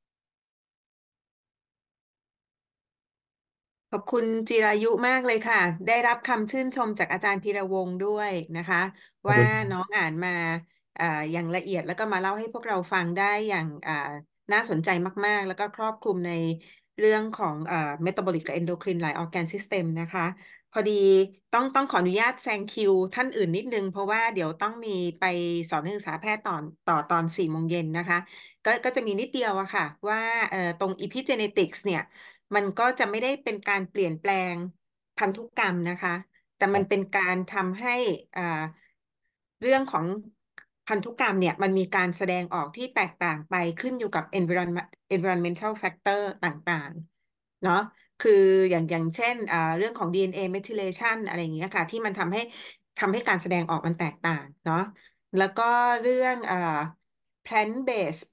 ขอบคุณจิรายุมากเลยค่ะ ได้รับคำชื่นชมจากอาจารย์พีระวงศ์ด้วยนะคะว่าขอบคุณน้องอ่านมาอ่าอย่างละเอียดแล้วก็มาเล่าให้พวกเราฟังได้อย่างอ่าน่าสนใจมากๆแล้วก็ครอบคลุมในเรื่องของอ่าเมตาบอลิกกับเอนโดครินหลายออร์แกนซิสเต็มนะคะพอดีต้องต้องขออนุญาตแซงคิวท่านอื่นนิดนึงเพราะว่าเดี๋ยวต้องมีไปสอนนักศึกษาแพทย์ตอนต่อตอนสี่โมงเย็นนะคะก็ก็จะมีนิดเดียวอะค่ะว่าเอ่อตรง epigenetics เนี่ย มันก็จะไม่ได้เป็นการเปลี่ยนแปลงพันธุกรรมนะคะ แต่มันเป็นการทำให้อ่าเรื่องของพันธุกรรมเนี่ยมันมีการแสดงออกที่แตกต่างไปขึ้นอยู่กับ environment environmental factor ต่างๆเนาะคืออย่างอย่างเช่นอ่าเรื่องของ ดี เอ็น เอ methylation อะไรอย่างเงี้ยค่ะที่มันทำให้ทำให้การแสดงออกมันแตกต่างเนาะแล้วก็เรื่องอ่า plant based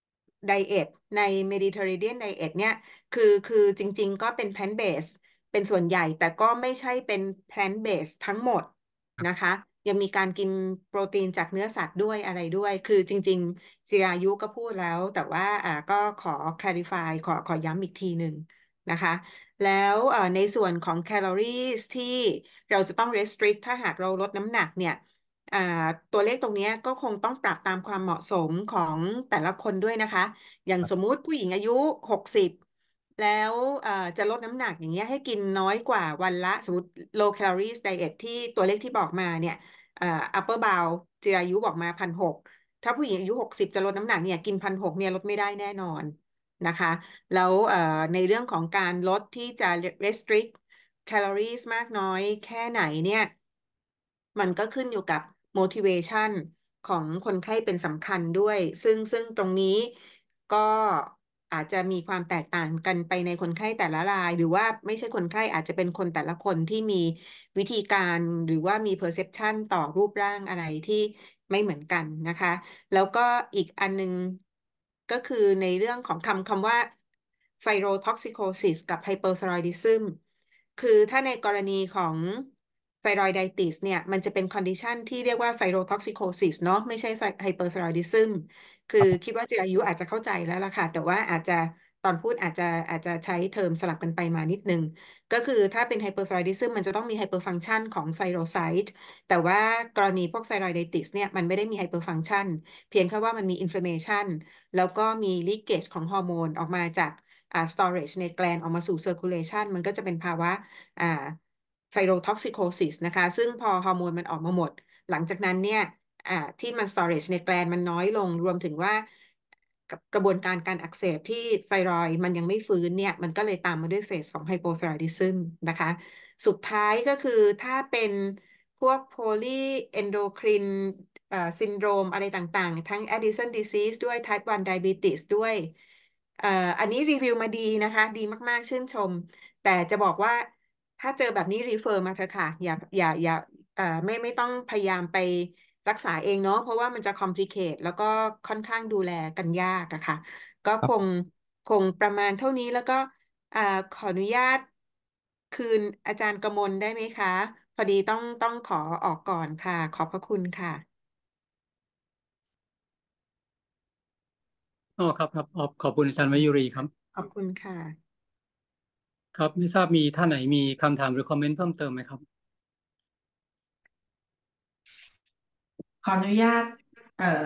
diet ใน Mediterranean diet เนี่ย คือคือจริงๆก็เป็น plant based เป็นส่วนใหญ่แต่ก็ไม่ใช่เป็น plant based ทั้งหมดนะคะยังมีการกินโปรตีนจากเนื้อสัตว์ด้วยอะไรด้วยคือจริงๆจิรายุก็พูดแล้วแต่ว่าอ่าก็ขอ clarify ขอขอย้ำอีกทีหนึ่งนะคะแล้วเอ่อในส่วนของแคลอรี่ที่เราจะต้อง restrict ถ้าหากเราลดน้ำหนักเนี่ย อ่าตัวเลขตรงเนี้ยก็คงต้องปรับตามความเหมาะสมของแต่ละคนด้วยนะคะ อย่างสมมุติผู้หญิงอายุหกสิบแล้วเอ่อจะลดน้ำหนักอย่างเงี้ยให้กินน้อยกว่าวันละสมมติ low calories diet ที่ตัวเลขที่บอกมาเนี่ยเอ่อ upper bound จิรายุบอกมาพันหกถ้าผู้หญิงอายุหกสิบจะลดน้ำหนักเนี่ยกินพันหกเนี่ยลดไม่ได้แน่นอนนะคะแล้วเอ่อในเรื่องของการลดที่จะ restrict calories มากน้อยแค่ไหนเนี่ย มันก็ขึ้นอยู่กับ motivation ของคนไข้เป็นสำคัญด้วย ซึ่งซึ่งตรงนี้ก็อาจจะมีความแตกต่างกันไปในคนไข้แต่ละราย หรือว่าไม่ใช่คนไข้อาจจะเป็นคนแต่ละคนที่มีวิธีการหรือว่ามี perception ต่อรูปร่างอะไรที่ไม่เหมือนกันนะคะ แล้วก็อีกอันนึงก็คือในเรื่องของคำคำว่า thyrotoxicosis กับ hyperthyroidism คือถ้าในกรณีของไทรอยไดติสเนี่ยมันจะเป็นคอนดิชันที่เรียกว่าไ h โรท็อกซิโคซิสเนาะไม่ใช่ไฮเปอร์ไทรอยดิซึมคือคิดว่าจิรายุอาจจะเข้าใจแล้วล่ะค่ะแต่ว่าอาจจะตอนพูดอาจจะอาจจะใช้เทอมสลับกันไปมานิดนึงก็คือถ้าเป็นไฮเปอร์ไทรอยดิซึมมันจะต้องมีไฮเปอร์ฟังชันของไทโรไซต์แต่ว่ากรณีพวกไทรอยไดติสเนี่ยมันไม่ได้มีไฮเปอร์ฟังชันเพียงแค่ว่ามันมีอินฟล m เมชันแล้วก็มีลีกเกจของฮอร์โมนออกมาจากอ่า storage ในแกลนออกมาสู่ circulation มันก็จะเป็นภาวะอ่า ไฟโรท็อกซิโคซิสนะคะซึ่งพอฮอร์โมนมันออกมาหมดหลังจากนั้นเนี่ยอ่าที่มัน storage ในแกลนมันน้อยลงรวมถึงว่ากระบวนการการอักเสบที่ไทรอยด์มันยังไม่ฟื้นเนี่ยมันก็เลยตามมาด้วยเฟสของไฮโปไทรอยดิซึมนะคะสุดท้ายก็คือถ้าเป็นพวกโพลีเอนโดครินซินโดรมอะไรต่างๆทั้ง Addison disease ด้วย ไทป์ วัน diabetes ด้วยเอ่ออันนี้รีวิวมาดีนะคะดีมากๆชื่นชมแต่จะบอกว่า ถ้าเจอแบบนี้รีเฟอร์มาเถอะค่ะอย่าอย่าอย่าเอ่อไม่ไม่ต้องพยายามไปรักษาเองเนาะเพราะว่ามันจะคอมพลีเคทแล้วก็ค่อนข้างดูแลกันยากอะค่ะก็คงคงประมาณเท่านี้แล้วก็เอ่อขออนุญาตคืนอาจารย์กมลได้ไหมคะพอดีต้องต้องขอออกก่อนค่ะขอบพระคุณค่ะอ๋อครับครับขอบขอบคุณอาจารย์มายุรีครับขอบคุณค่ะครับไม่ทราบมีท่านไหนมีคำถามหรือคอมเมนต์เพิ่มเติมไหมครับขออนุญาตเอ่อ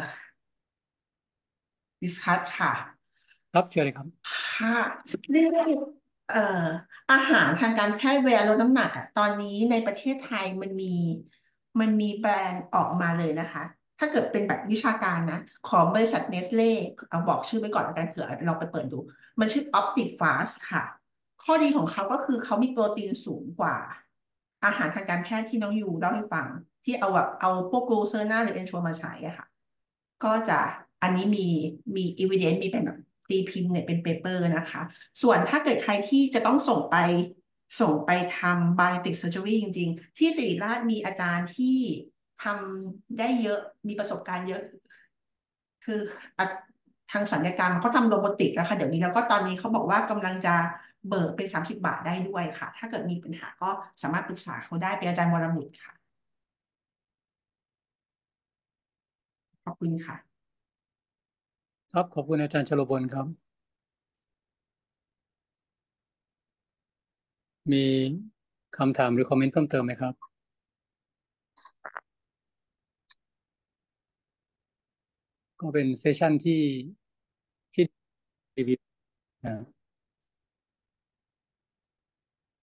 ดิสคัสค่ะครับเชิญเลยครับค่ะเรื่องเอ่ออาหารทางการแพทย์เวลาลดน้ำหนักอ่ะตอนนี้ในประเทศไทยมันมีมันมีแบรนด์ออกมาเลยนะคะถ้าเกิดเป็นแบบวิชาการนะของบริษัทเนสเล่เอาบอกชื่อไว้ก่อนแล้วกันเผื่อเราไปเปิดดูมันชื่อ Optic Fast ค่ะข้อดีของเขาก็คือเขามีโปรตีนสูงกว่าอาหารทางการแพทย์ที่น้องยูเล่าให้ฟังที่เอาแบบเอาพวกโกลูเซอร์นาหรือเอนชัวมาใช้อะค่ะ ก็จะอันนี้มีมี evidence มีเป็นแบบตีพิมพ์เนี่ยเป็นเปเปอร์นะคะส่วนถ้าเกิดใครที่จะต้องส่งไปส่งไปทำ bariatric surgery จริงๆที่ศิริราชมีอาจารย์ที่ทำได้เยอะมีประสบการณ์เยอะคืออ่ะทางศัลยกรรมเขาทำโรบอติกแล้วค่ะเดี๋ยวนี้แล้วก็ตอนนี้เขาบอกว่ากำลังจะเบิกเป็นสามสิบบาทได้ด้วยค่ะถ้าเกิดมีปัญหาก็สามารถปรึกษาเขาได้เป็นอาจารย์วรบุตรค่ะขอบคุณค่ะครับขอบคุณอาจารย์ชโลบลครับมีคำถามหรือคอมเมนต์เพิ่มเติมไหมครับก็เป็นเซสชั่นที่ที่รีวิวนะ